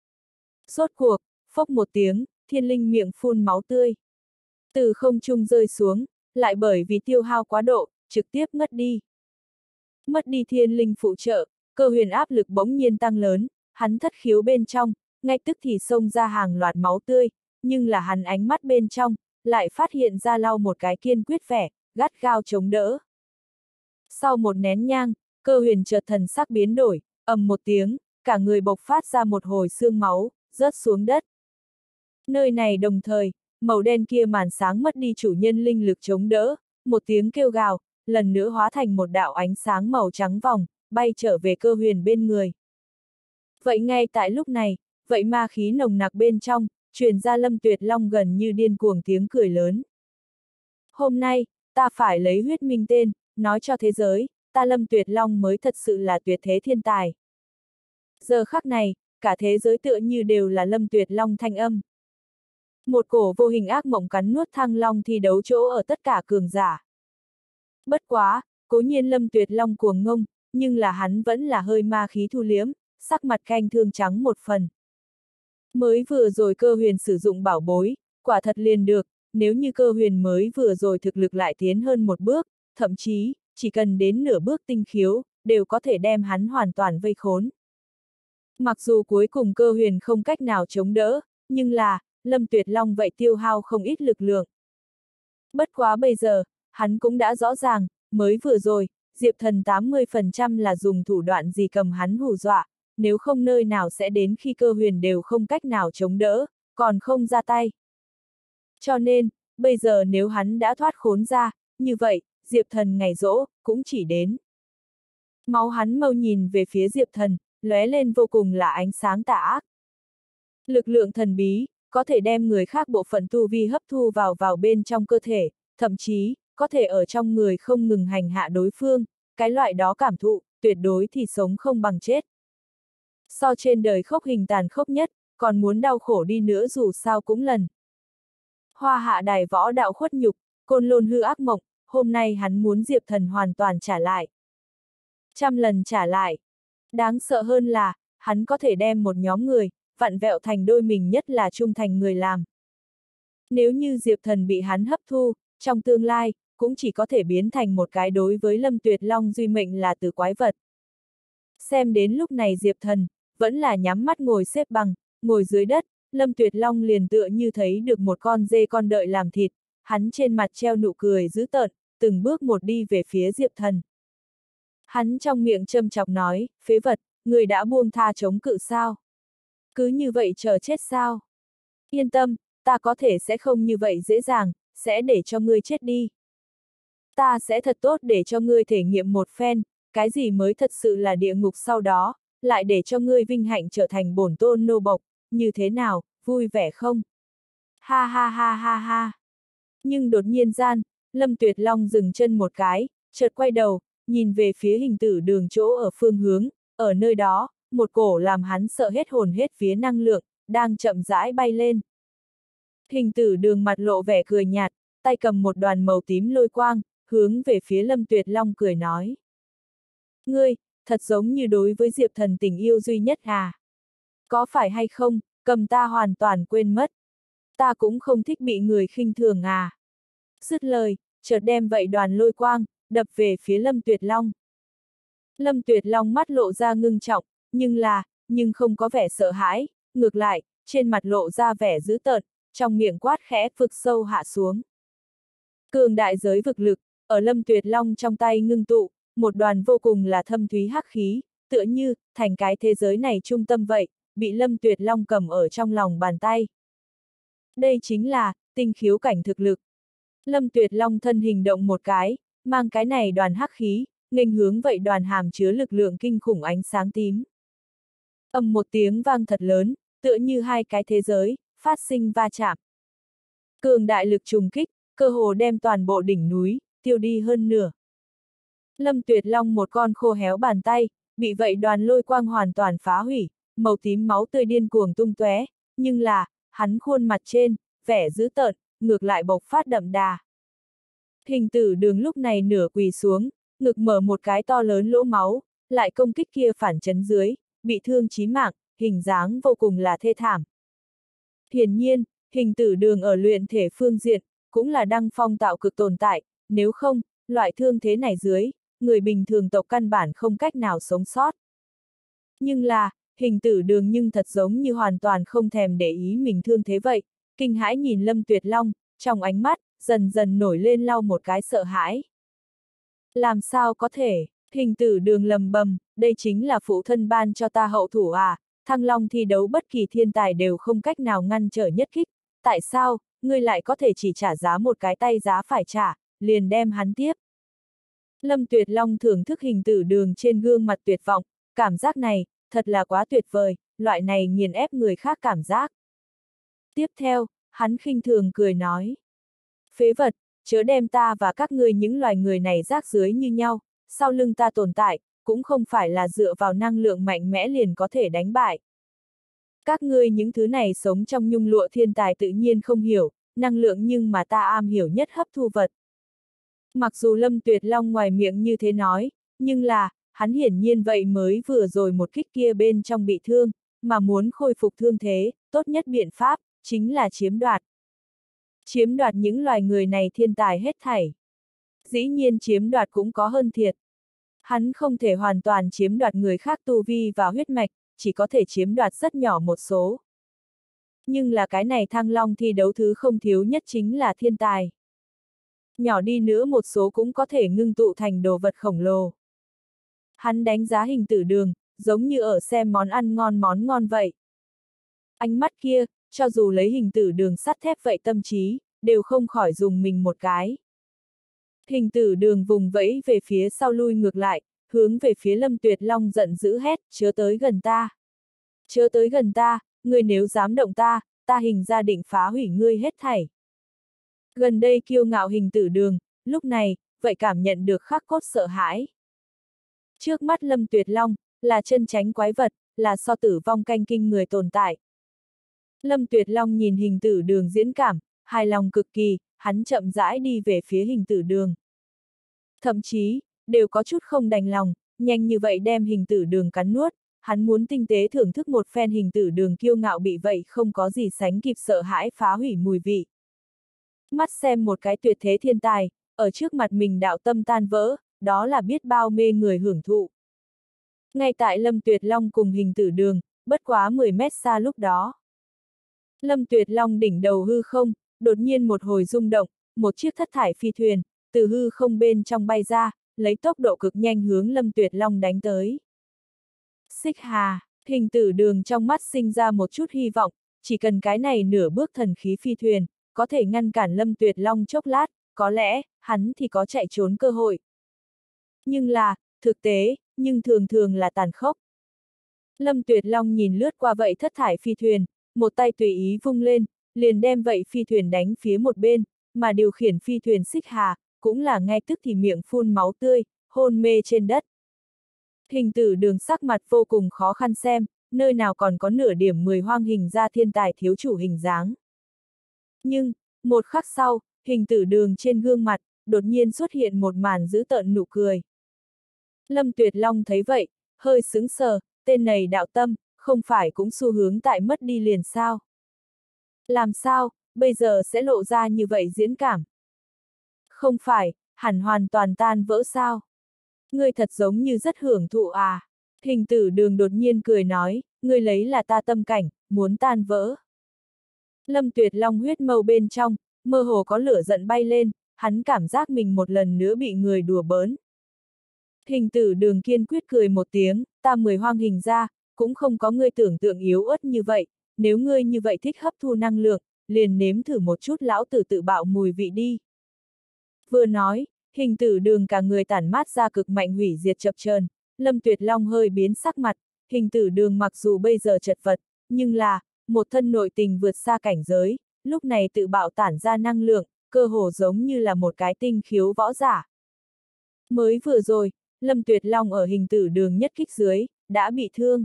Rốt cuộc, phốc một tiếng, Thiên Linh miệng phun máu tươi. Từ không trung rơi xuống, lại bởi vì tiêu hao quá độ, trực tiếp ngất đi. Mất đi Thiên Linh phụ trợ, Cơ Huyền áp lực bỗng nhiên tăng lớn, hắn thất khiếu bên trong, ngay tức thì xông ra hàng loạt máu tươi, nhưng là hắn ánh mắt bên trong, lại phát hiện ra lau một cái kiên quyết vẻ, gắt gao chống đỡ. Sau một nén nhang, Cơ Huyền chợt thần sắc biến đổi, ầm một tiếng, cả người bộc phát ra một hồi xương máu, rớt xuống đất. Nơi này đồng thời, màu đen kia màn sáng mất đi chủ nhân linh lực chống đỡ, một tiếng kêu gào, lần nữa hóa thành một đạo ánh sáng màu trắng vòng, bay trở về Cơ Huyền bên người. Vậy ngay tại lúc này, vậy ma khí nồng nặc bên trong, truyền ra Lâm Tuyệt Long gần như điên cuồng tiếng cười lớn. Hôm nay, ta phải lấy huyết minh tên, nói cho thế giới, ta Lâm Tuyệt Long mới thật sự là tuyệt thế thiên tài. Giờ khắc này, cả thế giới tựa như đều là Lâm Tuyệt Long thanh âm. Một cổ vô hình ác mộng cắn nuốt Thăng Long thi đấu chỗ ở tất cả cường giả. Bất quá, cố nhiên Lâm Tuyệt Long cuồng ngông, nhưng là hắn vẫn là hơi ma khí thu liếm, sắc mặt canh thương trắng một phần. Mới vừa rồi Cơ Huyền sử dụng bảo bối, quả thật liền được, nếu như Cơ Huyền mới vừa rồi thực lực lại tiến hơn một bước, thậm chí, chỉ cần đến nửa bước tinh khiếu, đều có thể đem hắn hoàn toàn vây khốn. Mặc dù cuối cùng Cơ Huyền không cách nào chống đỡ, nhưng là, Lâm Tuyệt Long vậy tiêu hao không ít lực lượng. Bất quá bây giờ, hắn cũng đã rõ ràng, mới vừa rồi, Diệp Thần tám mươi phần trăm là dùng thủ đoạn gì cầm hắn hù dọa, nếu không nơi nào sẽ đến khi Cơ Huyền đều không cách nào chống đỡ, còn không ra tay. Cho nên, bây giờ nếu hắn đã thoát khốn ra, như vậy, Diệp Thần ngày giỗ, cũng chỉ đến. Máu hắn mâu nhìn về phía Diệp Thần, lóe lên vô cùng là ánh sáng tà ác. Lực lượng thần bí, có thể đem người khác bộ phận tu vi hấp thu vào vào bên trong cơ thể, thậm chí, có thể ở trong người không ngừng hành hạ đối phương, cái loại đó cảm thụ, tuyệt đối thì sống không bằng chết. So trên đời khốc hình tàn khốc nhất, còn muốn đau khổ đi nữa dù sao cũng lần. Hoa hạ đài võ đạo khuất nhục, côn lôn hư ác mộng, hôm nay hắn muốn Diệp Thần hoàn toàn trả lại. Trăm lần trả lại. Đáng sợ hơn là, hắn có thể đem một nhóm người, vặn vẹo thành đôi mình nhất là trung thành người làm. Nếu như Diệp Thần bị hắn hấp thu, trong tương lai, cũng chỉ có thể biến thành một cái đối với Lâm Tuyệt Long duy mệnh là từ quái vật. Xem đến lúc này Diệp Thần, vẫn là nhắm mắt ngồi xếp bằng, ngồi dưới đất, Lâm Tuyệt Long liền tựa như thấy được một con dê con đợi làm thịt, hắn trên mặt treo nụ cười dữ tợn, từng bước một đi về phía Diệp Thần. Hắn trong miệng châm chọc nói, phế vật, người đã buông tha chống cự sao? Cứ như vậy chờ chết sao? Yên tâm, ta có thể sẽ không như vậy dễ dàng, sẽ để cho ngươi chết đi. Ta sẽ thật tốt để cho ngươi thể nghiệm một phen, cái gì mới thật sự là địa ngục sau đó, lại để cho ngươi vinh hạnh trở thành bổn tôn nô bộc, như thế nào, vui vẻ không? Ha ha ha ha ha. Nhưng đột nhiên gian, Lâm Tuyệt Long dừng chân một cái, chợt quay đầu, nhìn về phía Hình Tử Đường chỗ ở phương hướng, ở nơi đó, một cổ làm hắn sợ hết hồn hết vía năng lượng, đang chậm rãi bay lên. Hình Tử Đường mặt lộ vẻ cười nhạt, tay cầm một đoàn màu tím lôi quang, hướng về phía Lâm Tuyệt Long cười nói. Ngươi, thật giống như đối với Diệp Thần tình yêu duy nhất à? Có phải hay không, cầm ta hoàn toàn quên mất. Ta cũng không thích bị người khinh thường à? Dứt lời, chợt đem vậy đoàn lôi quang, đập về phía Lâm Tuyệt Long. Lâm Tuyệt Long mắt lộ ra ngưng trọng, nhưng là, nhưng không có vẻ sợ hãi, ngược lại, trên mặt lộ ra vẻ dữ tợn, trong miệng quát khẽ vực sâu hạ xuống. Cường đại giới vực lực, ở Lâm Tuyệt Long trong tay ngưng tụ, một đoàn vô cùng là thâm thúy hắc khí, tựa như, thành cái thế giới này trung tâm vậy, bị Lâm Tuyệt Long cầm ở trong lòng bàn tay. Đây chính là, tinh khiếu cảnh thực lực. Lâm Tuyệt Long thân hình động một cái, mang cái này đoàn hắc khí, nghênh hướng vậy đoàn hàm chứa lực lượng kinh khủng ánh sáng tím. Ầm một tiếng vang thật lớn, tựa như hai cái thế giới, phát sinh va chạm. Cường đại lực trùng kích, cơ hồ đem toàn bộ đỉnh núi, tiêu đi hơn nửa. Lâm Tuyệt Long một con khô héo bàn tay, bị vậy đoàn lôi quang hoàn toàn phá hủy, màu tím máu tươi điên cuồng tung tóe, nhưng là, hắn khuôn mặt trên, vẻ dữ tợn, ngược lại bộc phát đậm đà. Hình Tử Đường lúc này nửa quỳ xuống, ngực mở một cái to lớn lỗ máu, lại công kích kia phản chấn dưới, bị thương chí mạng, hình dáng vô cùng là thê thảm. Hiển nhiên, Hình Tử Đường ở luyện thể phương diện, cũng là đăng phong tạo cực tồn tại, nếu không, loại thương thế này dưới, người bình thường tộc căn bản không cách nào sống sót. Nhưng là, Hình Tử Đường nhưng thật giống như hoàn toàn không thèm để ý mình thương thế vậy, kinh hãi nhìn Lâm Tuyệt Long, trong ánh mắt, dần dần nổi lên lau một cái sợ hãi. Làm sao có thể, Hình Tử Đường lầm bầm, đây chính là phụ thân ban cho ta hậu thủ à, Thăng Long thi đấu bất kỳ thiên tài đều không cách nào ngăn trở nhất kích, tại sao, ngươi lại có thể chỉ trả giá một cái tay giá phải trả, liền đem hắn tiếp. Lâm Tuyệt Long thưởng thức Hình Tử Đường trên gương mặt tuyệt vọng, cảm giác này, thật là quá tuyệt vời, loại này nghiền ép người khác cảm giác. Tiếp theo, hắn khinh thường cười nói. Phế vật, chớ đem ta và các ngươi những loài người này rác rưới như nhau, sau lưng ta tồn tại, cũng không phải là dựa vào năng lượng mạnh mẽ liền có thể đánh bại. Các ngươi những thứ này sống trong nhung lụa thiên tài tự nhiên không hiểu, năng lượng nhưng mà ta am hiểu nhất hấp thu vật. Mặc dù Lâm Tuyệt Long ngoài miệng như thế nói, nhưng là, hắn hiển nhiên vậy mới vừa rồi một kích kia bên trong bị thương, mà muốn khôi phục thương thế, tốt nhất biện pháp, chính là chiếm đoạt. Chiếm đoạt những loài người này thiên tài hết thảy. Dĩ nhiên chiếm đoạt cũng có hơn thiệt. Hắn không thể hoàn toàn chiếm đoạt người khác tu vi và huyết mạch, chỉ có thể chiếm đoạt rất nhỏ một số. Nhưng là cái này Thăng Long thi đấu thứ không thiếu nhất chính là thiên tài. Nhỏ đi nữa một số cũng có thể ngưng tụ thành đồ vật khổng lồ. Hắn đánh giá Hình Tử Đường, giống như ở xem món ăn ngon món ngon vậy. Ánh mắt kia, cho dù lấy Hình Tử Đường sắt thép vậy tâm trí, đều không khỏi dùng mình một cái. Hình Tử Đường vùng vẫy về phía sau lui ngược lại, hướng về phía Lâm Tuyệt Long giận dữ hét, chớ tới gần ta. Chớ tới gần ta, ngươi nếu dám động ta, ta Hình gia định phá hủy ngươi hết thảy. Gần đây kiêu ngạo Hình Tử Đường, lúc này, vậy cảm nhận được khắc cốt sợ hãi. Trước mắt Lâm Tuyệt Long, là chân chánh quái vật, là so tử vong canh kinh người tồn tại. Lâm Tuyệt Long nhìn Hình Tử Đường diễn cảm, hài lòng cực kỳ, hắn chậm rãi đi về phía Hình Tử Đường. Thậm chí, đều có chút không đành lòng, nhanh như vậy đem Hình Tử Đường cắn nuốt, hắn muốn tinh tế thưởng thức một phen Hình Tử Đường kiêu ngạo bị vậy không có gì sánh kịp sợ hãi phá hủy mùi vị. Mắt xem một cái tuyệt thế thiên tài, ở trước mặt mình đạo tâm tan vỡ, đó là biết bao mê người hưởng thụ. Ngay tại Lâm Tuyệt Long cùng Hình Tử Đường, bất quá mười mét xa lúc đó. Lâm Tuyệt Long đỉnh đầu hư không, đột nhiên một hồi rung động, một chiếc thất thải phi thuyền, từ hư không bên trong bay ra, lấy tốc độ cực nhanh hướng Lâm Tuyệt Long đánh tới. Xích Hà, Hình Tử Đường trong mắt sinh ra một chút hy vọng, chỉ cần cái này nửa bước thần khí phi thuyền, có thể ngăn cản Lâm Tuyệt Long chốc lát, có lẽ, hắn thì có chạy trốn cơ hội. Nhưng là, thực tế, nhưng thường thường là tàn khốc. Lâm Tuyệt Long nhìn lướt qua vậy thất thải phi thuyền, một tay tùy ý vung lên, liền đem vậy phi thuyền đánh phía một bên, mà điều khiển phi thuyền Xích Hà, cũng là ngay tức thì miệng phun máu tươi, hôn mê trên đất. Hình Tử Đường sắc mặt vô cùng khó khăn xem, nơi nào còn có nửa điểm mười hoang Hình gia thiên tài thiếu chủ hình dáng. Nhưng, một khắc sau, Hình Tử Đường trên gương mặt, đột nhiên xuất hiện một màn dữ tợn nụ cười. Lâm Tuyệt Long thấy vậy, hơi sững sờ, tên này đạo tâm, không phải cũng xu hướng tại mất đi liền sao? Làm sao, bây giờ sẽ lộ ra như vậy diễn cảm? Không phải, hẳn hoàn toàn tan vỡ sao? Ngươi thật giống như rất hưởng thụ à? Hình Tử Đường đột nhiên cười nói, ngươi lấy là ta tâm cảnh, muốn tan vỡ. Lâm Tuyệt Long huyết mâu bên trong, mơ hồ có lửa giận bay lên, hắn cảm giác mình một lần nữa bị người đùa bỡn. Hình Tử Đường kiên quyết cười một tiếng, ta mười hoang Hình gia, cũng không có ngươi tưởng tượng yếu ớt như vậy, nếu ngươi như vậy thích hấp thu năng lượng, liền nếm thử một chút lão tử tự bạo mùi vị đi. Vừa nói, Hình Tử Đường cả người tản mát ra cực mạnh hủy diệt chập chờn, Lâm Tuyệt Long hơi biến sắc mặt, Hình Tử Đường mặc dù bây giờ chật vật, nhưng là, một thân nội tình vượt xa cảnh giới, lúc này tự bạo tản ra năng lượng, cơ hồ giống như là một cái tinh khiếu võ giả. Mới vừa rồi, Lâm Tuyệt Long ở Hình Tử Đường nhất kích dưới, đã bị thương.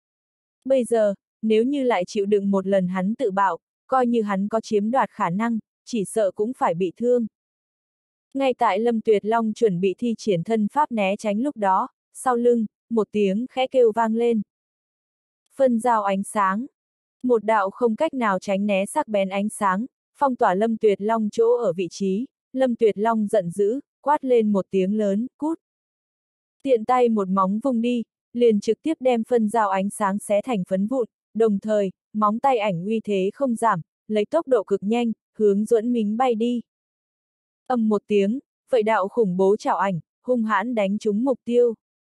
Bây giờ, nếu như lại chịu đựng một lần hắn tự bạo, coi như hắn có chiếm đoạt khả năng, chỉ sợ cũng phải bị thương. Ngay tại Lâm Tuyệt Long chuẩn bị thi triển thân pháp né tránh lúc đó, sau lưng, một tiếng khẽ kêu vang lên. Phân giao ánh sáng. Một đạo không cách nào tránh né sắc bén ánh sáng, phong tỏa Lâm Tuyệt Long chỗ ở vị trí, Lâm Tuyệt Long giận dữ, quát lên một tiếng lớn, cút. Tiện tay một móng vung đi, liền trực tiếp đem phân giao ánh sáng xé thành phấn vụn, đồng thời, móng tay ảnh uy thế không giảm, lấy tốc độ cực nhanh, hướng Duẫn Mính bay đi. Ầm một tiếng, vậy đạo khủng bố chảo ảnh, hung hãn đánh trúng mục tiêu.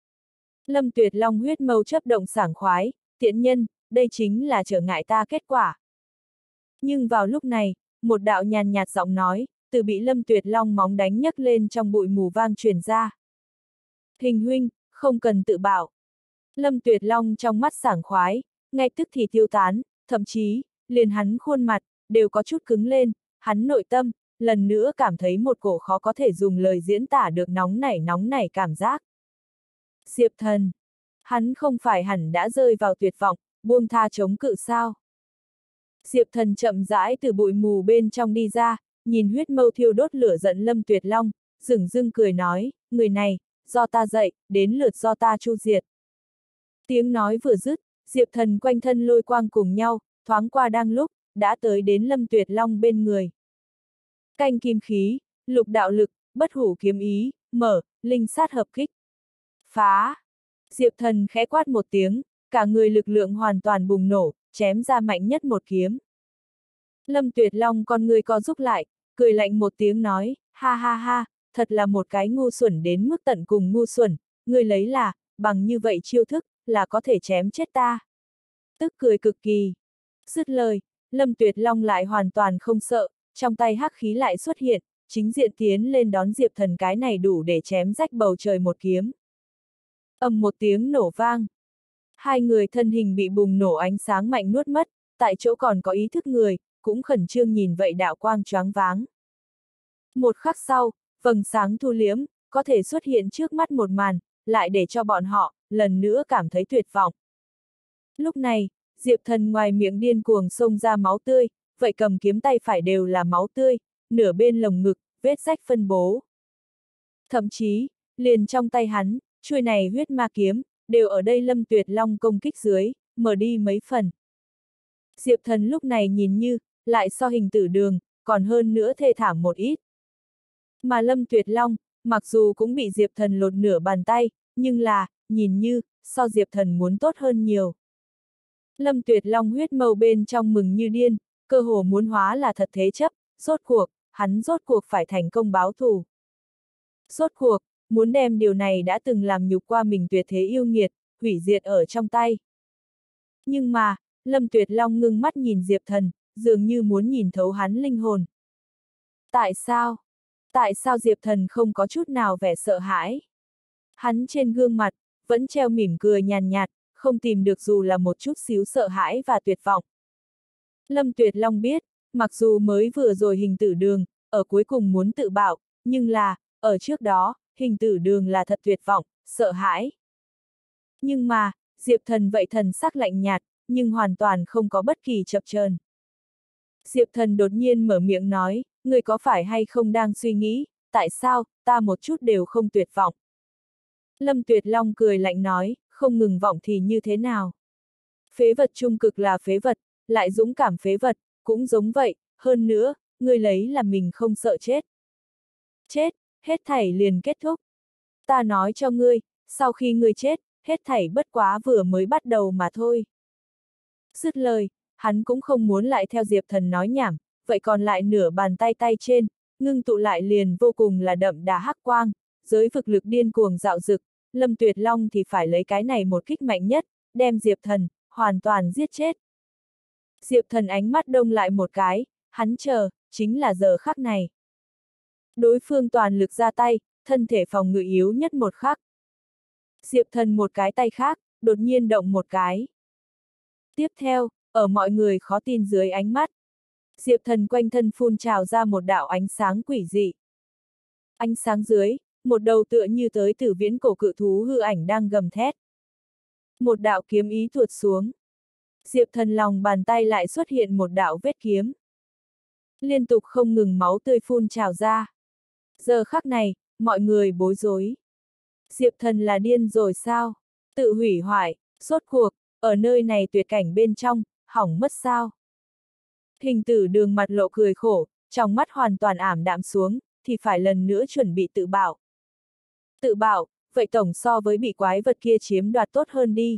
Lâm Tuyệt Long huyết mâu chấp động sảng khoái, tiện nhân, đây chính là trở ngại ta kết quả. Nhưng vào lúc này, một đạo nhàn nhạt giọng nói, từ bị Lâm Tuyệt Long móng đánh nhấc lên trong bụi mù vang truyền ra. Hình huynh, không cần tự bảo. Lâm Tuyệt Long trong mắt sảng khoái, ngay tức thì tiêu tán, thậm chí, liền hắn khuôn mặt, đều có chút cứng lên, hắn nội tâm, lần nữa cảm thấy một cổ khó có thể dùng lời diễn tả được nóng nảy nóng nảy cảm giác. Diệp Thần, hắn không phải hẳn đã rơi vào tuyệt vọng, buông tha chống cự sao? Diệp Thần chậm rãi từ bụi mù bên trong đi ra, nhìn huyết mâu thiêu đốt lửa giận Lâm Tuyệt Long, dửng dưng cười nói, người này, do ta dạy, đến lượt do ta chu diệt. Tiếng nói vừa dứt, Diệp Thần quanh thân lôi quang cùng nhau, thoáng qua đang lúc, đã tới đến Lâm Tuyệt Long bên người. Canh kim khí, lục đạo lực, bất hủ kiếm ý, mở, linh sát hợp kích. Phá! Diệp Thần khẽ quát một tiếng, cả người lực lượng hoàn toàn bùng nổ, chém ra mạnh nhất một kiếm. Lâm Tuyệt Long con người co rút lại, cười lạnh một tiếng nói, ha ha ha, thật là một cái ngu xuẩn đến mức tận cùng ngu xuẩn, ngươi lấy là, bằng như vậy chiêu thức, là có thể chém chết ta. Tức cười cực kỳ. Dứt lời, Lâm Tuyệt Long lại hoàn toàn không sợ, trong tay hắc khí lại xuất hiện, chính diện tiến lên đón Diệp Thần cái này đủ để chém rách bầu trời một kiếm. Ầm một tiếng nổ vang. Hai người thân hình bị bùng nổ ánh sáng mạnh nuốt mất, tại chỗ còn có ý thức người, cũng khẩn trương nhìn vậy đạo quang choáng váng. Một khắc sau, vầng sáng thu liếm, có thể xuất hiện trước mắt một màn, lại để cho bọn họ, lần nữa cảm thấy tuyệt vọng. Lúc này, Diệp Thần ngoài miệng điên cuồng xông ra máu tươi, vậy cầm kiếm tay phải đều là máu tươi, nửa bên lồng ngực, vết rách phân bố. Thậm chí, liền trong tay hắn, chuôi này huyết ma kiếm, đều ở đây Lâm Tuyệt Long công kích dưới, mở đi mấy phần. Diệp Thần lúc này nhìn như, lại so hình tử đường, còn hơn nữa thê thảm một ít. Mà Lâm Tuyệt Long, mặc dù cũng bị Diệp Thần lột nửa bàn tay, nhưng là, nhìn như, so Diệp Thần muốn tốt hơn nhiều. Lâm Tuyệt Long huyết mâu bên trong mừng như điên, cơ hồ muốn hóa là thật thế chấp, rốt cuộc, hắn rốt cuộc phải thành công báo thù. Rốt cuộc, muốn đem điều này đã từng làm nhục qua mình tuyệt thế yêu nghiệt, hủy diệt ở trong tay. Nhưng mà, Lâm Tuyệt Long ngưng mắt nhìn Diệp Thần, dường như muốn nhìn thấu hắn linh hồn. Tại sao? Tại sao Diệp Thần không có chút nào vẻ sợ hãi? Hắn trên gương mặt, vẫn treo mỉm cười nhàn nhạt, không tìm được dù là một chút xíu sợ hãi và tuyệt vọng. Lâm Tuyệt Long biết, mặc dù mới vừa rồi hình tử đường, ở cuối cùng muốn tự bạo, nhưng là, ở trước đó, hình tử đường là thật tuyệt vọng, sợ hãi. Nhưng mà, Diệp Thần vậy thần sắc lạnh nhạt, nhưng hoàn toàn không có bất kỳ chập chờn. Diệp Thần đột nhiên mở miệng nói, người có phải hay không đang suy nghĩ, tại sao, ta một chút đều không tuyệt vọng. Lâm Tuyệt Long cười lạnh nói, không ngừng vọng thì như thế nào. Phế vật trung cực là phế vật, lại dũng cảm phế vật, cũng giống vậy, hơn nữa, ngươi lấy là mình không sợ chết. Chết, hết thảy liền kết thúc. Ta nói cho ngươi, sau khi ngươi chết, hết thảy bất quá vừa mới bắt đầu mà thôi. Dứt lời, hắn cũng không muốn lại theo Diệp Thần nói nhảm, vậy còn lại nửa bàn tay tay trên, ngưng tụ lại liền vô cùng là đậm đà hắc quang, giới vực lực điên cuồng dạo dực, Lâm Tuyệt Long thì phải lấy cái này một kích mạnh nhất, đem Diệp Thần, hoàn toàn giết chết. Diệp Thần ánh mắt đông lại một cái, hắn chờ, chính là giờ khắc này. Đối phương toàn lực ra tay, thân thể phòng ngự yếu nhất một khắc. Diệp Thần một cái tay khác, đột nhiên động một cái. Tiếp theo, ở mọi người khó tin dưới ánh mắt, Diệp Thần quanh thân phun trào ra một đạo ánh sáng quỷ dị. Ánh sáng dưới, một đầu tựa như tới từ viễn cổ cự thú hư ảnh đang gầm thét. Một đạo kiếm ý tuột xuống. Diệp Thần lòng bàn tay lại xuất hiện một đạo vết kiếm. Liên tục không ngừng máu tươi phun trào ra. Giờ khắc này, mọi người bối rối. Diệp Thần là điên rồi sao? Tự hủy hoại, rốt cuộc, ở nơi này tuyệt cảnh bên trong, hỏng mất sao? Hình tử đường mặt lộ cười khổ, trong mắt hoàn toàn ảm đạm xuống, thì phải lần nữa chuẩn bị tự bạo. Tự bạo, vậy tổng so với bị quái vật kia chiếm đoạt tốt hơn đi.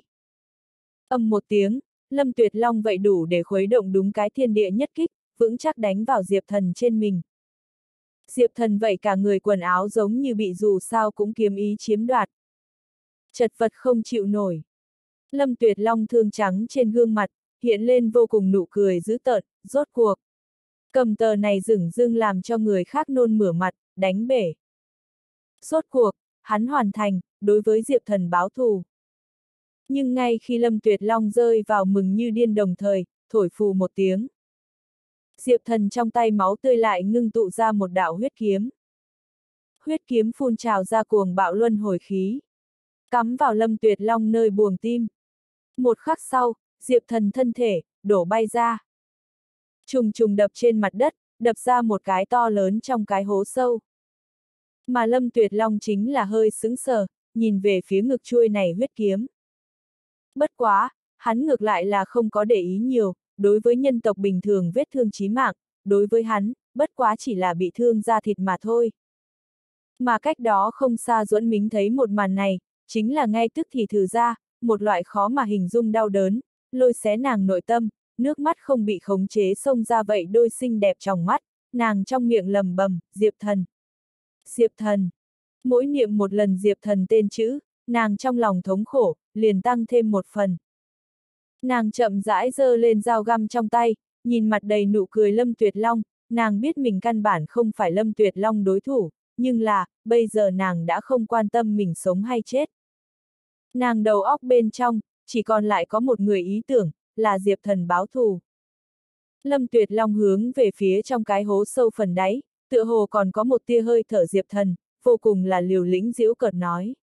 Âm một tiếng, Lâm Tuyệt Long vậy đủ để khuấy động đúng cái thiên địa nhất kích, vững chắc đánh vào Diệp Thần trên mình. Diệp Thần vậy cả người quần áo giống như bị dù sao cũng kiếm ý chiếm đoạt. Chật vật không chịu nổi. Lâm Tuyệt Long thương trắng trên gương mặt, hiện lên vô cùng nụ cười dữ tợn, rốt cuộc. Cầm tờ này dửng dưng làm cho người khác nôn mửa mặt, đánh bể. Rốt cuộc, hắn hoàn thành, đối với Diệp Thần báo thù. Nhưng ngay khi Lâm Tuyệt Long rơi vào mừng như điên đồng thời, thổi phù một tiếng. Diệp Thần trong tay máu tươi lại ngưng tụ ra một đạo huyết kiếm. Huyết kiếm phun trào ra cuồng bạo luân hồi khí. Cắm vào Lâm Tuyệt Long nơi buồng tim. Một khắc sau, Diệp Thần thân thể, đổ bay ra. Trùng trùng đập trên mặt đất, đập ra một cái to lớn trong cái hố sâu. Mà Lâm Tuyệt Long chính là hơi sững sờ, nhìn về phía ngực chuôi này huyết kiếm. Bất quá, hắn ngược lại là không có để ý nhiều, đối với nhân tộc bình thường vết thương chí mạng, đối với hắn, bất quá chỉ là bị thương da thịt mà thôi. Mà cách đó không xa Duẫn Mính thấy một màn này, chính là ngay tức thì thử ra, một loại khó mà hình dung đau đớn, lôi xé nàng nội tâm, nước mắt không bị khống chế xông ra vậy đôi xinh đẹp trong mắt, nàng trong miệng lầm bầm, Diệp Thần. Diệp Thần. Mỗi niệm một lần Diệp Thần tên chữ, nàng trong lòng thống khổ, liền tăng thêm một phần. Nàng chậm rãi giơ lên dao găm trong tay, nhìn mặt đầy nụ cười Lâm Tuyệt Long, nàng biết mình căn bản không phải Lâm Tuyệt Long đối thủ, nhưng là, bây giờ nàng đã không quan tâm mình sống hay chết. Nàng đầu óc bên trong, chỉ còn lại có một người ý tưởng, là Diệp Thần báo thù. Lâm Tuyệt Long hướng về phía trong cái hố sâu phần đáy, tựa hồ còn có một tia hơi thở Diệp Thần, vô cùng là liều lĩnh giễu cợt nói.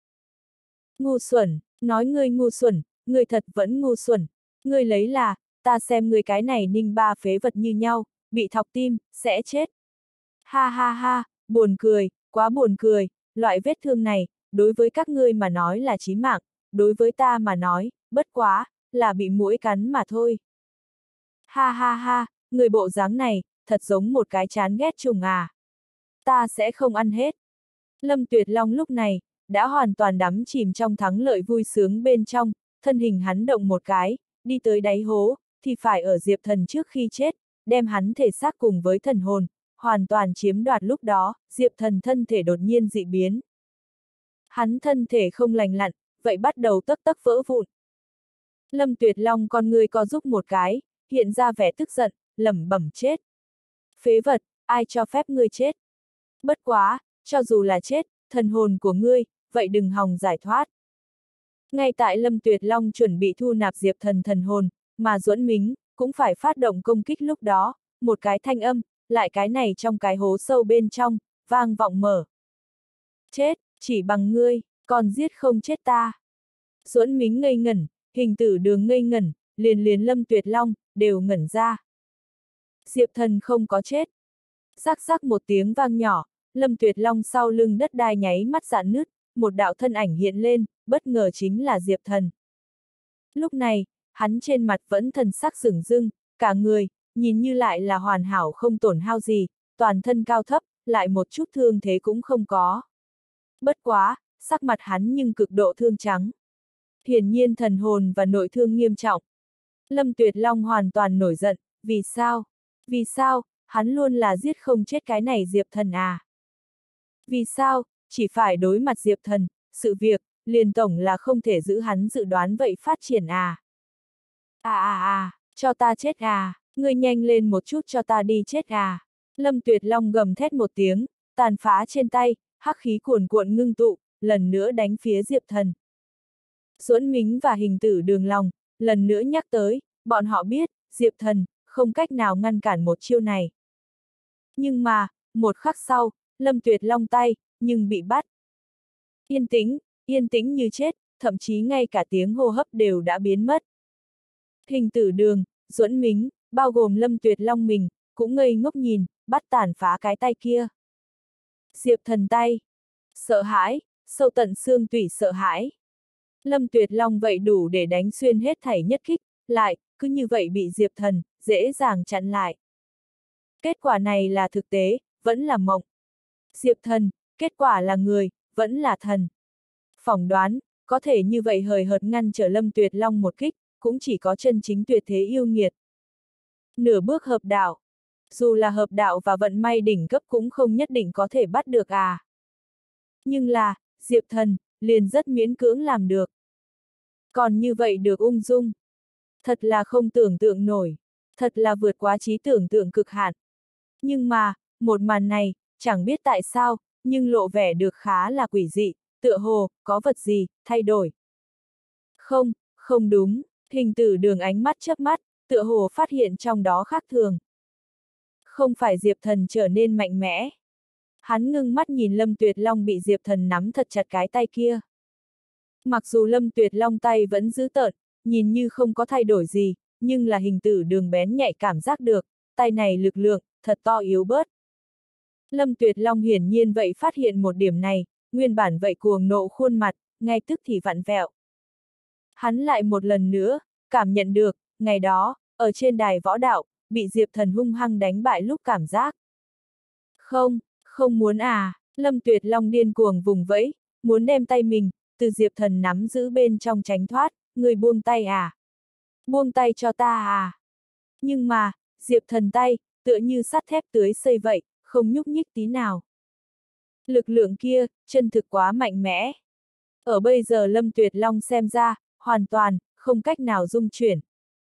Ngu xuẩn, nói ngươi ngu xuẩn, ngươi thật vẫn ngu xuẩn, ngươi lấy là, ta xem ngươi cái này ninh ba phế vật như nhau, bị thọc tim, sẽ chết. Ha ha ha, buồn cười, quá buồn cười, loại vết thương này, đối với các ngươi mà nói là chí mạng, đối với ta mà nói, bất quá, là bị muỗi cắn mà thôi. Ha ha ha, người bộ dáng này, thật giống một cái chán ghét trùng à. Ta sẽ không ăn hết. Lâm Tuyệt Long lúc này, đã hoàn toàn đắm chìm trong thắng lợi vui sướng bên trong, thân hình hắn động một cái, đi tới đáy hố, thì phải ở Diệp Thần trước khi chết, đem hắn thể xác cùng với thần hồn, hoàn toàn chiếm đoạt. Lúc đó, Diệp Thần thân thể đột nhiên dị biến. Hắn thân thể không lành lặn, vậy bắt đầu tấc tấc vỡ vụn. Lâm Tuyệt Long con người co giúp một cái, hiện ra vẻ tức giận, lẩm bẩm chết. Phế vật, ai cho phép ngươi chết? Bất quá, cho dù là chết, thần hồn của ngươi, vậy đừng hòng giải thoát. Ngay tại Lâm Tuyệt Long chuẩn bị thu nạp Diệp Thần thần hồn, mà Duẫn Mính cũng phải phát động công kích lúc đó, một cái thanh âm, lại cái này trong cái hố sâu bên trong, vang vọng mở. Chết, chỉ bằng ngươi, còn giết không chết ta. Duẫn Mính ngây ngẩn, Hình Tử Đường ngây ngẩn, liền liền Lâm Tuyệt Long, đều ngẩn ra. Diệp Thần không có chết. Rắc rắc một tiếng vang nhỏ, Lâm Tuyệt Long sau lưng đất đai nháy mắt rạn nứt, một đạo thân ảnh hiện lên, bất ngờ chính là Diệp Thần. Lúc này, hắn trên mặt vẫn thần sắc sửng dưng, cả người, nhìn như lại là hoàn hảo không tổn hao gì, toàn thân cao thấp, lại một chút thương thế cũng không có. Bất quá, sắc mặt hắn nhưng cực độ thương trắng. Hiển nhiên thần hồn và nội thương nghiêm trọng. Lâm Tuyệt Long hoàn toàn nổi giận, vì sao? Vì sao, hắn luôn là giết không chết cái này Diệp Thần à? Vì sao, chỉ phải đối mặt Diệp Thần, sự việc, liền tổng là không thể giữ hắn dự đoán vậy phát triển à? À à à, cho ta chết à, ngươi nhanh lên một chút cho ta đi chết à? Lâm Tuyệt Long gầm thét một tiếng, tàn phá trên tay, hắc khí cuồn cuộn ngưng tụ, lần nữa đánh phía Diệp Thần. Duẫn Mính và Hình Tử Đường lòng, lần nữa nhắc tới, bọn họ biết, Diệp Thần, không cách nào ngăn cản một chiêu này. Nhưng mà, một khắc sau, Lâm Tuyệt Long tay, nhưng bị bắt. Yên tĩnh, yên tĩnh như chết, thậm chí ngay cả tiếng hô hấp đều đã biến mất. Hình Tử Đường, Duẫn Mính, bao gồm Lâm Tuyệt Long mình, cũng ngây ngốc nhìn, bắt tàn phá cái tay kia. Diệp Thần tay. Sợ hãi, sâu tận xương tủy sợ hãi. Lâm Tuyệt Long vậy đủ để đánh xuyên hết thảy nhất kích, lại, cứ như vậy bị Diệp Thần, dễ dàng chặn lại. Kết quả này là thực tế, vẫn là mộng. Diệp Thần, kết quả là người, vẫn là thần. Phỏng đoán, có thể như vậy hời hợt ngăn trở Lâm Tuyệt Long một kích, cũng chỉ có chân chính tuyệt thế yêu nghiệt. Nửa bước hợp đạo. Dù là hợp đạo và vận may đỉnh cấp cũng không nhất định có thể bắt được à. Nhưng là, Diệp Thần, liền rất miễn cưỡng làm được. Còn như vậy được ung dung. Thật là không tưởng tượng nổi. Thật là vượt quá trí tưởng tượng cực hạn. Nhưng mà, một màn này, chẳng biết tại sao, nhưng lộ vẻ được khá là quỷ dị, tựa hồ, có vật gì, thay đổi. Không, không đúng, Hình Tử Đường ánh mắt chớp mắt, tựa hồ phát hiện trong đó khác thường. Không phải Diệp Thần trở nên mạnh mẽ. Hắn ngưng mắt nhìn Lâm Tuyệt Long bị Diệp Thần nắm thật chặt cái tay kia. Mặc dù Lâm Tuyệt Long tay vẫn giữ tợn, nhìn như không có thay đổi gì, nhưng là hình tử đường bén nhạy cảm giác được, tay này lực lượng, thật to yếu bớt. Lâm Tuyệt Long hiển nhiên vậy phát hiện một điểm này, nguyên bản vậy cuồng nộ khuôn mặt, ngay tức thì vặn vẹo. Hắn lại một lần nữa, cảm nhận được, ngày đó, ở trên đài võ đạo, bị Diệp Thần hung hăng đánh bại lúc cảm giác. Không, không muốn à, Lâm Tuyệt Long điên cuồng vùng vẫy, muốn đem tay mình, từ Diệp Thần nắm giữ bên trong tránh thoát, người buông tay à. Buông tay cho ta à. Nhưng mà, Diệp Thần tay, tựa như sắt thép tưới xây vậy, không nhúc nhích tí nào. Lực lượng kia, chân thực quá mạnh mẽ. Ở bây giờ Lâm Tuyệt Long xem ra, hoàn toàn, không cách nào dung chuyển.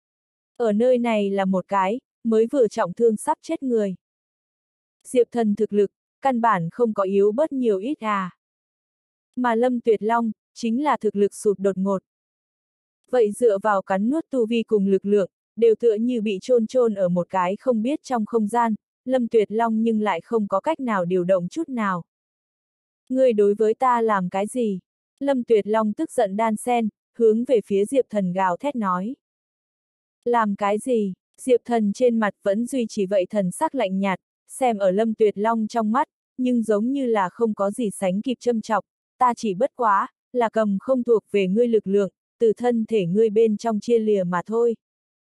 Ở nơi này là một cái, mới vừa trọng thương sắp chết người. Diệp Thần thực lực, căn bản không có yếu bớt nhiều ít à. Mà Lâm Tuyệt Long, chính là thực lực sụt đột ngột. Vậy dựa vào cắn nuốt tu vi cùng lực lượng, đều tựa như bị chôn chôn ở một cái không biết trong không gian, Lâm Tuyệt Long nhưng lại không có cách nào điều động chút nào. Ngươi đối với ta làm cái gì? Lâm Tuyệt Long tức giận đan sen, hướng về phía Diệp Thần gào thét nói. Làm cái gì? Diệp Thần trên mặt vẫn duy trì vậy thần sắc lạnh nhạt, xem ở Lâm Tuyệt Long trong mắt, nhưng giống như là không có gì sánh kịp châm chọc, ta chỉ bất quá, là cầm không thuộc về ngươi lực lượng, từ thân thể ngươi bên trong chia lìa mà thôi.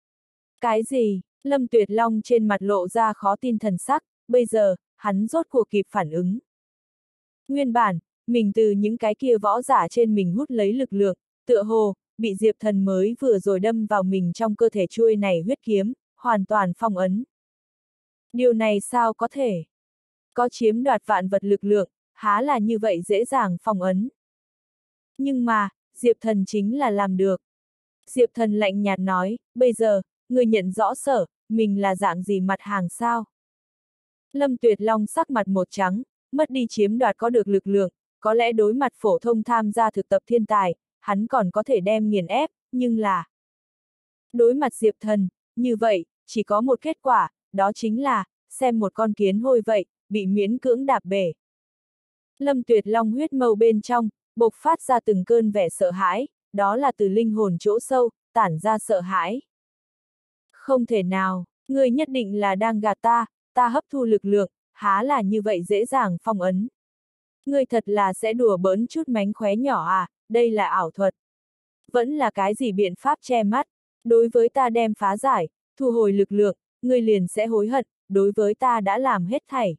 Cái gì? Lâm Tuyệt Long trên mặt lộ ra khó tin thần sắc, bây giờ, hắn rốt cuộc kịp phản ứng. Nguyên bản, mình từ những cái kia võ giả trên mình hút lấy lực lượng, tựa hồ, bị Diệp Thần mới vừa rồi đâm vào mình trong cơ thể chuôi này huyết kiếm, hoàn toàn phong ấn. Điều này sao có thể? Có chiếm đoạt vạn vật lực lượng, há là như vậy dễ dàng phong ấn. Nhưng mà, Diệp Thần chính là làm được. Diệp Thần lạnh nhạt nói, bây giờ, người nhận rõ sở, mình là dạng gì mặt hàng sao? Lâm Tuyệt Long sắc mặt một trắng, mất đi chiếm đoạt có được lực lượng, có lẽ đối mặt phổ thông tham gia thực tập thiên tài, hắn còn có thể đem nghiền ép, nhưng là... Đối mặt Diệp Thần, như vậy, chỉ có một kết quả, đó chính là, xem một con kiến hôi vậy, bị miễn cưỡng đạp bể. Lâm Tuyệt Long huyết mâu bên trong, bộc phát ra từng cơn vẻ sợ hãi, đó là từ linh hồn chỗ sâu, tản ra sợ hãi. Không thể nào, ngươi nhất định là đang gạt ta, ta hấp thu lực lượng, há là như vậy dễ dàng phong ấn. Ngươi thật là sẽ đùa bỡn chút mánh khóe nhỏ à, đây là ảo thuật. Vẫn là cái gì biện pháp che mắt, đối với ta đem phá giải, thu hồi lực lượng, ngươi liền sẽ hối hận, đối với ta đã làm hết thảy.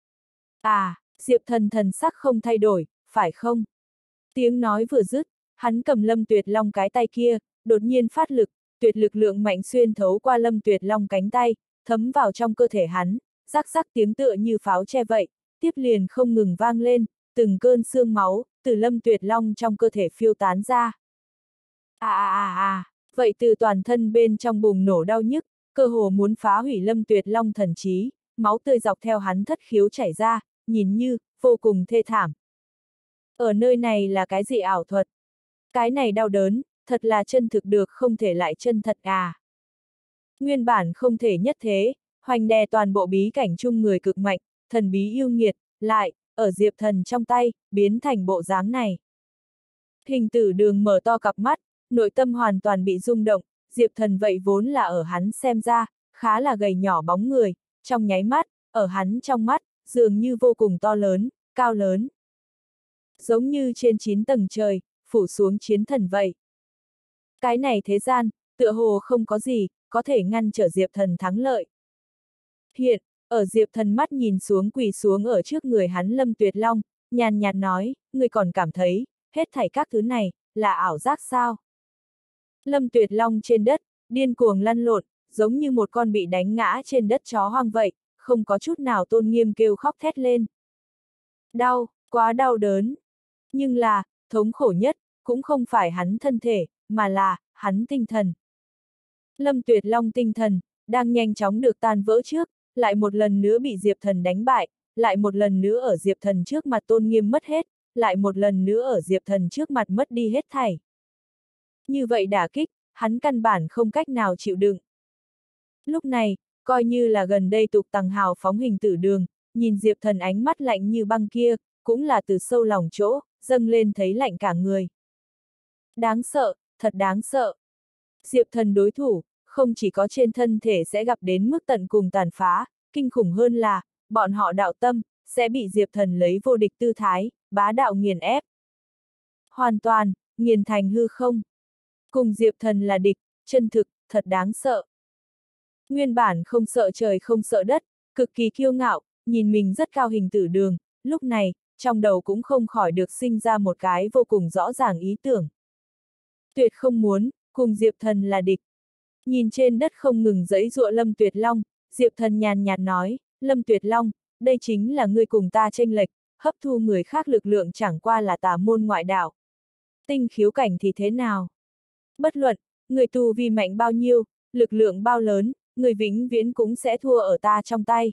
À, Diệp Thần thần sắc không thay đổi, phải không? Tiếng nói vừa dứt, hắn cầm Lâm Tuyệt Long cái tay kia, đột nhiên phát lực, tuyệt lực lượng mạnh xuyên thấu qua Lâm Tuyệt Long cánh tay, thấm vào trong cơ thể hắn, rắc rắc tiếng tựa như pháo che vậy, tiếp liền không ngừng vang lên, từng cơn xương máu, từ Lâm Tuyệt Long trong cơ thể phiêu tán ra. À à à à, vậy từ toàn thân bên trong bùng nổ đau nhức, cơ hồ muốn phá hủy Lâm Tuyệt Long thần trí, máu tươi dọc theo hắn thất khiếu chảy ra, nhìn như, vô cùng thê thảm. Ở nơi này là cái gì ảo thuật? Cái này đau đớn, thật là chân thực được không thể lại chân thật à. Nguyên bản không thể nhất thế, hoành đè toàn bộ bí cảnh chung người cực mạnh, thần bí yêu nghiệt, lại, ở Diệp Thần trong tay, biến thành bộ dáng này. Hình tử đường mở to cặp mắt, nội tâm hoàn toàn bị rung động, Diệp Thần vậy vốn là ở hắn xem ra, khá là gầy nhỏ bóng người, trong nháy mắt, ở hắn trong mắt, dường như vô cùng to lớn, cao lớn. Giống như trên chín tầng trời, phủ xuống chiến thần vậy. Cái này thế gian, tựa hồ không có gì, có thể ngăn trở Diệp Thần thắng lợi. Hiện, ở Diệp Thần mắt nhìn xuống quỳ xuống ở trước người hắn Lâm Tuyệt Long, nhàn nhạt nói, người còn cảm thấy, hết thảy các thứ này, là ảo giác sao? Lâm Tuyệt Long trên đất, điên cuồng lăn lộn, giống như một con bị đánh ngã trên đất chó hoang vậy, không có chút nào tôn nghiêm kêu khóc thét lên. Đau, quá đau đớn. Nhưng là, thống khổ nhất, cũng không phải hắn thân thể, mà là, hắn tinh thần. Lâm Tuyệt Long tinh thần, đang nhanh chóng được tan vỡ trước, lại một lần nữa bị Diệp Thần đánh bại, lại một lần nữa ở Diệp Thần trước mặt tôn nghiêm mất hết, lại một lần nữa ở Diệp Thần trước mặt mất đi hết thảy. Như vậy đả kích, hắn căn bản không cách nào chịu đựng. Lúc này, coi như là gần đây tục tằng hào phóng hình tử đường, nhìn Diệp Thần ánh mắt lạnh như băng kia, cũng là từ sâu lòng chỗ, dâng lên thấy lạnh cả người. Đáng sợ, thật đáng sợ. Diệp Thần đối thủ, không chỉ có trên thân thể sẽ gặp đến mức tận cùng tàn phá, kinh khủng hơn là, bọn họ đạo tâm, sẽ bị Diệp Thần lấy vô địch tư thái, bá đạo nghiền ép. Hoàn toàn, nghiền thành hư không. Cùng Diệp Thần là địch, chân thực, thật đáng sợ. Nguyên bản không sợ trời không sợ đất, cực kỳ kiêu ngạo, nhìn mình rất cao Hình Tử Đường, lúc này, trong đầu cũng không khỏi được sinh ra một cái vô cùng rõ ràng ý tưởng. Tuyệt không muốn, cùng Diệp Thần là địch. Nhìn trên đất không ngừng giãy giụa Lâm Tuyệt Long, Diệp Thần nhàn nhạt nói, Lâm Tuyệt Long, đây chính là ngươi cùng ta chênh lệch, hấp thu người khác lực lượng chẳng qua là tà môn ngoại đạo. Tinh khiếu cảnh thì thế nào? Bất luận, người tu vi mạnh bao nhiêu, lực lượng bao lớn, người vĩnh viễn cũng sẽ thua ở ta trong tay.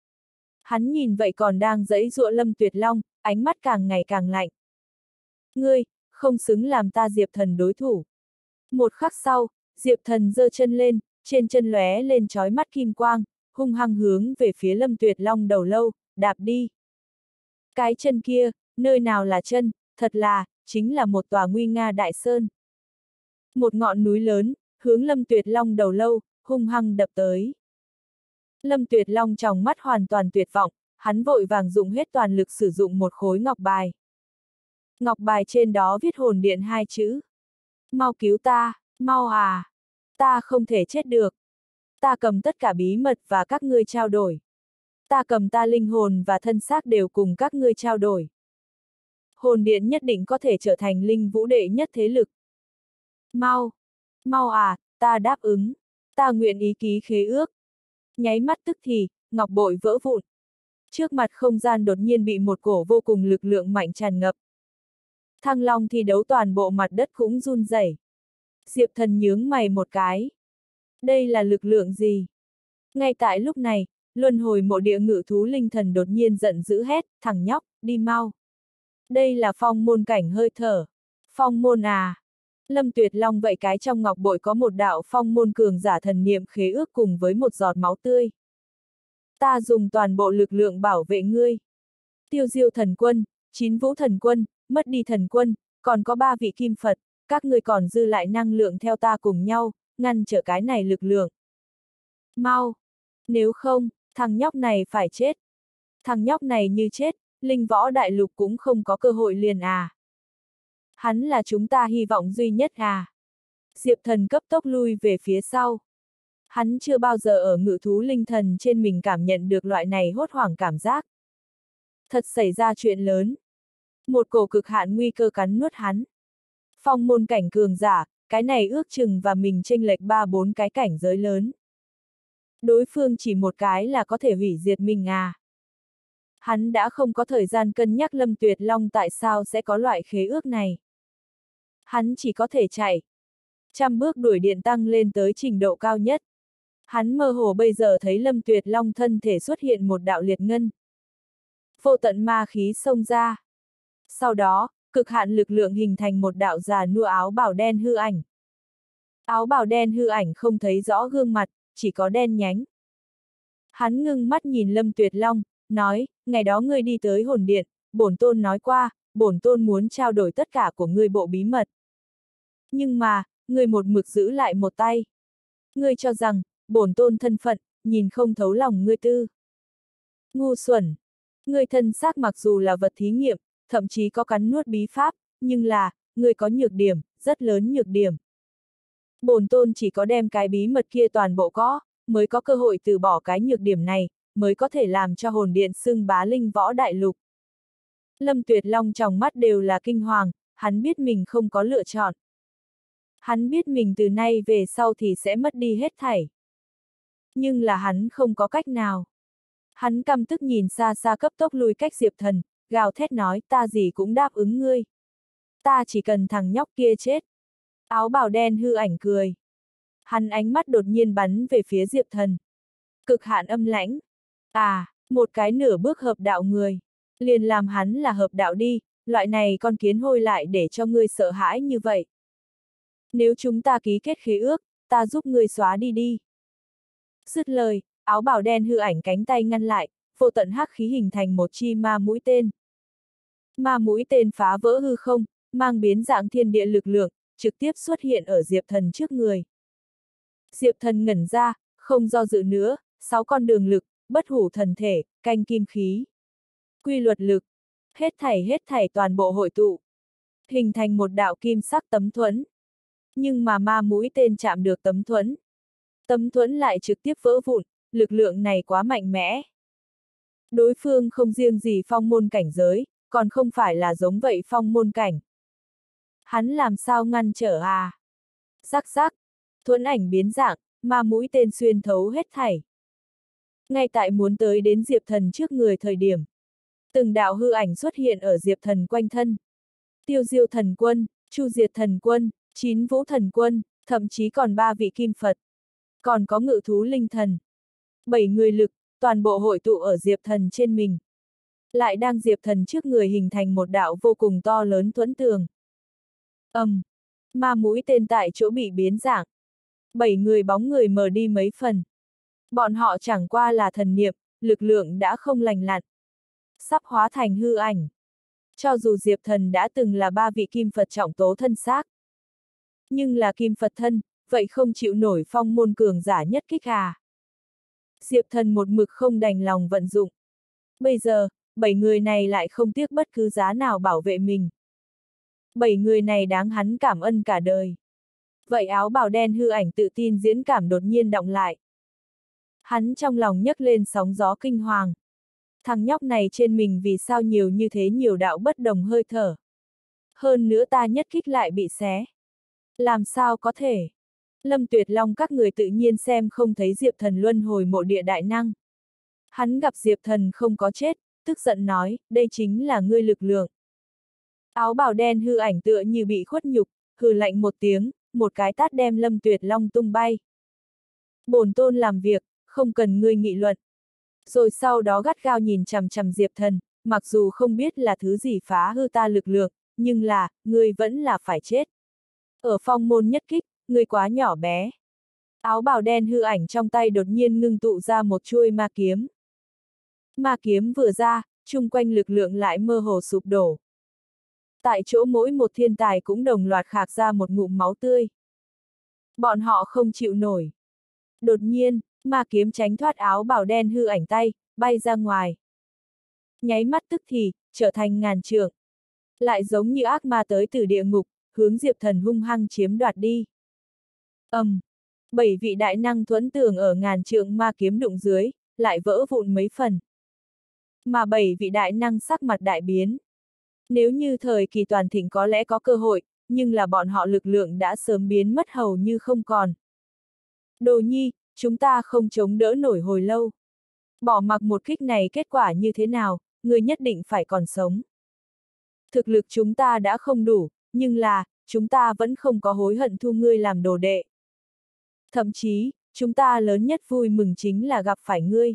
Hắn nhìn vậy còn đang giãy giụa Lâm Tuyệt Long, ánh mắt càng ngày càng lạnh. Ngươi, không xứng làm ta Diệp Thần đối thủ. Một khắc sau, Diệp Thần giơ chân lên, trên chân lóe lên chói mắt kim quang, hung hăng hướng về phía Lâm Tuyệt Long đầu lâu, đạp đi. Cái chân kia, nơi nào là chân, thật là, chính là một tòa nguy nga đại sơn. Một ngọn núi lớn, hướng Lâm Tuyệt Long đầu lâu, hung hăng đập tới. Lâm Tuyệt Long trong mắt hoàn toàn tuyệt vọng, hắn vội vàng dùng hết toàn lực sử dụng một khối ngọc bài. Ngọc bài trên đó viết hồn điện hai chữ. Mau cứu ta, mau à! Ta không thể chết được. Ta cầm tất cả bí mật và các ngươi trao đổi. Ta cầm ta linh hồn và thân xác đều cùng các ngươi trao đổi. Hồn điện nhất định có thể trở thành linh vũ đệ nhất thế lực. Mau! Mau à, ta đáp ứng. Ta nguyện ý ký khế ước. Nháy mắt tức thì, ngọc bội vỡ vụn. Trước mặt không gian đột nhiên bị một cổ vô cùng lực lượng mạnh tràn ngập. Thăng Long thi đấu toàn bộ mặt đất cũng run rẩy. Diệp Thần nhướng mày một cái. Đây là lực lượng gì? Ngay tại lúc này, luân hồi mộ địa ngự thú linh thần đột nhiên giận dữ hét, thằng nhóc, đi mau. Đây là phong môn cảnh hơi thở. Phong môn à? Lâm Tuyệt Long vậy cái trong ngọc bội có một đạo phong môn cường giả thần niệm khế ước cùng với một giọt máu tươi. Ta dùng toàn bộ lực lượng bảo vệ ngươi. Tiêu Diêu thần quân, Chín Vũ thần quân, Mất đi thần quân, còn có ba vị kim Phật, các ngươi còn dư lại năng lượng theo ta cùng nhau, ngăn trở cái này lực lượng. Mau! Nếu không, thằng nhóc này phải chết. Thằng nhóc này như chết, linh võ đại lục cũng không có cơ hội liền à. Hắn là chúng ta hy vọng duy nhất à. Diệp Thần cấp tốc lui về phía sau. Hắn chưa bao giờ ở ngự thú linh thần trên mình cảm nhận được loại này hốt hoảng cảm giác. Thật xảy ra chuyện lớn. Một cổ cực hạn nguy cơ cắn nuốt hắn. Phong môn cảnh cường giả, cái này ước chừng và mình chênh lệch ba bốn cái cảnh giới lớn. Đối phương chỉ một cái là có thể hủy diệt mình à. Hắn đã không có thời gian cân nhắc Lâm Tuyệt Long tại sao sẽ có loại khế ước này. Hắn chỉ có thể chạy. Trăm bước đuổi điện tăng lên tới trình độ cao nhất. Hắn mơ hồ bây giờ thấy Lâm Tuyệt Long thân thể xuất hiện một đạo liệt ngân. Vô tận ma khí xông ra. Sau đó, cực hạn lực lượng hình thành một đạo già nua áo bào đen hư ảnh. Áo bào đen hư ảnh không thấy rõ gương mặt, chỉ có đen nhánh. Hắn ngưng mắt nhìn Lâm Tuyệt Long, nói, ngày đó ngươi đi tới hồn điện, bổn tôn nói qua, bổn tôn muốn trao đổi tất cả của ngươi bộ bí mật. Nhưng mà, ngươi một mực giữ lại một tay. Ngươi cho rằng, bổn tôn thân phận, nhìn không thấu lòng ngươi tư. Ngu xuẩn! Ngươi thân xác mặc dù là vật thí nghiệm, thậm chí có cắn nuốt bí pháp, nhưng là, ngươi có nhược điểm, rất lớn nhược điểm. Bổn tôn chỉ có đem cái bí mật kia toàn bộ có, mới có cơ hội từ bỏ cái nhược điểm này, mới có thể làm cho hồn điện xưng bá linh võ đại lục. Lâm Tuyệt Long trong mắt đều là kinh hoàng, hắn biết mình không có lựa chọn. Hắn biết mình từ nay về sau thì sẽ mất đi hết thảy. Nhưng là hắn không có cách nào. Hắn căm tức nhìn xa xa cấp tốc lui cách Diệp Thần, gào thét nói ta gì cũng đáp ứng ngươi. Ta chỉ cần thằng nhóc kia chết. Áo bào đen hư ảnh cười. Hắn ánh mắt đột nhiên bắn về phía Diệp Thần. Cực hạn âm lãnh. À, một cái nửa bước hợp đạo người. Liền làm hắn là hợp đạo đi, loại này con kiến hôi lại để cho ngươi sợ hãi như vậy. Nếu chúng ta ký kết khế ước, ta giúp ngươi xóa đi đi. Dứt lời, áo bào đen hư ảnh cánh tay ngăn lại, vô tận hắc khí hình thành một chi ma mũi tên. Ma mũi tên phá vỡ hư không, mang biến dạng thiên địa lực lượng, trực tiếp xuất hiện ở Diệp Thần trước người. Diệp Thần ngẩn ra, không do dự nữa, sáu con đường lực, bất hủ thần thể, canh kim khí. Quy luật lực, hết thảy hết thảy toàn bộ hội tụ. Hình thành một đạo kim sắc tấm thuẫn. Nhưng mà ma mũi tên chạm được tấm thuẫn. Tấm thuẫn lại trực tiếp vỡ vụn, lực lượng này quá mạnh mẽ. Đối phương không riêng gì phong môn cảnh giới, còn không phải là giống vậy phong môn cảnh. Hắn làm sao ngăn trở à? Rắc rắc, thuẫn ảnh biến dạng, ma mũi tên xuyên thấu hết thảy. Ngay tại muốn tới đến Diệp Thần trước người thời điểm. Từng đạo hư ảnh xuất hiện ở Diệp Thần quanh thân. Tiêu Diêu thần quân, Chu Diệt thần quân, Chín Vũ thần quân, thậm chí còn ba vị kim Phật. Còn có ngự thú linh thần. Bảy người lực, toàn bộ hội tụ ở Diệp Thần trên mình. Lại đang Diệp Thần trước người hình thành một đạo vô cùng to lớn thuẫn tường. Ầm, um, ma mũi tên tại chỗ bị biến dạng. Bảy người bóng người mờ đi mấy phần. Bọn họ chẳng qua là thần niệm, lực lượng đã không lành lặn. Sắp hóa thành hư ảnh. Cho dù Diệp Thần đã từng là ba vị kim Phật trọng tố thân xác. Nhưng là kim Phật thân, vậy không chịu nổi phong môn cường giả nhất kích à. Diệp Thần một mực không đành lòng vận dụng. Bây giờ, bảy người này lại không tiếc bất cứ giá nào bảo vệ mình. Bảy người này đáng hắn cảm ơn cả đời. Vậy áo bào đen hư ảnh tự tin diễn cảm đột nhiên đọng lại. Hắn trong lòng nhấc lên sóng gió kinh hoàng. Thằng nhóc này trên mình vì sao nhiều như thế nhiều đạo bất đồng hơi thở. Hơn nữa ta nhất kích lại bị xé. Làm sao có thể? Lâm Tuyệt Long các người tự nhiên xem không thấy Diệp Thần luân hồi mộ địa đại năng. Hắn gặp Diệp Thần không có chết, tức giận nói, đây chính là ngươi lực lượng. Áo bào đen hư ảnh tựa như bị khuất nhục, hừ lạnh một tiếng, một cái tát đem Lâm Tuyệt Long tung bay. Bổn tôn làm việc, không cần ngươi nghị luận. Rồi sau đó gắt gao nhìn chằm chằm Diệp Thần, mặc dù không biết là thứ gì phá hư ta lực lượng, nhưng là, ngươi vẫn là phải chết. Ở phong môn nhất kích, ngươi quá nhỏ bé. Áo bào đen hư ảnh trong tay đột nhiên ngưng tụ ra một chuôi ma kiếm. Ma kiếm vừa ra, chung quanh lực lượng lại mơ hồ sụp đổ. Tại chỗ mỗi một thiên tài cũng đồng loạt khạc ra một ngụm máu tươi. Bọn họ không chịu nổi. Đột nhiên, ma kiếm tránh thoát áo bào đen hư ảnh tay, bay ra ngoài. Nháy mắt tức thì, trở thành ngàn trượng. Lại giống như ác ma tới từ địa ngục, hướng Diệp Thần hung hăng chiếm đoạt đi. Ầm, um, bảy vị đại năng thuẫn tường ở ngàn trượng ma kiếm đụng dưới, lại vỡ vụn mấy phần. Mà bảy vị đại năng sắc mặt đại biến. Nếu như thời kỳ toàn thịnh có lẽ có cơ hội, nhưng là bọn họ lực lượng đã sớm biến mất hầu như không còn. Đồ Nhi, chúng ta không chống đỡ nổi hồi lâu. Bỏ mặc một kích này kết quả như thế nào, người nhất định phải còn sống. Thực lực chúng ta đã không đủ, nhưng là, chúng ta vẫn không có hối hận thu ngươi làm đồ đệ. Thậm chí, chúng ta lớn nhất vui mừng chính là gặp phải ngươi.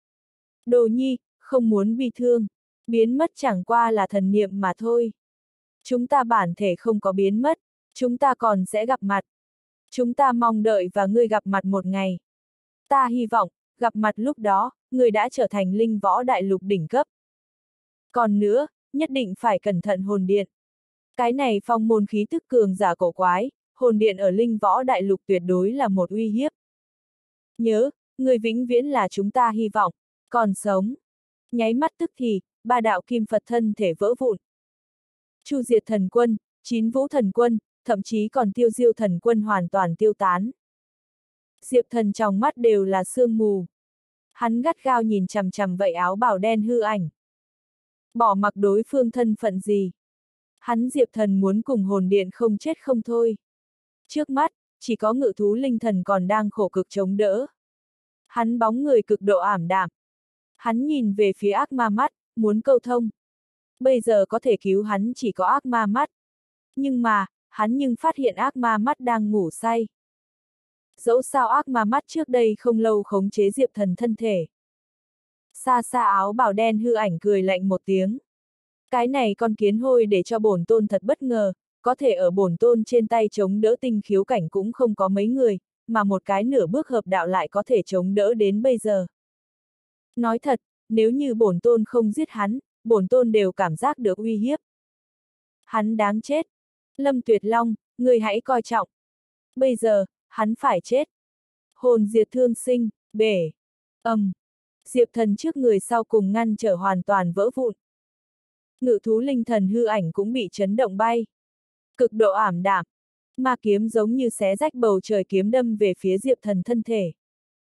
Đồ Nhi, không muốn bi thương, biến mất chẳng qua là thần niệm mà thôi. Chúng ta bản thể không có biến mất, chúng ta còn sẽ gặp mặt. Chúng ta mong đợi và ngươi gặp mặt một ngày. Ta hy vọng, gặp mặt lúc đó, ngươi đã trở thành linh võ đại lục đỉnh cấp. Còn nữa, nhất định phải cẩn thận hồn điện. Cái này phong môn khí tức cường giả cổ quái, hồn điện ở linh võ đại lục tuyệt đối là một uy hiếp. Nhớ, ngươi vĩnh viễn là chúng ta hy vọng, còn sống. Nháy mắt tức thì, ba đạo kim Phật thân thể vỡ vụn. Chu Diệt thần quân, Chín Vũ thần quân, thậm chí còn Tiêu Diêu thần quân hoàn toàn tiêu tán. Diệp Thần trong mắt đều là sương mù. Hắn gắt gao nhìn chằm chằm vậy áo bào đen hư ảnh. Bỏ mặc đối phương thân phận gì. Hắn Diệp Thần muốn cùng hồn điện không chết không thôi. Trước mắt, chỉ có ngự thú linh thần còn đang khổ cực chống đỡ. Hắn bóng người cực độ ảm đạm. Hắn nhìn về phía ác ma mắt, muốn câu thông. Bây giờ có thể cứu hắn chỉ có ác ma mắt. Nhưng mà, hắn nhưng phát hiện ác ma mắt đang ngủ say. Dẫu sao ác ma mắt trước đây không lâu khống chế Diệp Thần thân thể. Xa xa áo bào đen hư ảnh cười lạnh một tiếng. Cái này con kiến hôi để cho bổn tôn thật bất ngờ, có thể ở bổn tôn trên tay chống đỡ tinh khiếu cảnh cũng không có mấy người, mà một cái nửa bước hợp đạo lại có thể chống đỡ đến bây giờ. Nói thật, nếu như bổn tôn không giết hắn, bổn tôn đều cảm giác được uy hiếp. Hắn đáng chết. Lâm Tuyệt Long, người hãy coi trọng. Bây giờ, hắn phải chết. Hồn diệt thương sinh, bể. Ầm. Diệp Thần trước người sau cùng ngăn trở hoàn toàn vỡ vụn. Ngự thú linh thần hư ảnh cũng bị chấn động bay. Cực độ ảm đạm. Ma kiếm giống như xé rách bầu trời kiếm đâm về phía Diệp Thần thân thể.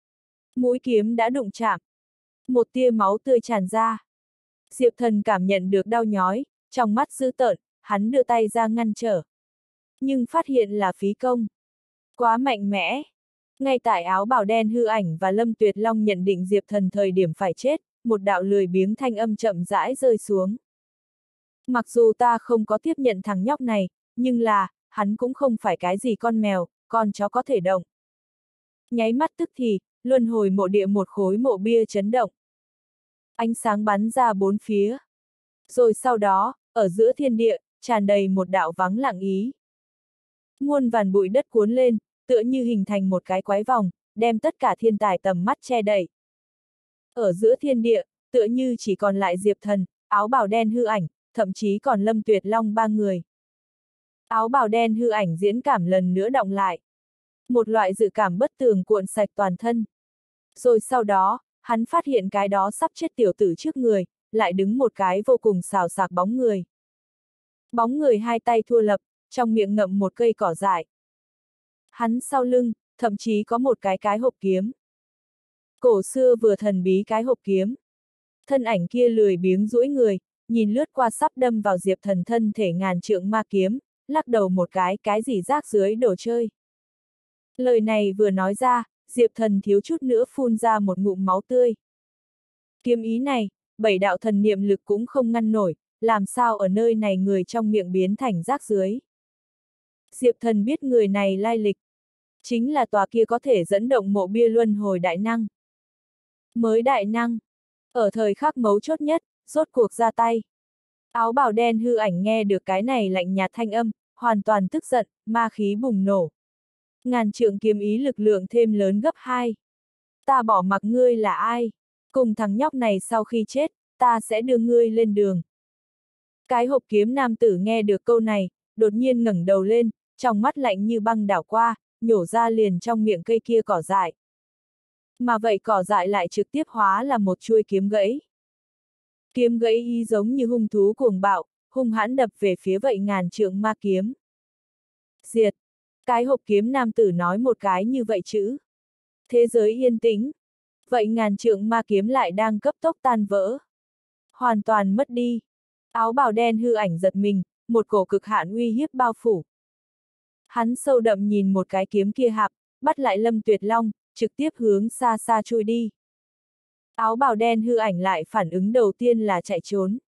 Mũi kiếm đã đụng chạm. Một tia máu tươi tràn ra. Diệp Thần cảm nhận được đau nhói, trong mắt dữ tợn, hắn đưa tay ra ngăn trở. Nhưng phát hiện là phí công. Quá mạnh mẽ. Ngay tại áo bào đen hư ảnh và Lâm Tuyệt Long nhận định Diệp Thần thời điểm phải chết, một đạo lười biếng thanh âm chậm rãi rơi xuống. Mặc dù ta không có tiếp nhận thằng nhóc này, nhưng là, hắn cũng không phải cái gì con mèo, con chó có thể động. Nháy mắt tức thì, luân hồi mộ địa một khối mộ bia chấn động. Ánh sáng bắn ra bốn phía. Rồi sau đó, ở giữa thiên địa, tràn đầy một đạo vắng lặng ý. Muôn vàn bụi đất cuốn lên, tựa như hình thành một cái quái vòng, đem tất cả thiên tài tầm mắt che đậy. Ở giữa thiên địa, tựa như chỉ còn lại Diệp Thần, áo bào đen hư ảnh, thậm chí còn Lâm Tuyệt Long ba người. Áo bào đen hư ảnh diễn cảm lần nữa đọng lại. Một loại dự cảm bất tường cuộn sạch toàn thân. Rồi sau đó, hắn phát hiện cái đó sắp chết tiểu tử trước người, lại đứng một cái vô cùng xào xạc bóng người. Bóng người hai tay thua lập, trong miệng ngậm một cây cỏ dại. Hắn sau lưng, thậm chí có một cái cái hộp kiếm. Cổ xưa vừa thần bí cái hộp kiếm. Thân ảnh kia lười biếng duỗi người, nhìn lướt qua sắp đâm vào Diệp Thần thân thể ngàn trượng ma kiếm, lắc đầu một cái, cái gì rác dưới đồ chơi. Lời này vừa nói ra, Diệp Thần thiếu chút nữa phun ra một ngụm máu tươi. Kiếm ý này, bảy đạo thần niệm lực cũng không ngăn nổi, làm sao ở nơi này người trong miệng biến thành rác dưới. Diệp Thần biết người này lai lịch. Chính là tòa kia có thể dẫn động mộ bia luân hồi đại năng. Mới đại năng. Ở thời khắc mấu chốt nhất, rốt cuộc ra tay. Áo bào đen hư ảnh nghe được cái này lạnh nhạt thanh âm, hoàn toàn tức giận, ma khí bùng nổ. Ngàn trượng kiếm ý lực lượng thêm lớn gấp hai. Ta bỏ mặc ngươi là ai? Cùng thằng nhóc này sau khi chết, ta sẽ đưa ngươi lên đường. Cái hộp kiếm nam tử nghe được câu này, đột nhiên ngẩng đầu lên, trong mắt lạnh như băng đảo qua, nhổ ra liền trong miệng cây kia cỏ dại. Mà vậy cỏ dại lại trực tiếp hóa là một chuôi kiếm gãy. Kiếm gãy y giống như hung thú cuồng bạo, hung hãn đập về phía vậy ngàn trượng ma kiếm. Diệt! Cái hộp kiếm nam tử nói một cái như vậy chữ. Thế giới yên tĩnh. Vậy ngàn trượng ma kiếm lại đang cấp tốc tan vỡ. Hoàn toàn mất đi. Áo bào đen hư ảnh giật mình, một cổ cực hạn uy hiếp bao phủ. Hắn sâu đậm nhìn một cái kiếm kia hạp, bắt lại Lâm Tuyệt Long, trực tiếp hướng xa xa trôi đi. Áo bào đen hư ảnh lại phản ứng đầu tiên là chạy trốn.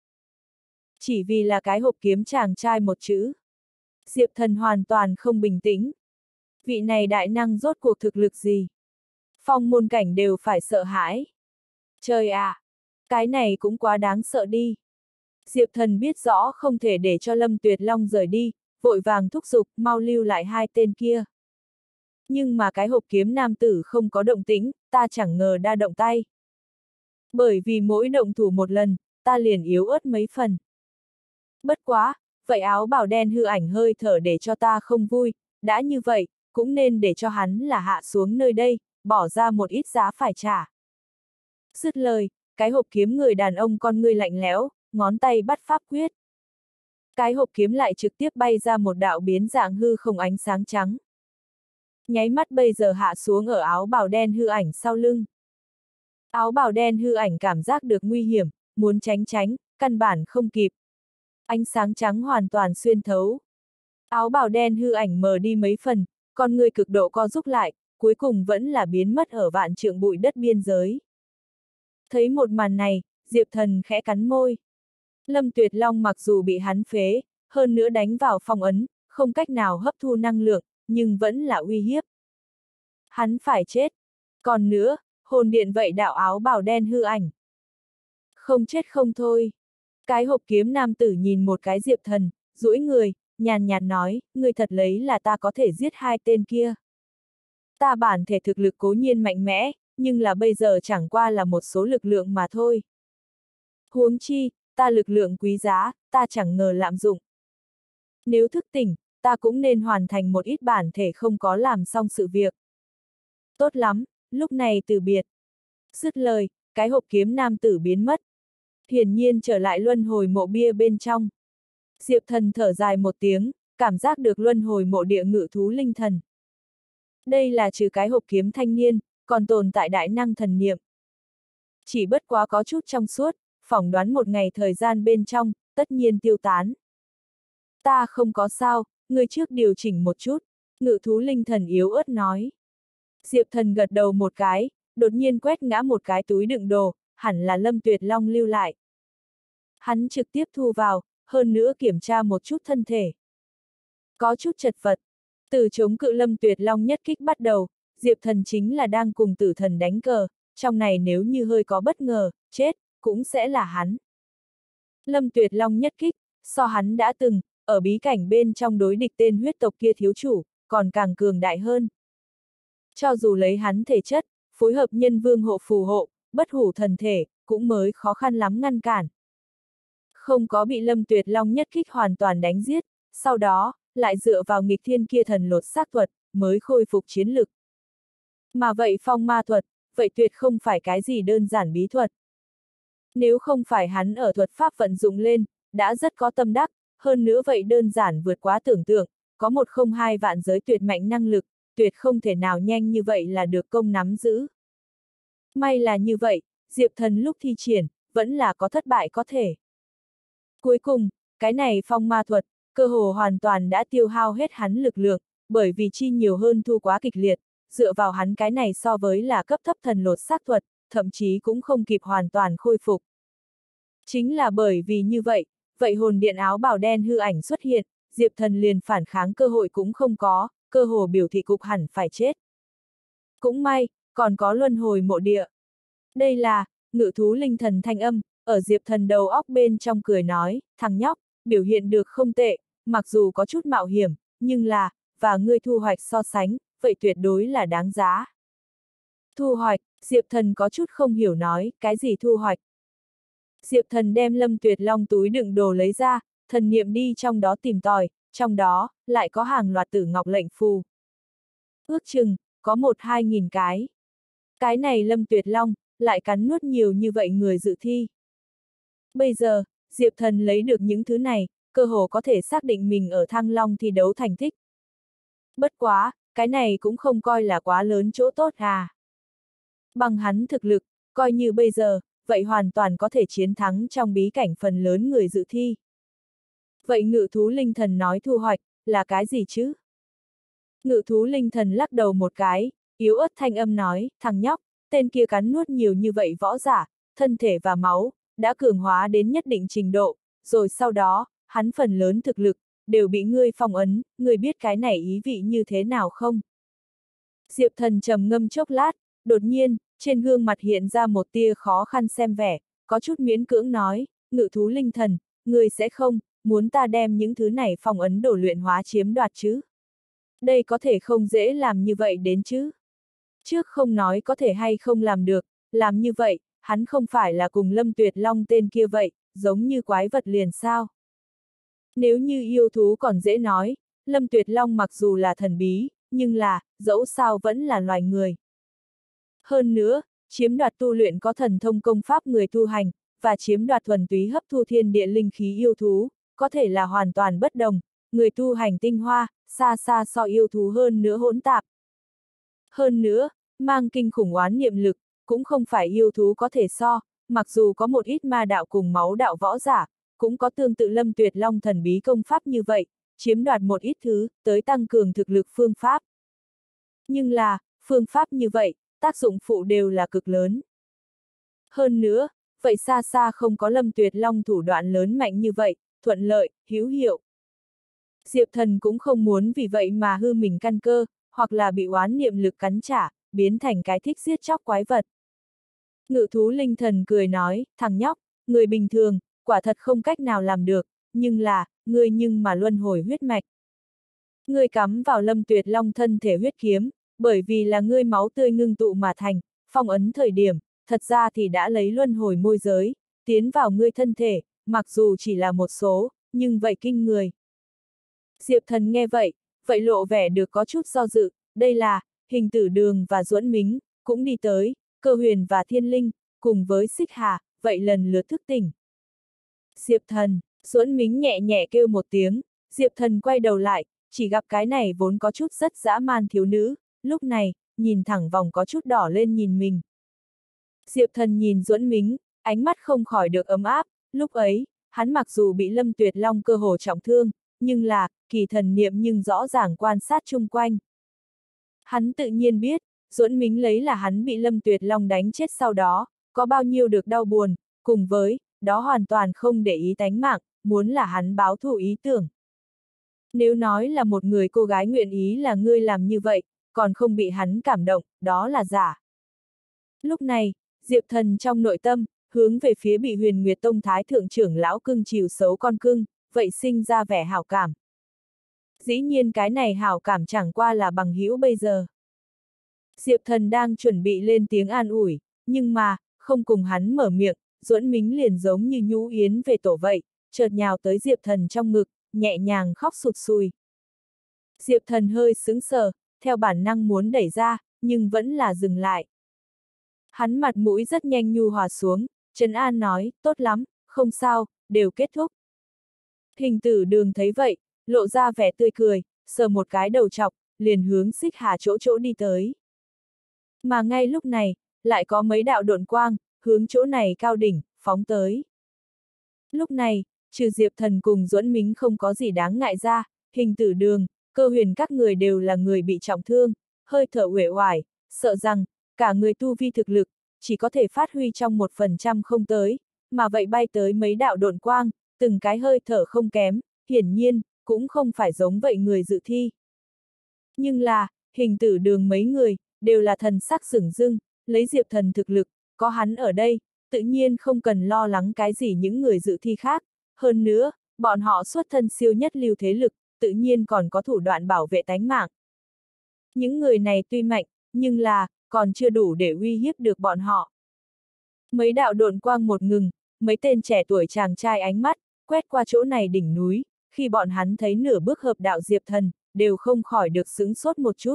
Chỉ vì là cái hộp kiếm chàng trai một chữ. Diệp Thần hoàn toàn không bình tĩnh. Vị này đại năng rốt cuộc thực lực gì? Phong môn cảnh đều phải sợ hãi. Trời ạ! Cái này cũng quá đáng sợ đi. Diệp Thần biết rõ không thể để cho Lâm Tuyệt Long rời đi, vội vàng thúc giục, mau lưu lại hai tên kia. Nhưng mà cái hộp kiếm nam tử không có động tĩnh, ta chẳng ngờ đa động tay. Bởi vì mỗi động thủ một lần, ta liền yếu ớt mấy phần. Bất quá, vậy áo bào đen hư ảnh hơi thở để cho ta không vui, đã như vậy, cũng nên để cho hắn là hạ xuống nơi đây, bỏ ra một ít giá phải trả. Dứt lời, cái hộp kiếm người đàn ông con ngươi lạnh lẽo, ngón tay bắt pháp quyết. Cái hộp kiếm lại trực tiếp bay ra một đạo biến dạng hư không ánh sáng trắng. Nháy mắt bây giờ hạ xuống ở áo bào đen hư ảnh sau lưng. Áo bào đen hư ảnh cảm giác được nguy hiểm, muốn tránh tránh, căn bản không kịp. Ánh sáng trắng hoàn toàn xuyên thấu. Áo bào đen hư ảnh mờ đi mấy phần, con người cực độ co rút lại, cuối cùng vẫn là biến mất ở vạn trượng bụi đất biên giới. Thấy một màn này, Diệp Thần khẽ cắn môi. Lâm Tuyệt Long mặc dù bị hắn phế, hơn nữa đánh vào phong ấn, không cách nào hấp thu năng lượng, nhưng vẫn là uy hiếp. Hắn phải chết. Còn nữa, hồn điện vậy đạo áo bào đen hư ảnh. Không chết không thôi. Cái hộp kiếm nam tử nhìn một cái Diệp Thần, duỗi người, nhàn nhạt nói, người thật lấy là ta có thể giết hai tên kia. Ta bản thể thực lực cố nhiên mạnh mẽ, nhưng là bây giờ chẳng qua là một số lực lượng mà thôi. Huống chi, ta lực lượng quý giá, ta chẳng ngờ lạm dụng. Nếu thức tỉnh, ta cũng nên hoàn thành một ít bản thể không có làm xong sự việc. tốt lắm, lúc này từ biệt. Dứt lời, cái hộp kiếm nam tử biến mất. Hiển nhiên trở lại luân hồi mộ bia bên trong. Diệp Thần thở dài một tiếng, cảm giác được luân hồi mộ địa ngự thú linh thần. Đây là trừ cái hộp kiếm thanh niên, còn tồn tại đại năng thần niệm. Chỉ bất quá có chút trong suốt, phỏng đoán một ngày thời gian bên trong, tất nhiên tiêu tán. Ta không có sao, ngươi trước điều chỉnh một chút, ngự thú linh thần yếu ớt nói. Diệp Thần gật đầu một cái, đột nhiên quét ngã một cái túi đựng đồ, hẳn là Lâm Tuyệt Long lưu lại. Hắn trực tiếp thu vào, hơn nữa kiểm tra một chút thân thể. Có chút chật vật. Từ chống cự Lâm Tuyệt Long nhất kích bắt đầu, Diệp Thần chính là đang cùng tử thần đánh cờ, trong này nếu như hơi có bất ngờ, chết, cũng sẽ là hắn. Lâm Tuyệt Long nhất kích, so hắn đã từng, ở bí cảnh bên trong đối địch tên huyết tộc kia thiếu chủ, còn càng cường đại hơn. Cho dù lấy hắn thể chất, phối hợp nhân vương hộ phù hộ, bất hủ thần thể, cũng mới khó khăn lắm ngăn cản. Không có bị Lâm Tuyệt Long nhất kích hoàn toàn đánh giết, sau đó, lại dựa vào nghịch thiên kia thần lột xác thuật, mới khôi phục chiến lực. Mà vậy phong ma thuật, vậy tuyệt không phải cái gì đơn giản bí thuật. Nếu không phải hắn ở thuật pháp vận dụng lên, đã rất có tâm đắc, hơn nữa vậy đơn giản vượt quá tưởng tượng, có một không hai vạn giới tuyệt mạnh năng lực, tuyệt không thể nào nhanh như vậy là được công nắm giữ. May là như vậy, Diệp Thần lúc thi triển, vẫn là có thất bại có thể. Cuối cùng, cái này phong ma thuật, cơ hồ hoàn toàn đã tiêu hao hết hắn lực lượng, bởi vì chi nhiều hơn thu quá kịch liệt, dựa vào hắn cái này so với là cấp thấp thần lột xác thuật, thậm chí cũng không kịp hoàn toàn khôi phục. Chính là bởi vì như vậy, vậy hồn điện áo bào đen hư ảnh xuất hiện, Diệp Thần liền phản kháng cơ hội cũng không có, cơ hồ biểu thị cục hẳn phải chết. Cũng may, còn có luân hồi mộ địa. Đây là, ngự thú linh thần thanh âm, ở Diệp Thần đầu óc bên trong cười nói, thằng nhóc, biểu hiện được không tệ, mặc dù có chút mạo hiểm, nhưng là, và ngươi thu hoạch so sánh, vậy tuyệt đối là đáng giá. Thu hoạch, Diệp Thần có chút không hiểu nói, cái gì thu hoạch? Diệp Thần đem Lâm Tuyệt Long túi đựng đồ lấy ra, thần niệm đi trong đó tìm tòi, trong đó, lại có hàng loạt tử ngọc lệnh phù. Ước chừng, có một hai nghìn cái. Cái này Lâm Tuyệt Long, lại cắn nuốt nhiều như vậy người dự thi. Bây giờ, Diệp Thần lấy được những thứ này, cơ hồ có thể xác định mình ở Thăng Long thi đấu thành tích. Bất quá, cái này cũng không coi là quá lớn chỗ tốt à. Bằng hắn thực lực, coi như bây giờ, vậy hoàn toàn có thể chiến thắng trong bí cảnh phần lớn người dự thi. Vậy ngự thú linh thần nói thu hoạch, là cái gì chứ? Ngự thú linh thần lắc đầu một cái, yếu ớt thanh âm nói, thằng nhóc, tên kia cắn nuốt nhiều như vậy võ giả, thân thể và máu, đã cường hóa đến nhất định trình độ, rồi sau đó, hắn phần lớn thực lực, đều bị ngươi phong ấn, ngươi biết cái này ý vị như thế nào không? Diệp Thần trầm ngâm chốc lát, đột nhiên, trên gương mặt hiện ra một tia khó khăn xem vẻ, có chút miễn cưỡng nói, ngự thú linh thần, ngươi sẽ không, muốn ta đem những thứ này phong ấn đổ luyện hóa chiếm đoạt chứ? Đây có thể không dễ làm như vậy đến chứ? Trước không nói có thể hay không làm được, làm như vậy, hắn không phải là cùng Lâm Tuyệt Long tên kia vậy, giống như quái vật liền sao? Nếu như yêu thú còn dễ nói, Lâm Tuyệt Long mặc dù là thần bí, nhưng là, dẫu sao vẫn là loài người. Hơn nữa, chiếm đoạt tu luyện có thần thông công pháp người tu hành, và chiếm đoạt thuần túy hấp thu thiên địa linh khí yêu thú, có thể là hoàn toàn bất đồng, người tu hành tinh hoa, xa xa so yêu thú hơn nữa hỗn tạp. Hơn nữa, mang kinh khủng oán niệm lực, cũng không phải yêu thú có thể so, mặc dù có một ít ma đạo cùng máu đạo võ giả, cũng có tương tự Lâm Tuyệt Long thần bí công pháp như vậy, chiếm đoạt một ít thứ, tới tăng cường thực lực phương pháp. Nhưng là, phương pháp như vậy, tác dụng phụ đều là cực lớn. Hơn nữa, vậy xa xa không có Lâm Tuyệt Long thủ đoạn lớn mạnh như vậy, thuận lợi, hữu hiệu. Diệp Thần cũng không muốn vì vậy mà hư mình căn cơ, hoặc là bị oán niệm lực cắn trả, biến thành cái thích giết chóc quái vật. Ngự thú linh thần cười nói, thằng nhóc, người bình thường, quả thật không cách nào làm được, nhưng là, ngươi nhưng mà luân hồi huyết mạch. Ngươi cắm vào Lâm Tuyệt Long thân thể huyết kiếm, bởi vì là ngươi máu tươi ngưng tụ mà thành, phong ấn thời điểm, thật ra thì đã lấy luân hồi môi giới, tiến vào ngươi thân thể, mặc dù chỉ là một số, nhưng vậy kinh người. Diệp Thần nghe vậy, vậy lộ vẻ được có chút do dự, đây là, Hình Tử Đường và Duẫn Mính cũng đi tới, Cơ Huyền và Thiên Linh, cùng với Xích Hà, vậy lần lượt thức tỉnh. Diệp Thần, Duẫn Mính nhẹ nhẹ kêu một tiếng, Diệp Thần quay đầu lại, chỉ gặp cái này vốn có chút rất dã man thiếu nữ, lúc này, nhìn thẳng vòng có chút đỏ lên nhìn mình. Diệp Thần nhìn Duẫn Mính, ánh mắt không khỏi được ấm áp, lúc ấy, hắn mặc dù bị Lâm Tuyệt Long cơ hồ trọng thương, nhưng là, kỳ thần niệm nhưng rõ ràng quan sát chung quanh. Hắn tự nhiên biết, Duẫn Mính lấy là hắn bị Lâm Tuyệt Long đánh chết sau đó, có bao nhiêu được đau buồn, cùng với, đó hoàn toàn không để ý tánh mạng, muốn là hắn báo thù ý tưởng. Nếu nói là một người cô gái nguyện ý là ngươi làm như vậy, còn không bị hắn cảm động, đó là giả. Lúc này, Diệp Thần trong nội tâm, hướng về phía bị Huyền Nguyệt Tông Thái Thượng trưởng lão cưng chiều xấu con cưng, vậy sinh ra vẻ hảo cảm. Dĩ nhiên cái này hảo cảm chẳng qua là bằng hữu bây giờ. Diệp Thần đang chuẩn bị lên tiếng an ủi, nhưng mà, không cùng hắn mở miệng, Duẫn Mính liền giống như nhũ yến về tổ vậy, chợt nhào tới Diệp Thần trong ngực, nhẹ nhàng khóc sụt sùi. Diệp Thần hơi sững sờ, theo bản năng muốn đẩy ra, nhưng vẫn là dừng lại. Hắn mặt mũi rất nhanh nhu hòa xuống, trấn an nói, tốt lắm, không sao, đều kết thúc. Hình Tử Đường thấy vậy, lộ ra vẻ tươi cười, sờ một cái đầu chọc, liền hướng Xích Hà chỗ chỗ đi tới. Mà ngay lúc này, lại có mấy đạo độn quang, hướng chỗ này cao đỉnh, phóng tới. Lúc này, trừ Diệp Thần cùng Duẫn Mính không có gì đáng ngại ra, Hình Tử Đường, Cơ Huyền các người đều là người bị trọng thương, hơi thở uể oải, sợ rằng, cả người tu vi thực lực, chỉ có thể phát huy trong một phần trăm không tới, mà vậy bay tới mấy đạo độn quang, từng cái hơi thở không kém, hiển nhiên, cũng không phải giống vậy người dự thi. Nhưng là, Hình Tử Đường mấy người, đều là thần sắc sửng dưng, lấy Diệp Thần thực lực, có hắn ở đây, tự nhiên không cần lo lắng cái gì những người dự thi khác, hơn nữa, bọn họ xuất thân siêu nhất lưu thế lực, tự nhiên còn có thủ đoạn bảo vệ tánh mạng. Những người này tuy mạnh, nhưng là, còn chưa đủ để uy hiếp được bọn họ. Mấy đạo độn quang một ngừng, mấy tên trẻ tuổi chàng trai ánh mắt, quét qua chỗ này đỉnh núi, khi bọn hắn thấy nửa bước hợp đạo Diệp Thần, đều không khỏi được sững sốt một chút.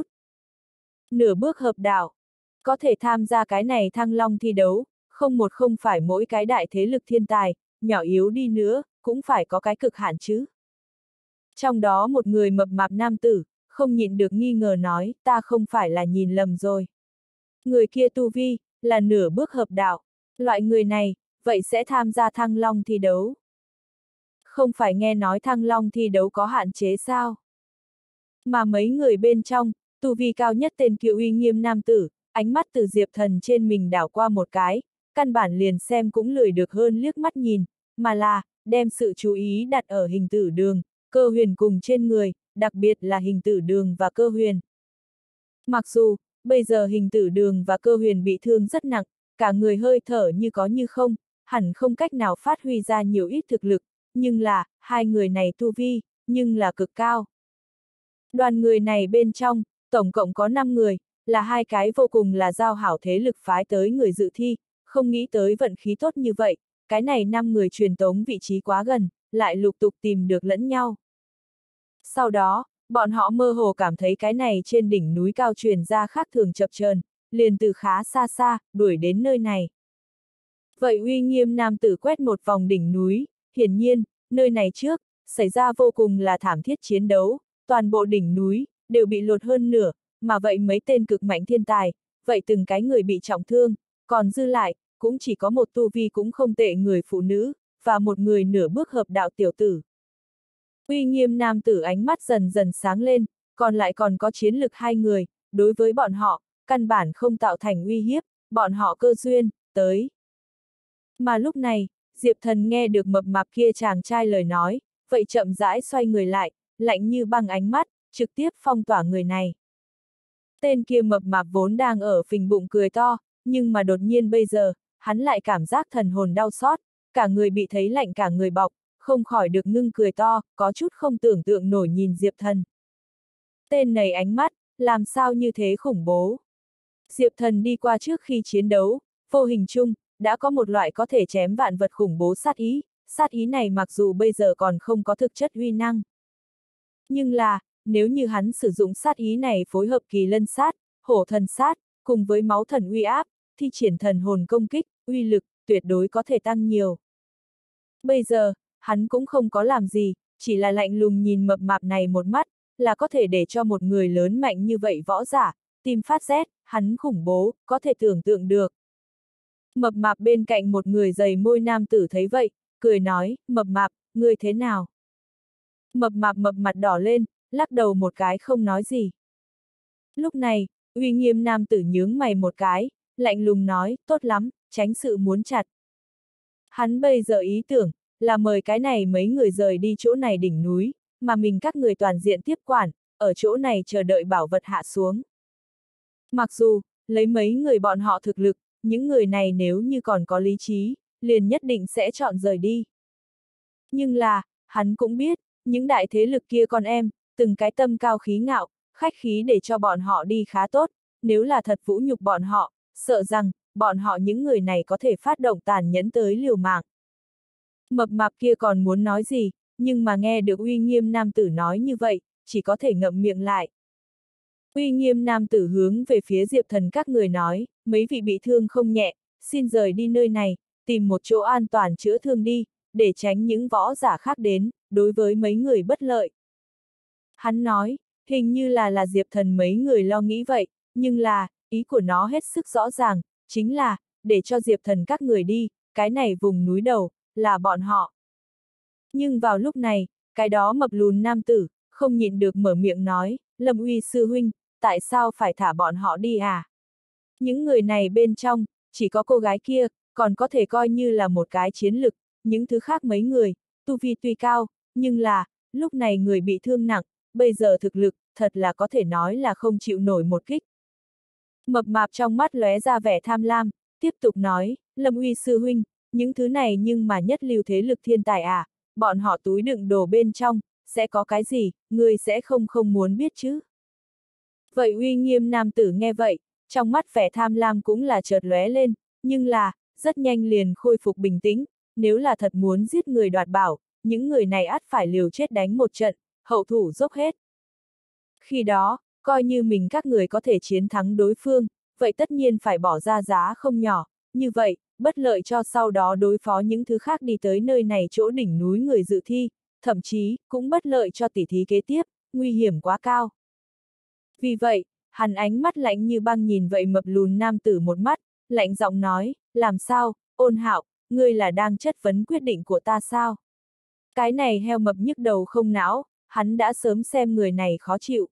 Nửa bước hợp đạo, có thể tham gia cái này Thăng Long thi đấu, không một không phải mỗi cái đại thế lực thiên tài, nhỏ yếu đi nữa, cũng phải có cái cực hạn chứ. Trong đó một người mập mạp nam tử, không nhịn được nghi ngờ nói, ta không phải là nhìn lầm rồi. Người kia tu vi, là nửa bước hợp đạo, loại người này, vậy sẽ tham gia Thăng Long thi đấu. Không phải nghe nói Thăng Long thi đấu có hạn chế sao? Mà mấy người bên trong, tu vi cao nhất tên kia uy nghiêm nam tử, ánh mắt từ Diệp Thần trên mình đảo qua một cái, căn bản liền xem cũng lười được hơn liếc mắt nhìn, mà là, đem sự chú ý đặt ở Hình Tử Đường, Cơ Huyền cùng trên người, đặc biệt là Hình Tử Đường và Cơ Huyền. Mặc dù, bây giờ Hình Tử Đường và Cơ Huyền bị thương rất nặng, cả người hơi thở như có như không, hẳn không cách nào phát huy ra nhiều ít thực lực, nhưng là, hai người này tu vi, nhưng là cực cao. Đoàn người này bên trong, tổng cộng có năm người, là hai cái vô cùng là giao hảo thế lực phái tới người dự thi, không nghĩ tới vận khí tốt như vậy, cái này năm người truyền tống vị trí quá gần, lại lục tục tìm được lẫn nhau. Sau đó, bọn họ mơ hồ cảm thấy cái này trên đỉnh núi cao truyền ra khác thường chập chờn, liền từ khá xa xa, đuổi đến nơi này. Vậy uy nghiêm nam tử quét một vòng đỉnh núi, hiển nhiên, nơi này trước, xảy ra vô cùng là thảm thiết chiến đấu, toàn bộ đỉnh núi, đều bị lột hơn nửa, mà vậy mấy tên cực mạnh thiên tài, vậy từng cái người bị trọng thương, còn dư lại, cũng chỉ có một tu vi cũng không tệ người phụ nữ, và một người nửa bước hợp đạo tiểu tử. Uy nghiêm nam tử ánh mắt dần dần sáng lên, còn lại còn có chiến lực hai người, đối với bọn họ, căn bản không tạo thành uy hiếp, bọn họ cơ duyên, tới. Mà lúc này, Diệp Thần nghe được mập mạp kia chàng trai lời nói, vậy chậm rãi xoay người lại, lạnh như băng ánh mắt, trực tiếp phong tỏa người này. Tên kia mập mạp vốn đang ở phình bụng cười to, nhưng mà đột nhiên bây giờ, hắn lại cảm giác thần hồn đau xót, cả người bị thấy lạnh cả người bọc, không khỏi được ngưng cười to, có chút không tưởng tượng nổi nhìn Diệp Thần. Tên này ánh mắt, làm sao như thế khủng bố. Diệp Thần đi qua trước khi chiến đấu, vô hình chung, đã có một loại có thể chém vạn vật khủng bố sát ý, sát ý này mặc dù bây giờ còn không có thực chất uy năng. Nhưng là, nếu như hắn sử dụng sát ý này phối hợp kỳ lân sát, hổ thần sát, cùng với máu thần uy áp, thi triển thần hồn công kích, uy lực, tuyệt đối có thể tăng nhiều. Bây giờ, hắn cũng không có làm gì, chỉ là lạnh lùng nhìn mập mạp này một mắt, là có thể để cho một người lớn mạnh như vậy võ giả, tim phát rét, hắn khủng bố, có thể tưởng tượng được. Mập mạp bên cạnh một người dày môi nam tử thấy vậy, cười nói, mập mạp, ngươi thế nào? Mập mạp mập mặt đỏ lên, lắc đầu một cái không nói gì. Lúc này, uy nghiêm nam tử nhướng mày một cái, lạnh lùng nói, tốt lắm, tránh sự muốn chặt. Hắn bây giờ ý tưởng, là mời cái này mấy người rời đi chỗ này đỉnh núi, mà mình các người toàn diện tiếp quản, ở chỗ này chờ đợi bảo vật hạ xuống. Mặc dù, lấy mấy người bọn họ thực lực, những người này nếu như còn có lý trí, liền nhất định sẽ chọn rời đi. Nhưng là, hắn cũng biết, những đại thế lực kia con em, từng cái tâm cao khí ngạo, khách khí để cho bọn họ đi khá tốt, nếu là thật vũ nhục bọn họ, sợ rằng, bọn họ những người này có thể phát động tàn nhẫn tới liều mạng. Mập mạp kia còn muốn nói gì, nhưng mà nghe được uy nghiêm nam tử nói như vậy, chỉ có thể ngậm miệng lại. Uy nghiêm nam tử hướng về phía Diệp Thần các người nói, mấy vị bị thương không nhẹ, xin rời đi nơi này, tìm một chỗ an toàn chữa thương đi, để tránh những võ giả khác đến, đối với mấy người bất lợi. Hắn nói, hình như là là Diệp Thần mấy người lo nghĩ vậy, nhưng là, ý của nó hết sức rõ ràng, chính là, để cho Diệp Thần các người đi, cái này vùng núi đầu, là bọn họ. Nhưng vào lúc này, cái đó mập lùn nam tử, không nhịn được mở miệng nói, Lâm Uy sư huynh, tại sao phải thả bọn họ đi à? Những người này bên trong, chỉ có cô gái kia, còn có thể coi như là một cái chiến lực, những thứ khác mấy người, tu vi tuy cao, nhưng là, lúc này người bị thương nặng, bây giờ thực lực, thật là có thể nói là không chịu nổi một kích. Mập mạp trong mắt lóe ra vẻ tham lam, tiếp tục nói, Lâm Uy sư huynh, những thứ này nhưng mà nhất lưu thế lực thiên tài à, bọn họ túi đựng đồ bên trong, sẽ có cái gì, người sẽ không không muốn biết chứ. Vậy uy nghiêm nam tử nghe vậy, trong mắt vẻ tham lam cũng là chợt lóe lên, nhưng là, rất nhanh liền khôi phục bình tĩnh, nếu là thật muốn giết người đoạt bảo, những người này ắt phải liều chết đánh một trận, hậu thủ dốc hết. Khi đó, coi như mình các người có thể chiến thắng đối phương, vậy tất nhiên phải bỏ ra giá không nhỏ, như vậy, bất lợi cho sau đó đối phó những thứ khác đi tới nơi này chỗ đỉnh núi người dự thi, thậm chí, cũng bất lợi cho tỉ thí kế tiếp, nguy hiểm quá cao. Vì vậy, hắn ánh mắt lạnh như băng nhìn vậy mập lùn nam tử một mắt, lạnh giọng nói, làm sao, Ôn Hạo, ngươi là đang chất vấn quyết định của ta sao? Cái này heo mập nhức đầu không não, hắn đã sớm xem người này khó chịu.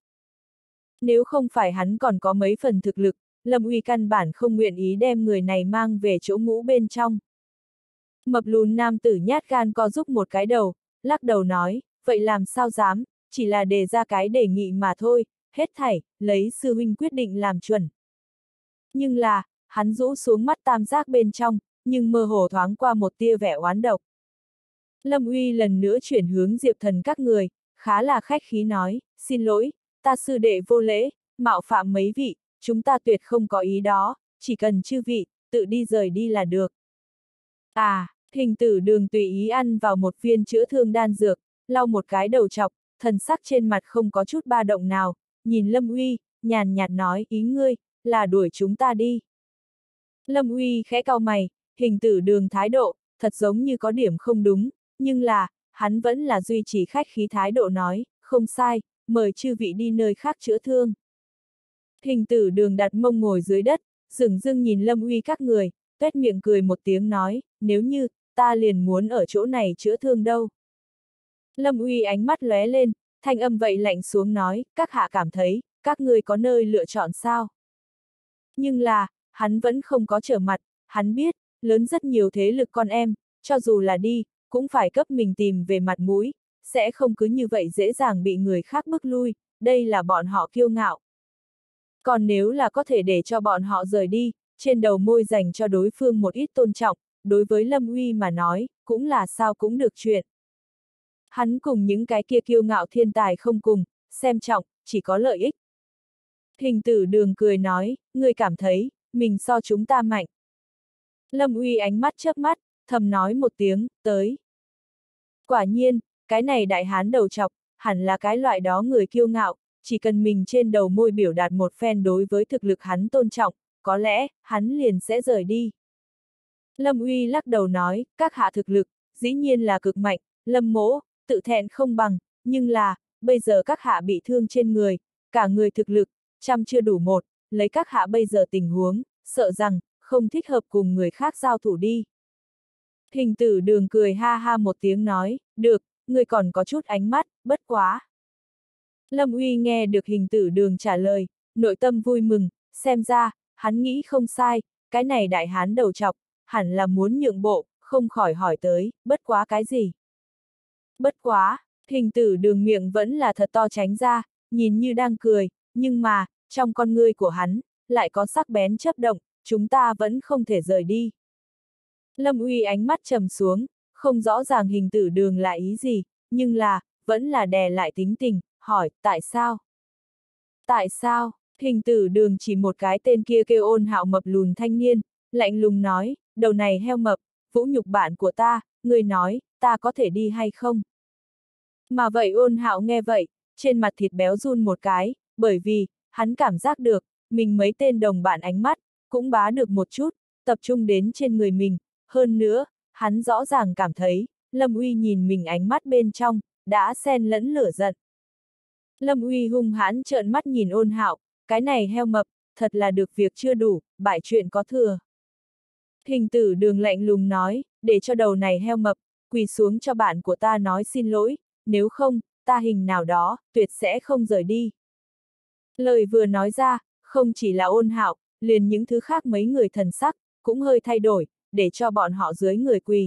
Nếu không phải hắn còn có mấy phần thực lực, Lâm Uy căn bản không nguyện ý đem người này mang về chỗ ngũ bên trong. Mập lùn nam tử nhát gan co giúp một cái đầu, lắc đầu nói, vậy làm sao dám, chỉ là đề ra cái đề nghị mà thôi, hết thảy, lấy sư huynh quyết định làm chuẩn. Nhưng là, hắn rũ xuống mắt tam giác bên trong, nhưng mơ hồ thoáng qua một tia vẻ oán độc. Lâm Uy lần nữa chuyển hướng Diệp Thần các người, khá là khách khí nói, xin lỗi, ta sư đệ vô lễ, mạo phạm mấy vị, chúng ta tuyệt không có ý đó, chỉ cần chư vị, tự đi rời đi là được. À, Hình Tử Đường tùy ý ăn vào một viên chữa thương đan dược, lau một cái đầu chọc, thần sắc trên mặt không có chút ba động nào, nhìn Lâm Uy, nhàn nhạt nói, ý ngươi, là đuổi chúng ta đi. Lâm Uy khẽ cau mày, Hình Tử Đường thái độ, thật giống như có điểm không đúng, nhưng là, hắn vẫn là duy trì khách khí thái độ nói, không sai, mời chư vị đi nơi khác chữa thương. Hình Tử Đường đặt mông ngồi dưới đất, dửng dưng nhìn Lâm Uy các người, tuét miệng cười một tiếng nói, nếu như, ta liền muốn ở chỗ này chữa thương đâu. Lâm Uy ánh mắt lóe lên, thanh âm vậy lạnh xuống nói, các hạ cảm thấy, các người có nơi lựa chọn sao? Nhưng là, hắn vẫn không có trở mặt, hắn biết, lớn rất nhiều thế lực con em, cho dù là đi, cũng phải cấp mình tìm về mặt mũi, sẽ không cứ như vậy dễ dàng bị người khác bức lui, đây là bọn họ kiêu ngạo. Còn nếu là có thể để cho bọn họ rời đi, trên đầu môi dành cho đối phương một ít tôn trọng, đối với Lâm Uy mà nói, cũng là sao cũng được chuyện. Hắn cùng những cái kia kiêu ngạo thiên tài không cùng, xem trọng, chỉ có lợi ích. Hình Tử Đường cười nói, ngươi cảm thấy, mình so chúng ta mạnh. Lâm Uy ánh mắt chớp mắt, thầm nói một tiếng, tới. Quả nhiên, cái này đại hán đầu chọc, hẳn là cái loại đó người kiêu ngạo, chỉ cần mình trên đầu môi biểu đạt một phen đối với thực lực hắn tôn trọng, có lẽ, hắn liền sẽ rời đi. Lâm Uy lắc đầu nói, các hạ thực lực, dĩ nhiên là cực mạnh, Lâm mỗ, tự thẹn không bằng, nhưng là, bây giờ các hạ bị thương trên người, cả người thực lực, trăm chưa đủ một, lấy các hạ bây giờ tình huống, sợ rằng, không thích hợp cùng người khác giao thủ đi. Hình tử đường cười ha ha một tiếng nói, được, người còn có chút ánh mắt, bất quá. Lâm Uy nghe được hình tử đường trả lời, nội tâm vui mừng, xem ra, hắn nghĩ không sai, cái này đại hán đầu trọc, hẳn là muốn nhượng bộ, không khỏi hỏi tới, bất quá cái gì? Bất quá, hình tử đường miệng vẫn là thật to tránh ra, nhìn như đang cười, nhưng mà, trong con ngươi của hắn, lại có sắc bén chớp động, chúng ta vẫn không thể rời đi. Lâm Uy ánh mắt trầm xuống, không rõ ràng hình tử đường là ý gì, nhưng là, vẫn là đè lại tính tình, hỏi, tại sao? Tại sao? Hình tử đường chỉ một cái tên kia kêu Ôn Hạo mập lùn thanh niên, lạnh lùng nói, đầu này heo mập, vũ nhục bạn của ta, người nói, ta có thể đi hay không? Mà vậy Ôn Hạo nghe vậy, trên mặt thịt béo run một cái, bởi vì, hắn cảm giác được, mình mấy tên đồng bạn ánh mắt, cũng bá được một chút, tập trung đến trên người mình, hơn nữa, hắn rõ ràng cảm thấy, Lâm Uy nhìn mình ánh mắt bên trong, đã xen lẫn lửa giận. Lâm Uy hung hãn trợn mắt nhìn Ôn Hạo, cái này heo mập, thật là được việc chưa đủ, bại chuyện có thừa. Hình tử đường lạnh lùng nói, để cho đầu này heo mập, quỳ xuống cho bạn của ta nói xin lỗi, nếu không, ta hình nào đó, tuyệt sẽ không rời đi. Lời vừa nói ra, không chỉ là Ôn Hạo, liền những thứ khác mấy người thần sắc, cũng hơi thay đổi, để cho bọn họ dưới người quỳ.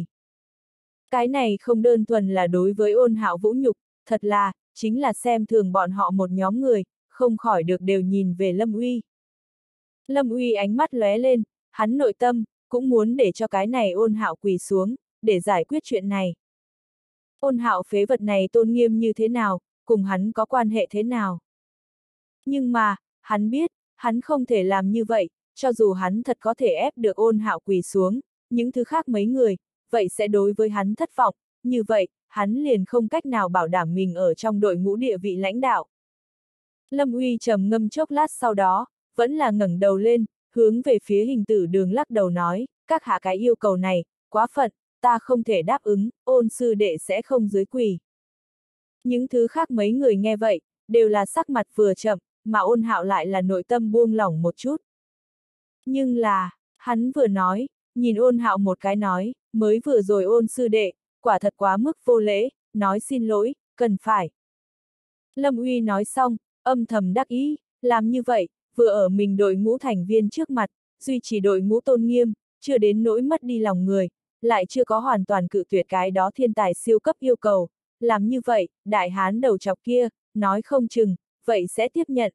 Cái này không đơn thuần là đối với Ôn Hạo vũ nhục, thật là, chính là xem thường bọn họ một nhóm người, không khỏi được đều nhìn về Lâm Uy. Lâm Uy ánh mắt lóe lên, hắn nội tâm, cũng muốn để cho cái này Ôn Hạo quỳ xuống, để giải quyết chuyện này. Ôn Hạo phế vật này tôn nghiêm như thế nào, cùng hắn có quan hệ thế nào? Nhưng mà, hắn biết, hắn không thể làm như vậy, cho dù hắn thật có thể ép được Ôn Hạo quỳ xuống, những thứ khác mấy người, vậy sẽ đối với hắn thất vọng, như vậy, hắn liền không cách nào bảo đảm mình ở trong đội ngũ địa vị lãnh đạo. Lâm Uy trầm ngâm chốc lát sau đó, vẫn là ngẩng đầu lên, hướng về phía hình tử đường lắc đầu nói, các hạ cái yêu cầu này, quá phận, ta không thể đáp ứng, Ôn sư đệ sẽ không dưới quỳ. Những thứ khác mấy người nghe vậy, đều là sắc mặt vừa chậm, mà Ôn Hạo lại là nội tâm buông lỏng một chút. Nhưng là, hắn vừa nói, nhìn Ôn Hạo một cái nói, mới vừa rồi Ôn sư đệ, quả thật quá mức vô lễ, nói xin lỗi, cần phải. Lâm Uy nói xong, âm thầm đắc ý, làm như vậy, vừa ở mình đội ngũ thành viên trước mặt, duy trì đội ngũ tôn nghiêm, chưa đến nỗi mất đi lòng người, lại chưa có hoàn toàn cự tuyệt cái đó thiên tài siêu cấp yêu cầu, làm như vậy, đại hán đầu chọc kia, nói không chừng, vậy sẽ tiếp nhận.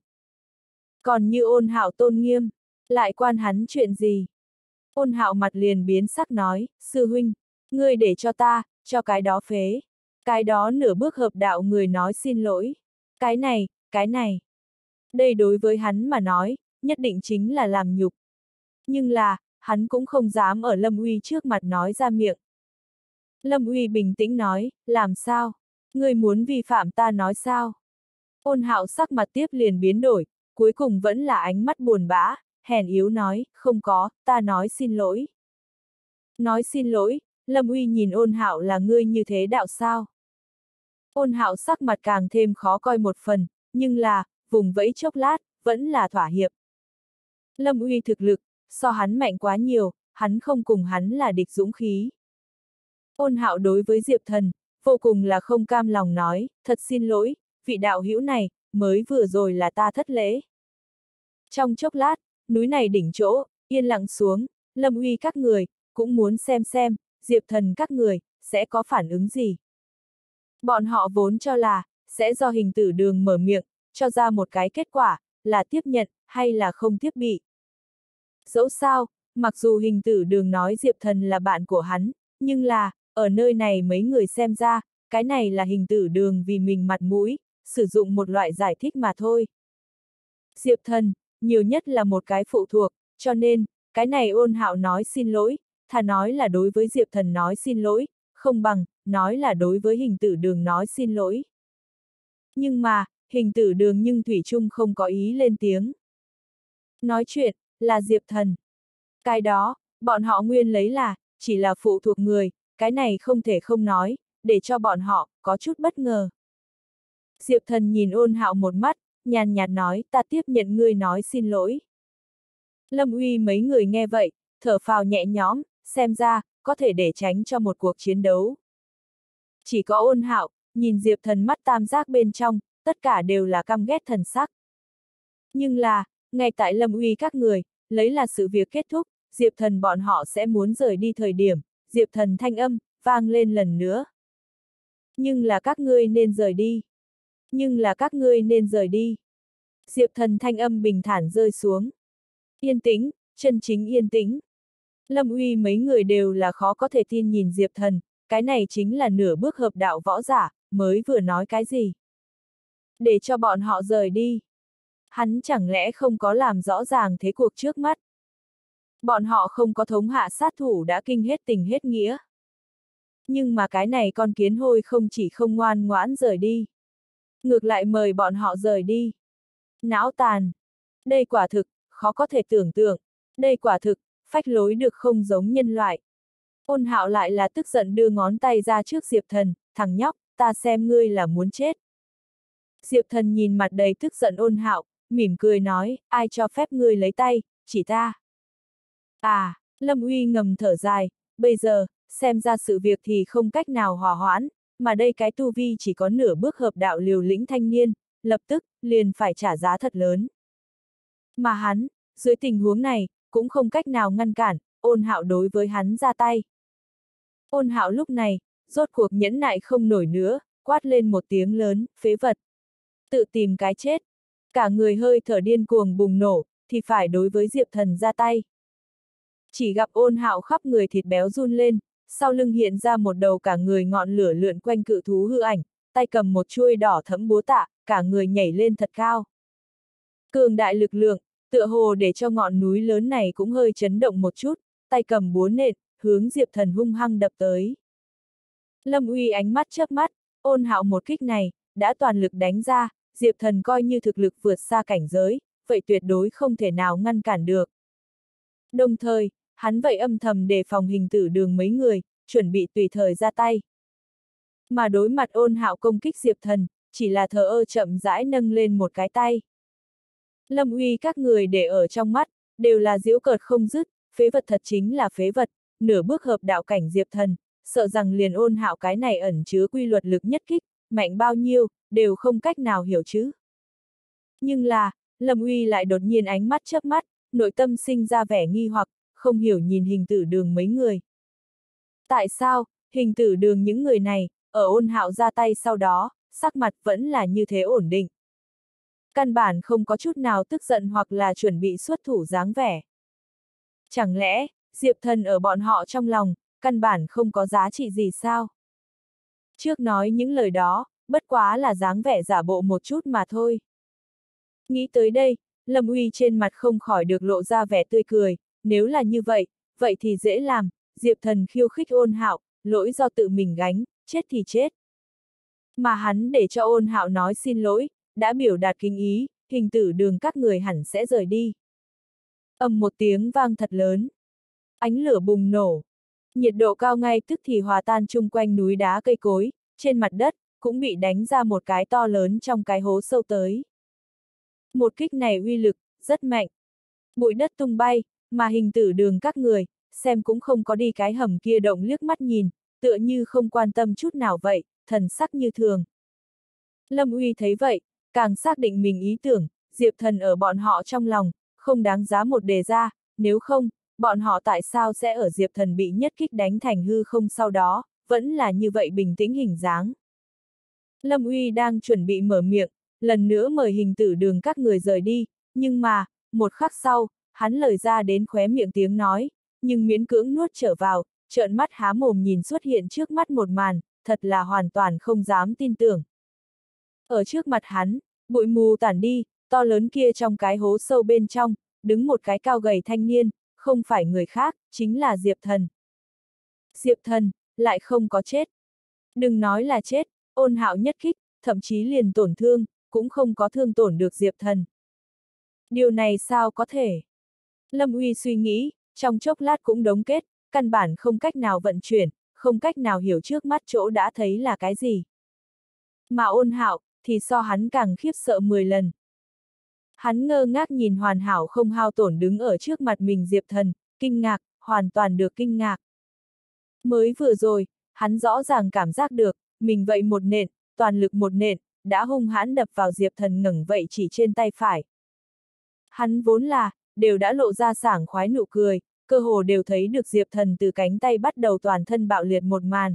Còn như Ôn Hạo tôn nghiêm, lại quan hắn chuyện gì? Ôn Hạo mặt liền biến sắc nói, sư huynh, ngươi để cho ta, cho cái đó phế. Cái đó nửa bước hợp đạo người nói xin lỗi. Cái này, cái này. Đây đối với hắn mà nói, nhất định chính là làm nhục. Nhưng là, hắn cũng không dám ở Lâm Uy trước mặt nói ra miệng. Lâm Uy bình tĩnh nói, làm sao? Ngươi muốn vi phạm ta nói sao? Ôn Hạo sắc mặt tiếp liền biến đổi, cuối cùng vẫn là ánh mắt buồn bã, hèn yếu nói, không có, ta nói xin lỗi. Nói xin lỗi, Lâm Uy nhìn Ôn Hạo là ngươi như thế đạo sao? Ôn Hạo sắc mặt càng thêm khó coi một phần, nhưng là, vùng vẫy chốc lát, vẫn là thỏa hiệp. Lâm Uy thực lực, so hắn mạnh quá nhiều, hắn không cùng hắn là địch dũng khí. Ôn Hạo đối với Diệp Thần, vô cùng là không cam lòng nói, thật xin lỗi, vị đạo hữu này, mới vừa rồi là ta thất lễ. Trong chốc lát, núi này đỉnh chỗ, yên lặng xuống, Lâm Uy các người, cũng muốn xem xem, Diệp Thần các người, sẽ có phản ứng gì. Bọn họ vốn cho là, sẽ do hình tử đường mở miệng, cho ra một cái kết quả, là tiếp nhận, hay là không tiếp bị. Dẫu sao, mặc dù hình tử đường nói Diệp Thần là bạn của hắn, nhưng là, ở nơi này mấy người xem ra, cái này là hình tử đường vì mình mặt mũi, sử dụng một loại giải thích mà thôi. Diệp Thần, nhiều nhất là một cái phụ thuộc, cho nên, cái này Ôn Hạo nói xin lỗi, thà nói là đối với Diệp Thần nói xin lỗi, không bằng, nói là đối với hình tử đường nói xin lỗi. Nhưng mà, Hình Tử Đường nhưng thủy chung không có ý lên tiếng. Nói chuyện, là Diệp Thần. Cái đó, bọn họ nguyên lấy là, chỉ là phụ thuộc người, cái này không thể không nói, để cho bọn họ, có chút bất ngờ. Diệp Thần nhìn Ôn Hạo một mắt, nhàn nhạt nói, ta tiếp nhận ngươi nói xin lỗi. Lâm Uy mấy người nghe vậy, thở phào nhẹ nhõm, xem ra, có thể để tránh cho một cuộc chiến đấu. Chỉ có Ôn Hạo, nhìn Diệp Thần mắt tam giác bên trong, tất cả đều là căm ghét thần sắc. Nhưng là, ngay tại Lâm Uy các người, lấy là sự việc kết thúc, Diệp Thần bọn họ sẽ muốn rời đi thời điểm, Diệp Thần thanh âm, vang lên lần nữa. Nhưng là các ngươi nên rời đi. Nhưng là các ngươi nên rời đi. Diệp Thần thanh âm bình thản rơi xuống. Yên tĩnh, chân chính yên tĩnh. Lâm Uy mấy người đều là khó có thể tin nhìn Diệp Thần, cái này chính là nửa bước hợp đạo võ giả, mới vừa nói cái gì. Để cho bọn họ rời đi. Hắn chẳng lẽ không có làm rõ ràng thế cuộc trước mắt. Bọn họ không có thống hạ sát thủ đã kinh hết tình hết nghĩa. Nhưng mà cái này con kiến hôi không chỉ không ngoan ngoãn rời đi. Ngược lại mời bọn họ rời đi. Não tàn. Đây quả thực, khó có thể tưởng tượng. Đây quả thực, phách lối được không giống nhân loại. Ôn Hạo lại là tức giận đưa ngón tay ra trước Diệp Thần, thằng nhóc, ta xem ngươi là muốn chết. Diệp Thần nhìn mặt đầy tức giận Ôn Hạo, mỉm cười nói, ai cho phép ngươi lấy tay, chỉ ta. À, Lâm Uy ngầm thở dài, bây giờ, xem ra sự việc thì không cách nào hòa hoãn, mà đây cái tu vi chỉ có nửa bước hợp đạo liều lĩnh thanh niên, lập tức, liền phải trả giá thật lớn. Mà hắn, dưới tình huống này, cũng không cách nào ngăn cản, Ôn Hạo đối với hắn ra tay. Ôn Hạo lúc này, rốt cuộc nhẫn nại không nổi nữa, quát lên một tiếng lớn, phế vật. Tự tìm cái chết. Cả người hơi thở điên cuồng bùng nổ, thì phải đối với Diệp Thần ra tay. Chỉ gặp Ôn Hạo khắp người thịt béo run lên, sau lưng hiện ra một đầu cả người ngọn lửa lượn quanh cự thú hư ảnh, tay cầm một chuôi đỏ thẫm búa tạ, cả người nhảy lên thật cao. Cường đại lực lượng, tựa hồ để cho ngọn núi lớn này cũng hơi chấn động một chút, tay cầm búa nện, hướng Diệp Thần hung hăng đập tới. Lâm Uy ánh mắt chớp mắt, Ôn Hạo một kích này, đã toàn lực đánh ra, Diệp Thần coi như thực lực vượt xa cảnh giới, vậy tuyệt đối không thể nào ngăn cản được. Đồng thời, hắn vậy âm thầm đề phòng Hình Tử Đường mấy người, chuẩn bị tùy thời ra tay. Mà đối mặt Ôn Hạo công kích Diệp Thần, chỉ là thờ ơ chậm rãi nâng lên một cái tay. Lâm Uy các người để ở trong mắt, đều là giễu cợt không dứt, phế vật thật chính là phế vật, nửa bước hợp đạo cảnh Diệp Thần, sợ rằng liền Ôn Hạo cái này ẩn chứa quy luật lực nhất kích, mạnh bao nhiêu, đều không cách nào hiểu chứ. Nhưng là, Lâm Uy lại đột nhiên ánh mắt chớp mắt, nội tâm sinh ra vẻ nghi hoặc, không hiểu nhìn Hình Tử Đường mấy người. Tại sao, Hình Tử Đường những người này, ở Ôn Hạo ra tay sau đó, sắc mặt vẫn là như thế ổn định. Căn bản không có chút nào tức giận hoặc là chuẩn bị xuất thủ dáng vẻ. Chẳng lẽ, Diệp Thần ở bọn họ trong lòng, căn bản không có giá trị gì sao? Trước nói những lời đó, bất quá là dáng vẻ giả bộ một chút mà thôi. Nghĩ tới đây, Lâm Uy trên mặt không khỏi được lộ ra vẻ tươi cười, nếu là như vậy, vậy thì dễ làm, Diệp Thần khiêu khích Ôn Hạo, lỗi do tự mình gánh, chết thì chết. Mà hắn để cho Ôn Hạo nói xin lỗi, đã biểu đạt kính ý, Hình Tử Đường các người hẳn sẽ rời đi. Ầm một tiếng vang thật lớn. Ánh lửa bùng nổ. Nhiệt độ cao ngay tức thì hòa tan chung quanh núi đá cây cối, trên mặt đất, cũng bị đánh ra một cái to lớn trong cái hố sâu tới. Một kích này uy lực, rất mạnh. Bụi đất tung bay, mà Hình Tử Đường các người, xem cũng không có đi cái hầm kia động liếc mắt nhìn, tựa như không quan tâm chút nào vậy, thần sắc như thường. Lâm Uy thấy vậy, càng xác định mình ý tưởng, Diệp Thần ở bọn họ trong lòng, không đáng giá một đề ra, nếu không, bọn họ tại sao sẽ ở Diệp Thần bị nhất kích đánh thành hư không sau đó, vẫn là như vậy bình tĩnh hình dáng. Lâm Uy đang chuẩn bị mở miệng, lần nữa mời Hình Tử Đường các người rời đi, nhưng mà, một khắc sau, hắn lời ra đến khóe miệng tiếng nói, nhưng miễn cưỡng nuốt trở vào, trợn mắt há mồm nhìn xuất hiện trước mắt một màn, thật là hoàn toàn không dám tin tưởng. Ở trước mặt hắn, bụi mù tản đi, to lớn kia trong cái hố sâu bên trong, đứng một cái cao gầy thanh niên, không phải người khác, chính là Diệp Thần. Diệp Thần, lại không có chết. Đừng nói là chết, Ôn Hạo nhất kích, thậm chí liền tổn thương, cũng không có thương tổn được Diệp Thần. Điều này sao có thể? Lâm Uy suy nghĩ, trong chốc lát cũng đống kết, căn bản không cách nào vận chuyển, không cách nào hiểu trước mắt chỗ đã thấy là cái gì. Mà Ôn Hạo, thì so hắn càng khiếp sợ mười lần. Hắn ngơ ngác nhìn hoàn hảo không hao tổn đứng ở trước mặt mình Diệp Thần, kinh ngạc, hoàn toàn được kinh ngạc. Mới vừa rồi, hắn rõ ràng cảm giác được, mình vậy một nện, toàn lực một nện, đã hung hãn đập vào Diệp Thần ngẩng vậy chỉ trên tay phải. Hắn vốn là, đều đã lộ ra sảng khoái nụ cười, cơ hồ đều thấy được Diệp Thần từ cánh tay bắt đầu toàn thân bạo liệt một màn.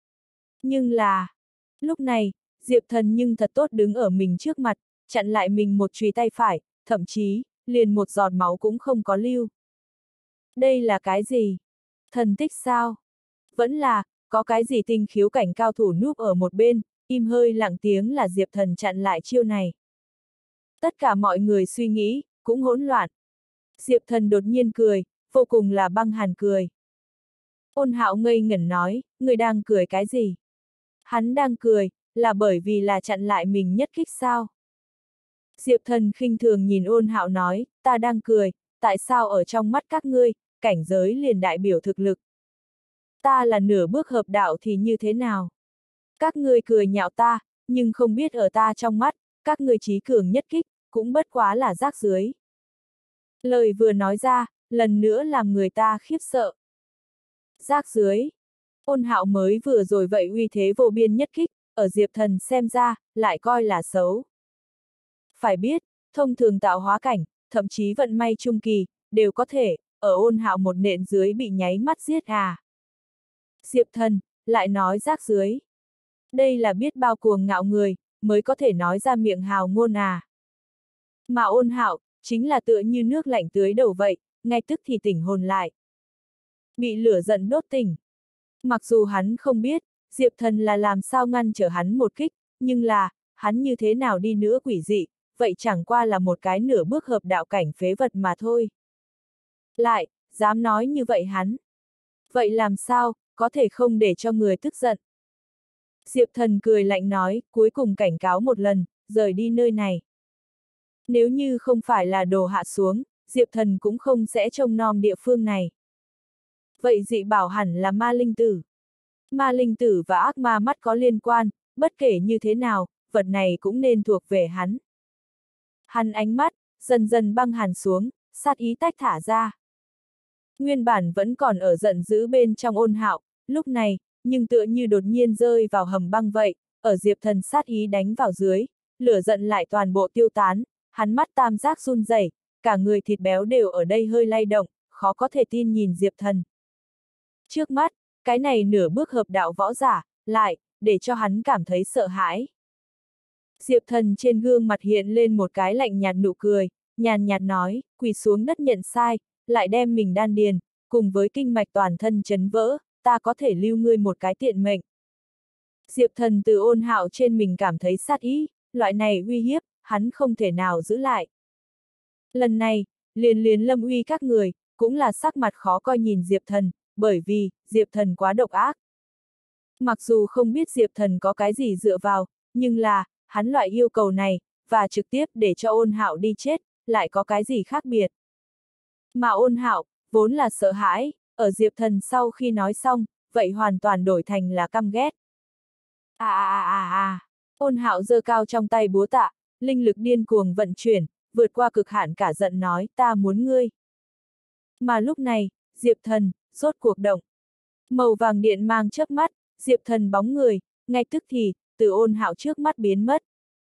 Nhưng là, lúc này, Diệp Thần nhưng thật tốt đứng ở mình trước mặt, chặn lại mình một chùy tay phải, thậm chí, liền một giọt máu cũng không có lưu. Đây là cái gì? Thần tích sao? Vẫn là, có cái gì tinh khiếu cảnh cao thủ núp ở một bên, im hơi lặng tiếng là Diệp Thần chặn lại chiêu này. Tất cả mọi người suy nghĩ, cũng hỗn loạn. Diệp Thần đột nhiên cười, vô cùng là băng hàn cười. Ôn Hạo ngây ngẩn nói, người đang cười cái gì? Hắn đang cười, là bởi vì là chặn lại mình nhất kích sao? Diệp Thần khinh thường nhìn Ôn Hạo nói, ta đang cười, tại sao ở trong mắt các ngươi, cảnh giới liền đại biểu thực lực? Ta là nửa bước hợp đạo thì như thế nào? Các ngươi cười nhạo ta, nhưng không biết ở ta trong mắt, các ngươi trí cường nhất kích, cũng bất quá là rác rưới. Lời vừa nói ra, lần nữa làm người ta khiếp sợ. Rác rưới. Ôn Hạo mới vừa rồi vậy uy thế vô biên nhất kích, ở Diệp Thần xem ra, lại coi là xấu. Phải biết, thông thường tạo hóa cảnh, thậm chí vận may trung kỳ, đều có thể, ở Ôn Hạo một nện dưới bị nháy mắt giết à. Diệp Thần, lại nói rác rưới. Đây là biết bao cuồng ngạo người, mới có thể nói ra miệng hào ngôn à. Mà Ôn Hạo, chính là tựa như nước lạnh tưới đầu vậy, ngay tức thì tỉnh hồn lại. Bị lửa giận đốt tỉnh. Mặc dù hắn không biết, Diệp Thần là làm sao ngăn trở hắn một kích, nhưng là, hắn như thế nào đi nữa quỷ dị, vậy chẳng qua là một cái nửa bước hợp đạo cảnh phế vật mà thôi. Lại, dám nói như vậy hắn. Vậy làm sao, có thể không để cho người tức giận. Diệp Thần cười lạnh nói, cuối cùng cảnh cáo một lần, rời đi nơi này. Nếu như không phải là đồ hạ xuống, Diệp Thần cũng không sẽ trông nom địa phương này. Vậy dị bảo hẳn là ma linh tử. Ma linh tử và ác ma mắt có liên quan, bất kể như thế nào, vật này cũng nên thuộc về hắn. Hắn ánh mắt, dần dần băng hàn xuống, sát ý tách thả ra. Nguyên bản vẫn còn ở giận dữ bên trong Ôn Hạo, lúc này, nhưng tựa như đột nhiên rơi vào hầm băng vậy, ở Diệp Thần sát ý đánh vào dưới, lửa giận lại toàn bộ tiêu tán, hắn mắt tam giác run rẩy, cả người thịt béo đều ở đây hơi lay động, khó có thể tin nhìn Diệp Thần. Trước mắt, cái này nửa bước hợp đạo võ giả, lại, để cho hắn cảm thấy sợ hãi. Diệp Thần trên gương mặt hiện lên một cái lạnh nhạt nụ cười, nhàn nhạt nói, quỳ xuống đất nhận sai, lại đem mình đan điền, cùng với kinh mạch toàn thân chấn vỡ, ta có thể lưu ngươi một cái tiện mệnh. Diệp Thần từ Ôn Hạo trên mình cảm thấy sát ý, loại này uy hiếp, hắn không thể nào giữ lại. Lần này, liền liền Lâm Uy các người, cũng là sắc mặt khó coi nhìn Diệp Thần, bởi vì, Diệp Thần quá độc ác. Mặc dù không biết Diệp Thần có cái gì dựa vào, nhưng là, hắn loại yêu cầu này, và trực tiếp để cho Ôn Hạo đi chết, lại có cái gì khác biệt. Mà Ôn Hạo, vốn là sợ hãi, ở Diệp Thần sau khi nói xong, vậy hoàn toàn đổi thành là căm ghét. À à à à à, Ôn Hạo giơ cao trong tay búa tạ, linh lực điên cuồng vận chuyển, vượt qua cực hạn cả giận nói, ta muốn ngươi. Mà lúc này, Diệp Thần, rốt cuộc động. Màu vàng điện mang chớp mắt, Diệp Thần bóng người, ngay tức thì, từ Ôn Hạo trước mắt biến mất.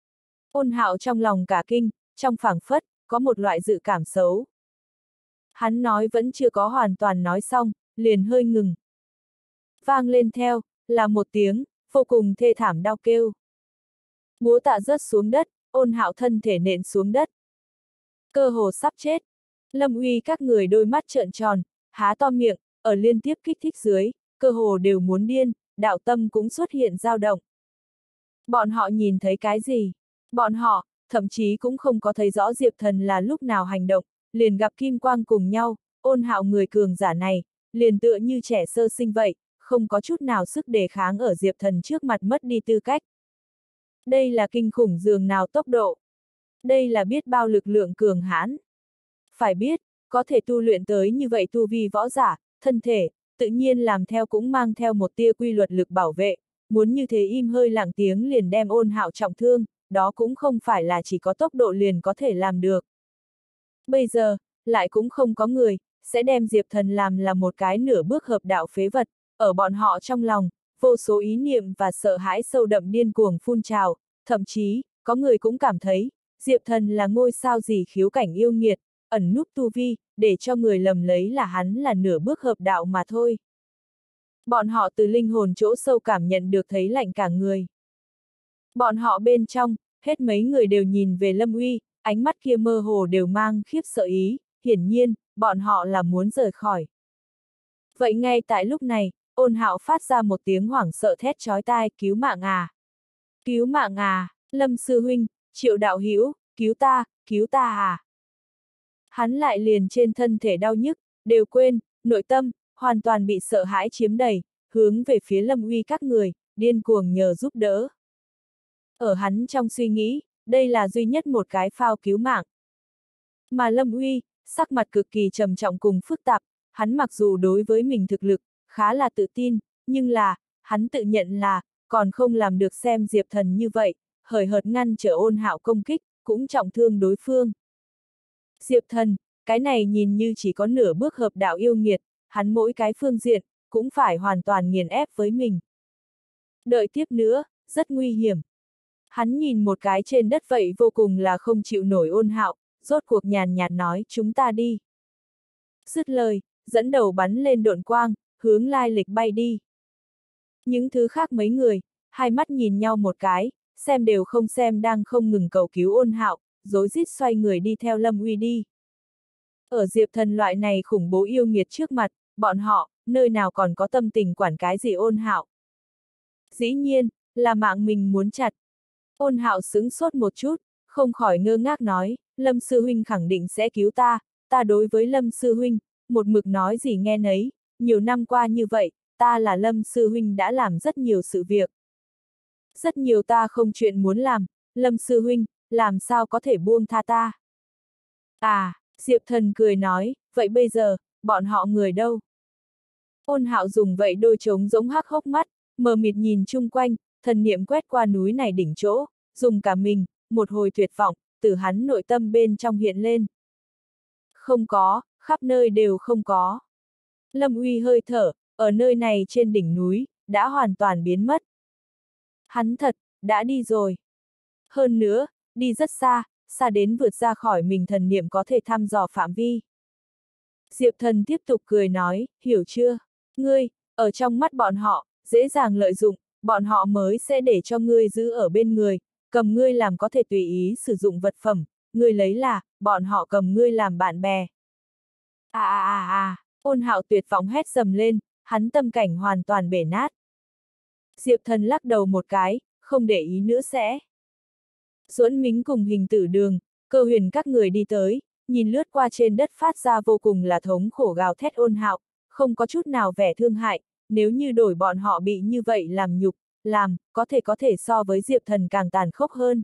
Ôn Hạo trong lòng cả kinh, trong phảng phất, có một loại dự cảm xấu. Hắn nói vẫn chưa có hoàn toàn nói xong, liền hơi ngừng. Vang lên theo, là một tiếng, vô cùng thê thảm đau kêu. Búa tạ rớt xuống đất, Ôn Hạo thân thể nện xuống đất. Cơ hồ sắp chết. Lâm Uy các người đôi mắt trợn tròn, há to miệng, ở liên tiếp kích thích dưới, cơ hồ đều muốn điên, đạo tâm cũng xuất hiện dao động. Bọn họ nhìn thấy cái gì? Bọn họ, thậm chí cũng không có thấy rõ Diệp Thần là lúc nào hành động, liền gặp kim quang cùng nhau, Ôn Hạo người cường giả này, liền tựa như trẻ sơ sinh vậy, không có chút nào sức đề kháng ở Diệp Thần trước mặt mất đi tư cách. Đây là kinh khủng dường nào tốc độ. Đây là biết bao lực lượng cường hãn. Phải biết, có thể tu luyện tới như vậy tu vi võ giả, thân thể, tự nhiên làm theo cũng mang theo một tia quy luật lực bảo vệ, muốn như thế im hơi lặng tiếng liền đem Ôn Hạo trọng thương, đó cũng không phải là chỉ có tốc độ liền có thể làm được. Bây giờ, lại cũng không có người, sẽ đem Diệp Thần làm là một cái nửa bước hợp đạo phế vật, ở bọn họ trong lòng, vô số ý niệm và sợ hãi sâu đậm điên cuồng phun trào, thậm chí, có người cũng cảm thấy, Diệp Thần là ngôi sao gì khiếu cảnh yêu nghiệt, ẩn núp tu vi, để cho người lầm lấy là hắn là nửa bước hợp đạo mà thôi. Bọn họ từ linh hồn chỗ sâu cảm nhận được thấy lạnh cả người. Bọn họ bên trong, hết mấy người đều nhìn về Lâm Uy, ánh mắt kia mơ hồ đều mang khiếp sợ ý, hiển nhiên, bọn họ là muốn rời khỏi. Vậy ngay tại lúc này, Ôn Hạo phát ra một tiếng hoảng sợ thét chói tai, cứu mạng à! Cứu mạng à! Lâm sư huynh, Triệu đạo hữu, cứu ta, cứu ta à! Hắn lại liền trên thân thể đau nhức, đều quên, nội tâm, hoàn toàn bị sợ hãi chiếm đầy, hướng về phía Lâm Uy các người, điên cuồng nhờ giúp đỡ. Ở hắn trong suy nghĩ, đây là duy nhất một cái phao cứu mạng. Mà Lâm Uy, sắc mặt cực kỳ trầm trọng cùng phức tạp, hắn mặc dù đối với mình thực lực, khá là tự tin, nhưng là, hắn tự nhận là, còn không làm được xem Diệp Thần như vậy, hời hợt ngăn trở Ôn Hạo công kích, cũng trọng thương đối phương. Diệp Thần, cái này nhìn như chỉ có nửa bước hợp đạo yêu nghiệt, hắn mỗi cái phương diện, cũng phải hoàn toàn nghiền ép với mình. Đợi tiếp nữa, rất nguy hiểm. Hắn nhìn một cái trên đất vậy vô cùng là không chịu nổi Ôn Hạo, rốt cuộc nhàn nhạt nói chúng ta đi. Dứt lời, dẫn đầu bắn lên độn quang, hướng lai lịch bay đi. Những thứ khác mấy người, hai mắt nhìn nhau một cái, xem đều không xem đang không ngừng cầu cứu Ôn Hạo, rối rít xoay người đi theo Lâm Uy đi. Ở Diệp Thần loại này khủng bố yêu nghiệt trước mặt, bọn họ, nơi nào còn có tâm tình quản cái gì Ôn Hạo. Dĩ nhiên, là mạng mình muốn chặt. Ôn Hạo sững sốt một chút, không khỏi ngơ ngác nói, Lâm sư huynh khẳng định sẽ cứu ta, ta đối với Lâm sư huynh, một mực nói gì nghe nấy, nhiều năm qua như vậy, ta là Lâm sư huynh đã làm rất nhiều sự việc. Rất nhiều ta không chuyện muốn làm, Lâm sư huynh, làm sao có thể buông tha ta. À, Diệp Thần cười nói, vậy bây giờ, bọn họ người đâu? Ôn Hạo dùng vậy đôi trống giống hắc hốc mắt, mờ mịt nhìn chung quanh, thần niệm quét qua núi này đỉnh chỗ, dùng cả mình, một hồi tuyệt vọng, từ hắn nội tâm bên trong hiện lên. Không có, khắp nơi đều không có. Lâm Uy hơi thở, ở nơi này trên đỉnh núi, đã hoàn toàn biến mất. Hắn thật, đã đi rồi. Hơn nữa, đi rất xa, xa đến vượt ra khỏi mình thần niệm có thể thăm dò phạm vi. Diệp Thần tiếp tục cười nói, hiểu chưa? Ngươi, ở trong mắt bọn họ, dễ dàng lợi dụng, bọn họ mới sẽ để cho ngươi giữ ở bên người, cầm ngươi làm có thể tùy ý sử dụng vật phẩm, ngươi lấy là, bọn họ cầm ngươi làm bạn bè. À à à à, Ôn Hạo tuyệt vọng hét dầm lên, hắn tâm cảnh hoàn toàn bể nát. Diệp Thần lắc đầu một cái, không để ý nữa sẽ. Duẫn Mính cùng Hình Tử Đường, Cơ Huyền các người đi tới, nhìn lướt qua trên đất phát ra vô cùng là thống khổ gào thét Ôn Hạo, không có chút nào vẻ thương hại, nếu như đổi bọn họ bị như vậy làm nhục, làm, có thể có thể so với Diệp Thần càng tàn khốc hơn.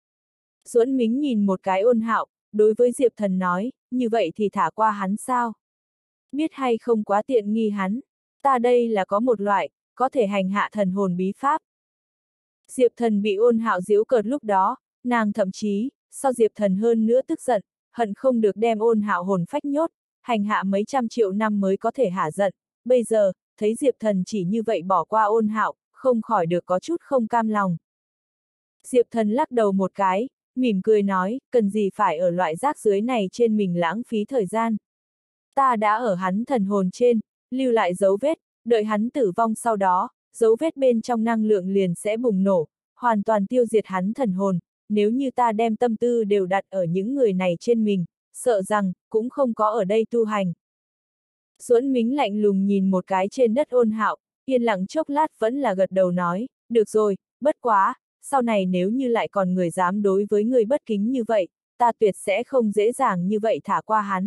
Duẫn Mính nhìn một cái Ôn Hạo, đối với Diệp Thần nói, như vậy thì thả qua hắn sao? Biết hay không quá tiện nghi hắn, ta đây là có một loại, có thể hành hạ thần hồn bí pháp. Diệp Thần bị Ôn Hạo giễu cợt lúc đó, nàng thậm chí, so Diệp Thần hơn nữa tức giận, hận không được đem Ôn Hạo hồn phách nhốt, hành hạ mấy trăm triệu năm mới có thể hả giận, bây giờ, thấy Diệp Thần chỉ như vậy bỏ qua Ôn Hạo, không khỏi được có chút không cam lòng. Diệp Thần lắc đầu một cái, mỉm cười nói, cần gì phải ở loại rác dưới này trên mình lãng phí thời gian. Ta đã ở hắn thần hồn trên, lưu lại dấu vết, đợi hắn tử vong sau đó, dấu vết bên trong năng lượng liền sẽ bùng nổ, hoàn toàn tiêu diệt hắn thần hồn, nếu như ta đem tâm tư đều đặt ở những người này trên mình, sợ rằng, cũng không có ở đây tu hành. Duẫn Mính lạnh lùng nhìn một cái trên đất Ôn Hạo, yên lặng chốc lát vẫn là gật đầu nói, được rồi, bất quá, sau này nếu như lại còn người dám đối với người bất kính như vậy, ta tuyệt sẽ không dễ dàng như vậy thả qua hắn.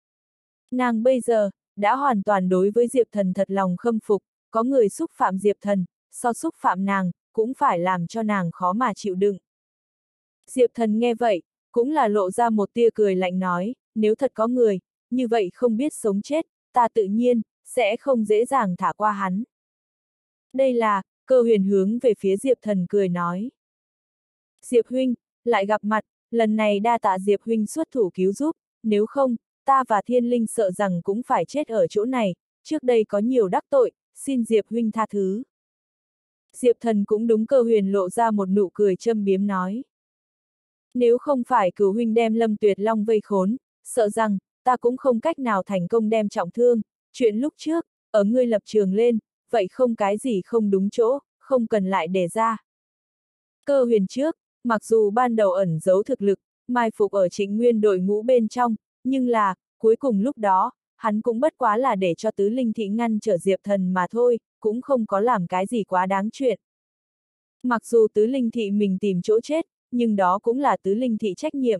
Nàng bây giờ, đã hoàn toàn đối với Diệp Thần thật lòng khâm phục, có người xúc phạm Diệp Thần, so xúc phạm nàng, cũng phải làm cho nàng khó mà chịu đựng. Diệp Thần nghe vậy, cũng là lộ ra một tia cười lạnh nói, nếu thật có người, như vậy không biết sống chết, ta tự nhiên, sẽ không dễ dàng thả qua hắn. Đây là, Cơ Huyền hướng về phía Diệp Thần cười nói. Diệp huynh, lại gặp mặt, lần này đa tạ Diệp huynh xuất thủ cứu giúp, nếu không, ta và Thiên Linh sợ rằng cũng phải chết ở chỗ này, trước đây có nhiều đắc tội, xin Diệp huynh tha thứ. Diệp Thần cũng đúng Cơ Huyền lộ ra một nụ cười châm biếm nói. Nếu không phải cửu huynh đem Lâm Tuyệt Long vây khốn, sợ rằng, ta cũng không cách nào thành công đem trọng thương, chuyện lúc trước, ở ngươi lập trường lên, vậy không cái gì không đúng chỗ, không cần lại đề ra. Cơ Huyền trước, mặc dù ban đầu ẩn giấu thực lực, mai phục ở Trịnh Nguyên đội ngũ bên trong, nhưng là, cuối cùng lúc đó, hắn cũng bất quá là để cho Tứ Linh Thị ngăn trở Diệp Thần mà thôi, cũng không có làm cái gì quá đáng chuyện. Mặc dù Tứ Linh Thị mình tìm chỗ chết, nhưng đó cũng là Tứ Linh Thị trách nhiệm.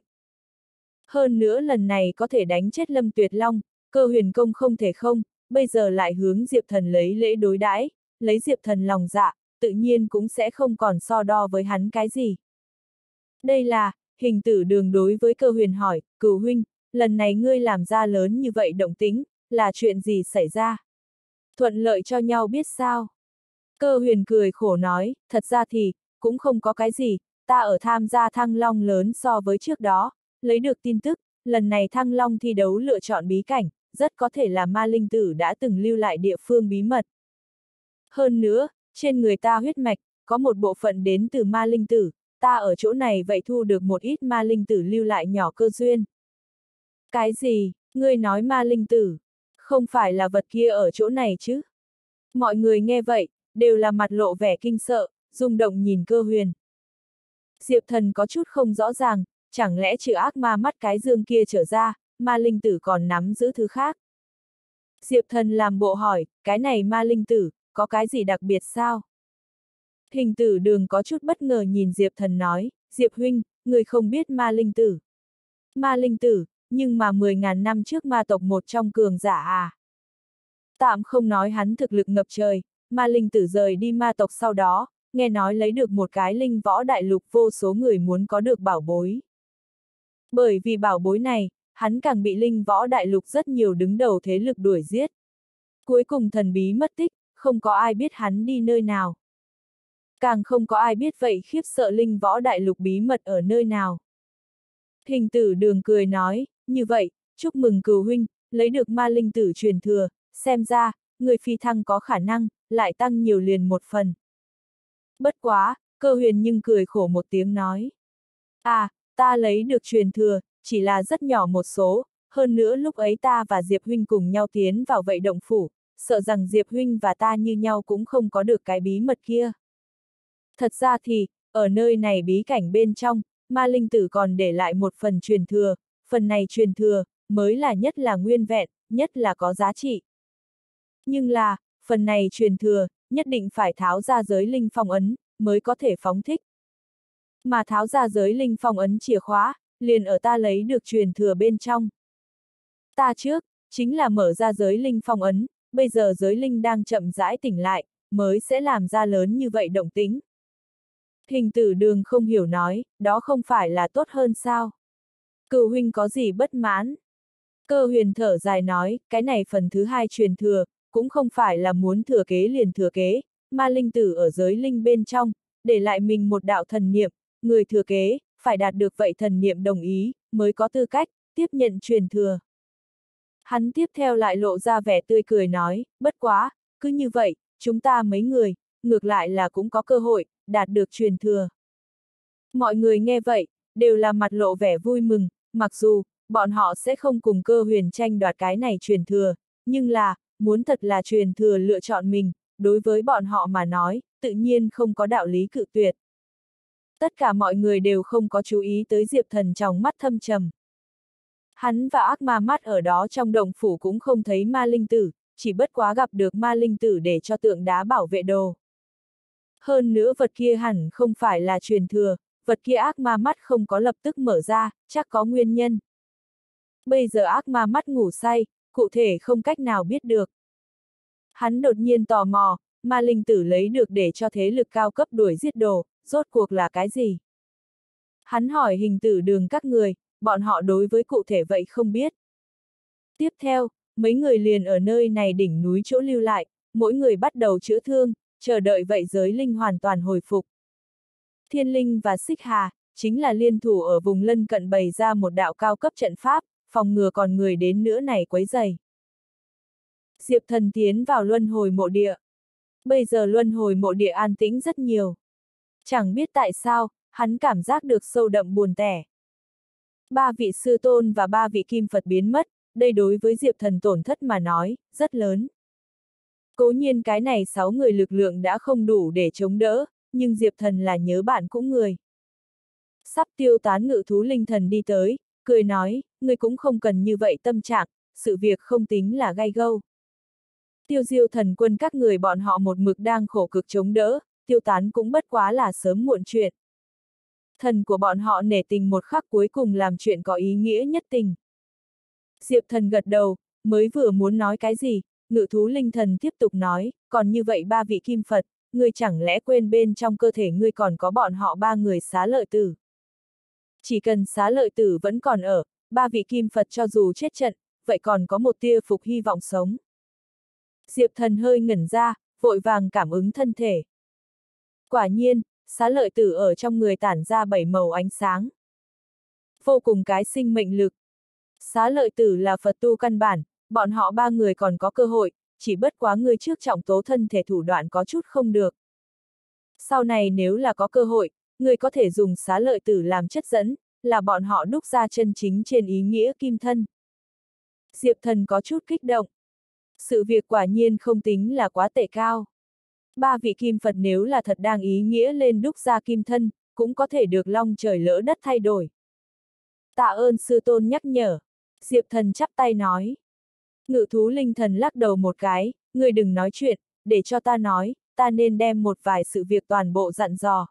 Hơn nữa lần này có thể đánh chết Lâm Tuyệt Long, Cơ Huyền công không thể không, bây giờ lại hướng Diệp Thần lấy lễ đối đãi, lấy Diệp Thần lòng dạ, tự nhiên cũng sẽ không còn so đo với hắn cái gì. Đây là, Hình Tử Đường đối với Cơ Huyền hỏi, cửu huynh, lần này ngươi làm ra lớn như vậy động tĩnh, là chuyện gì xảy ra? Thuận lợi cho nhau biết sao? Cơ Huyền cười khổ nói, thật ra thì, cũng không có cái gì, ta ở tham gia Thăng Long lớn so với trước đó, lấy được tin tức, lần này Thăng Long thi đấu lựa chọn bí cảnh, rất có thể là Ma Linh Tử đã từng lưu lại địa phương bí mật. Hơn nữa, trên người ta huyết mạch, có một bộ phận đến từ Ma Linh Tử, ta ở chỗ này vậy thu được một ít Ma Linh Tử lưu lại nhỏ cơ duyên. Cái gì, ngươi nói Ma Linh Tử? Không phải là vật kia ở chỗ này chứ? Mọi người nghe vậy, đều là mặt lộ vẻ kinh sợ, rung động nhìn Cơ Huyền. Diệp Thần có chút không rõ ràng, chẳng lẽ trừ ác ma mắt cái dương kia trở ra, Ma Linh Tử còn nắm giữ thứ khác? Diệp Thần làm bộ hỏi, cái này Ma Linh Tử, có cái gì đặc biệt sao? Hình Tử Đường có chút bất ngờ nhìn Diệp Thần nói, Diệp huynh, người không biết Ma Linh Tử. Ma Linh Tử, nhưng mà mười ngàn năm trước ma tộc một trong cường giả à? Tạm không nói hắn thực lực ngập trời, Ma Linh Tử rời đi ma tộc sau đó, nghe nói lấy được một cái linh võ đại lục vô số người muốn có được bảo bối. Bởi vì bảo bối này, hắn càng bị linh võ đại lục rất nhiều đứng đầu thế lực đuổi giết. Cuối cùng thần bí mất tích, không có ai biết hắn đi nơi nào. Càng không có ai biết vậy khiếp sợ linh võ đại lục bí mật ở nơi nào. Hình Tử Đường cười nói, như vậy, chúc mừng cửu huynh, lấy được Ma Linh Tử truyền thừa, xem ra, người phi thăng có khả năng, lại tăng nhiều liền một phần. Bất quá, Cơ Huyền nhưng cười khổ một tiếng nói. À, ta lấy được truyền thừa, chỉ là rất nhỏ một số, hơn nữa lúc ấy ta và Diệp huynh cùng nhau tiến vào vậy động phủ, sợ rằng Diệp huynh và ta như nhau cũng không có được cái bí mật kia. Thật ra thì, ở nơi này bí cảnh bên trong, Ma Linh Tử còn để lại một phần truyền thừa, phần này truyền thừa, mới là nhất là nguyên vẹn, nhất là có giá trị. Nhưng là, phần này truyền thừa, nhất định phải tháo ra giới linh phong ấn, mới có thể phóng thích. Mà tháo ra giới linh phong ấn chìa khóa, liền ở ta lấy được truyền thừa bên trong. Ta trước, chính là mở ra giới linh phong ấn, bây giờ giới linh đang chậm rãi tỉnh lại, mới sẽ làm ra lớn như vậy động tĩnh. Hình Tử Đường không hiểu nói, đó không phải là tốt hơn sao? Cửu huynh có gì bất mãn? Cơ Huyền thở dài nói, cái này phần thứ hai truyền thừa, cũng không phải là muốn thừa kế liền thừa kế, Ma Linh Tử ở giới linh bên trong, để lại mình một đạo thần niệm, người thừa kế, phải đạt được vậy thần niệm đồng ý, mới có tư cách, tiếp nhận truyền thừa. Hắn tiếp theo lại lộ ra vẻ tươi cười nói, bất quá, cứ như vậy, chúng ta mấy người, ngược lại là cũng có cơ hội, đạt được truyền thừa. Mọi người nghe vậy, đều là mặt lộ vẻ vui mừng, mặc dù, bọn họ sẽ không cùng Cơ Huyền tranh đoạt cái này truyền thừa, nhưng là, muốn thật là truyền thừa lựa chọn mình, đối với bọn họ mà nói, tự nhiên không có đạo lý cự tuyệt. Tất cả mọi người đều không có chú ý tới Diệp Thần trong mắt thâm trầm. Hắn và ác ma mắt ở đó trong động phủ cũng không thấy Ma Linh Tử, chỉ bất quá gặp được Ma Linh Tử để cho tượng đá bảo vệ đồ. Hơn nữa vật kia hẳn không phải là truyền thừa, vật kia ác ma mắt không có lập tức mở ra, chắc có nguyên nhân. Bây giờ ác ma mắt ngủ say, cụ thể không cách nào biết được. Hắn đột nhiên tò mò, ma linh tử lấy được để cho thế lực cao cấp đuổi giết đồ, rốt cuộc là cái gì? Hắn hỏi hình tử đường các người, bọn họ đối với cụ thể vậy không biết. Tiếp theo, mấy người liền ở nơi này đỉnh núi chỗ lưu lại, mỗi người bắt đầu chữa thương, chờ đợi vậy giới linh hoàn toàn hồi phục. Thiên Linh và Xích Hà, chính là liên thủ ở vùng lân cận bày ra một đạo cao cấp trận pháp, phòng ngừa còn người đến nữa này quấy rầy. Diệp Thần tiến vào luân hồi mộ địa. Bây giờ luân hồi mộ địa an tĩnh rất nhiều. Chẳng biết tại sao, hắn cảm giác được sâu đậm buồn tẻ. Ba vị sư tôn và ba vị kim Phật biến mất, đây đối với Diệp Thần tổn thất mà nói, rất lớn. Cố nhiên cái này sáu người lực lượng đã không đủ để chống đỡ, nhưng Diệp Thần là nhớ bạn cũng người. Sắp tiêu tán ngự thú linh thần đi tới, cười nói, ngươi cũng không cần như vậy tâm trạng, sự việc không tính là gai gâu. Tiêu diêu thần quân các người bọn họ một mực đang khổ cực chống đỡ, tiêu tán cũng bất quá là sớm muộn chuyện. Thần của bọn họ nể tình một khắc cuối cùng làm chuyện có ý nghĩa nhất tình. Diệp Thần gật đầu, mới vừa muốn nói cái gì, ngự thú linh thần tiếp tục nói, còn như vậy ba vị kim Phật, ngươi chẳng lẽ quên bên trong cơ thể ngươi còn có bọn họ ba người xá lợi tử. Chỉ cần xá lợi tử vẫn còn ở, ba vị kim Phật cho dù chết trận, vậy còn có một tia phục hy vọng sống. Diệp Thần hơi ngẩn ra, vội vàng cảm ứng thân thể. Quả nhiên, xá lợi tử ở trong người tản ra bảy màu ánh sáng. Vô cùng cái sinh mệnh lực. Xá lợi tử là Phật tu căn bản, bọn họ ba người còn có cơ hội, chỉ bất quá người trước trọng tố thân thể thủ đoạn có chút không được. Sau này nếu là có cơ hội, người có thể dùng xá lợi tử làm chất dẫn, là bọn họ đúc ra chân chính trên ý nghĩa kim thân. Diệp Thần có chút kích động. Sự việc quả nhiên không tính là quá tệ cao. Ba vị kim Phật nếu là thật đang ý nghĩa lên đúc ra kim thân, cũng có thể được long trời lỡ đất thay đổi. Tạ ơn sư tôn nhắc nhở. Diệp Thần chắp tay nói. Ngự thú linh thần lắc đầu một cái, ngươi đừng nói chuyện, để cho ta nói, ta nên đem một vài sự việc toàn bộ dặn dò.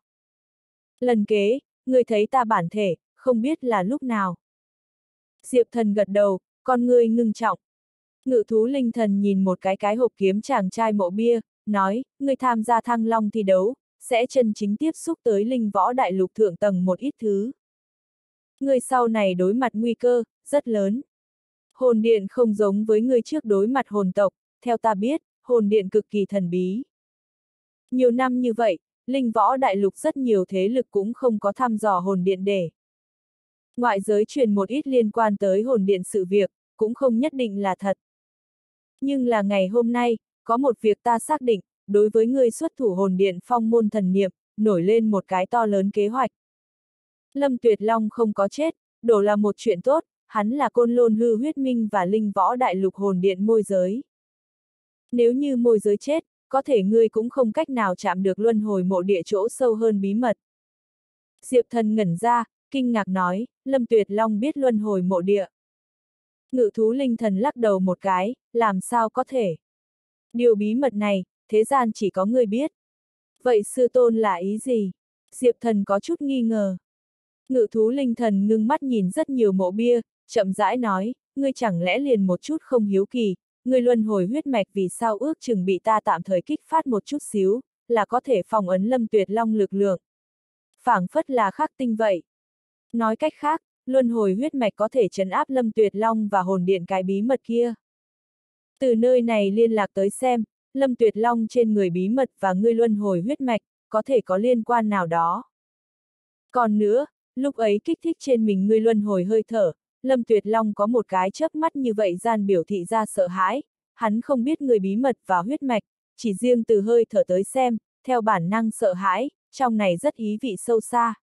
Lần kế, ngươi thấy ta bản thể, không biết là lúc nào. Diệp Thần gật đầu, con ngươi ngưng trọng. Ngự thú linh thần nhìn một cái cái hộp kiếm chàng trai mộ bia, nói, ngươi tham gia thăng long thi đấu, sẽ chân chính tiếp xúc tới linh võ đại lục thượng tầng một ít thứ. Ngươi sau này đối mặt nguy cơ, rất lớn. Hồn điện không giống với ngươi trước đối mặt hồn tộc, theo ta biết, hồn điện cực kỳ thần bí. Nhiều năm như vậy, linh võ đại lục rất nhiều thế lực cũng không có thăm dò hồn điện để. Ngoại giới truyền một ít liên quan tới hồn điện sự việc, cũng không nhất định là thật. Nhưng là ngày hôm nay, có một việc ta xác định, đối với ngươi xuất thủ hồn điện phong môn thần niệm, nổi lên một cái to lớn kế hoạch. Lâm Tuyệt Long không có chết, đổ là một chuyện tốt, hắn là côn lôn hư huyết minh và linh võ đại lục hồn điện môi giới. Nếu như môi giới chết, có thể ngươi cũng không cách nào chạm được luân hồi mộ địa chỗ sâu hơn bí mật. Diệp Thần ngẩn ra, kinh ngạc nói, Lâm Tuyệt Long biết luân hồi mộ địa. Ngự thú linh thần lắc đầu một cái, làm sao có thể. Điều bí mật này, thế gian chỉ có ngươi biết. Vậy sư tôn là ý gì? Diệp Thần có chút nghi ngờ. Ngự thú linh thần ngưng mắt nhìn rất nhiều mộ bia, chậm rãi nói, ngươi chẳng lẽ liền một chút không hiếu kỳ, ngươi luân hồi huyết mạch vì sao ước chừng bị ta tạm thời kích phát một chút xíu, là có thể phòng ấn Lâm Tuyệt Long lực lượng. Phảng phất là khắc tinh vậy. Nói cách khác, luân hồi huyết mạch có thể trấn áp Lâm Tuyệt Long và hồn điện cái bí mật kia. Từ nơi này liên lạc tới xem, Lâm Tuyệt Long trên người bí mật và ngươi luân hồi huyết mạch, có thể có liên quan nào đó. Còn nữa, lúc ấy kích thích trên mình ngươi luân hồi hơi thở, Lâm Tuyệt Long có một cái chớp mắt như vậy gian biểu thị ra sợ hãi, hắn không biết người bí mật và huyết mạch, chỉ riêng từ hơi thở tới xem, theo bản năng sợ hãi, trong này rất ý vị sâu xa.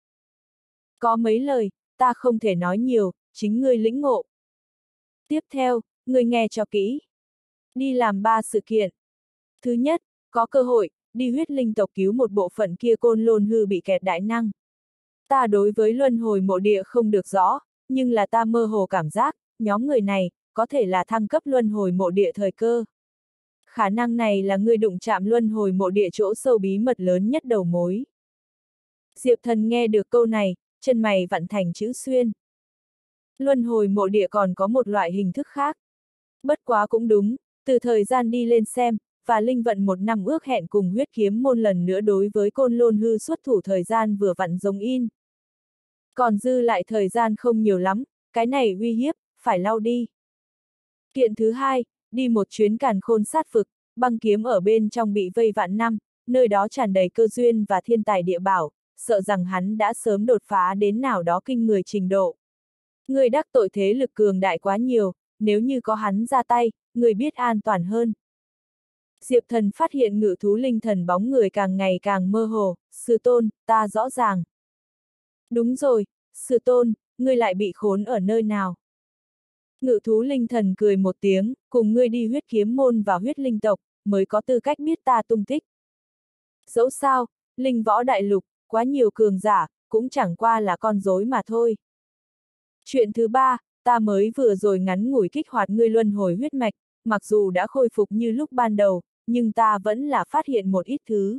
Có mấy lời, ta không thể nói nhiều, chính ngươi lĩnh ngộ. Tiếp theo, ngươi nghe cho kỹ. Đi làm ba sự kiện. Thứ nhất, có cơ hội, đi huyết linh tộc cứu một bộ phận kia côn lôn hư bị kẹt đại năng. Ta đối với luân hồi mộ địa không được rõ, nhưng là ta mơ hồ cảm giác, nhóm người này, có thể là thăng cấp luân hồi mộ địa thời cơ. Khả năng này là ngươi đụng chạm luân hồi mộ địa chỗ sâu bí mật lớn nhất đầu mối. Diệp Thần nghe được câu này, chân mày vặn thành chữ xuyên. Luân hồi mộ địa còn có một loại hình thức khác. Bất quá cũng đúng, từ thời gian đi lên xem, và linh vận một năm ước hẹn cùng huyết kiếm môn lần nữa đối với Côn Lôn Hư xuất thủ thời gian vừa vặn giống in. Còn dư lại thời gian không nhiều lắm, cái này uy hiếp, phải lau đi. Kiện thứ hai, đi một chuyến càn khôn sát vực, băng kiếm ở bên trong bị vây vạn năm, nơi đó tràn đầy cơ duyên và thiên tài địa bảo, sợ rằng hắn đã sớm đột phá đến nào đó kinh người trình độ. Người đắc tội thế lực cường đại quá nhiều, nếu như có hắn ra tay, người biết an toàn hơn. Diệp Thần phát hiện ngự thú linh thần bóng người càng ngày càng mơ hồ, sư tôn, ta rõ ràng. Đúng rồi, sư tôn, ngươi lại bị khốn ở nơi nào? Ngự thú linh thần cười một tiếng, cùng ngươi đi huyết kiếm môn và huyết linh tộc, mới có tư cách biết ta tung tích. Dẫu sao, linh võ đại lục, quá nhiều cường giả, cũng chẳng qua là con rối mà thôi. Chuyện thứ ba, ta mới vừa rồi ngắn ngủi kích hoạt ngươi luân hồi huyết mạch, mặc dù đã khôi phục như lúc ban đầu, nhưng ta vẫn là phát hiện một ít thứ.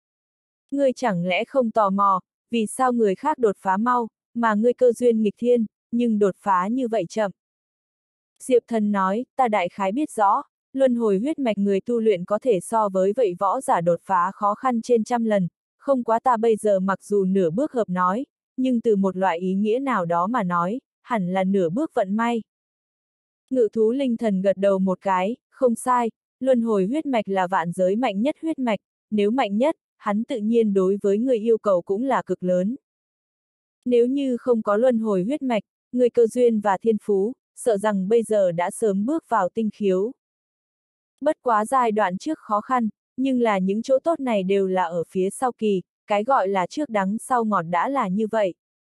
Ngươi chẳng lẽ không tò mò, vì sao người khác đột phá mau, mà ngươi cơ duyên nghịch thiên, nhưng đột phá như vậy chậm. Diệp Thần nói, ta đại khái biết rõ, luân hồi huyết mạch người tu luyện có thể so với vậy võ giả đột phá khó khăn trên trăm lần, không quá ta bây giờ mặc dù nửa bước hợp nói, nhưng từ một loại ý nghĩa nào đó mà nói, hẳn là nửa bước vận may. Ngự thú linh thần gật đầu một cái, không sai, luân hồi huyết mạch là vạn giới mạnh nhất huyết mạch, nếu mạnh nhất, hắn tự nhiên đối với người yêu cầu cũng là cực lớn. Nếu như không có luân hồi huyết mạch, người cơ duyên và thiên phú, sợ rằng bây giờ đã sớm bước vào tinh khiếu. Bất quá giai đoạn trước khó khăn, nhưng là những chỗ tốt này đều là ở phía sau kỳ, cái gọi là trước đắng sau ngọt đã là như vậy.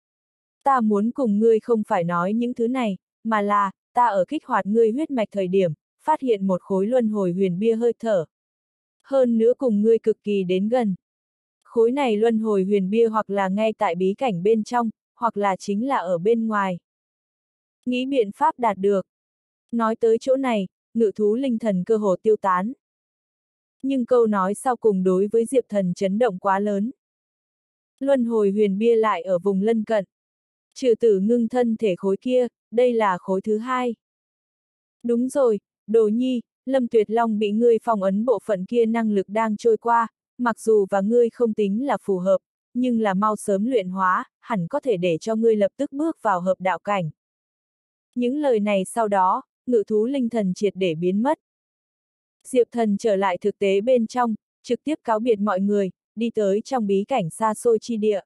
Ta muốn cùng ngươi không phải nói những thứ này, mà là, ta ở kích hoạt ngươi huyết mạch thời điểm, phát hiện một khối luân hồi huyền bia hơi thở. Hơn nữa cùng ngươi cực kỳ đến gần. Khối này luân hồi huyền bia hoặc là ngay tại bí cảnh bên trong, hoặc là chính là ở bên ngoài. Nghĩ biện pháp đạt được. Nói tới chỗ này, ngự thú linh thần cơ hồ tiêu tán. Nhưng câu nói sau cùng đối với Diệp Thần chấn động quá lớn. Luân hồi huyền bia lại ở vùng lân cận. Trừ tử ngưng thân thể khối kia, đây là khối thứ hai. Đúng rồi, Đồ Nhi, Lâm Tuyệt Long bị ngươi phong ấn bộ phận kia năng lực đang trôi qua, mặc dù và ngươi không tính là phù hợp, nhưng là mau sớm luyện hóa, hẳn có thể để cho ngươi lập tức bước vào hợp đạo cảnh. Những lời này sau đó, ngự thú linh thần triệt để biến mất. Diệp Thần trở lại thực tế bên trong, trực tiếp cáo biệt mọi người, đi tới trong bí cảnh xa xôi chi địa.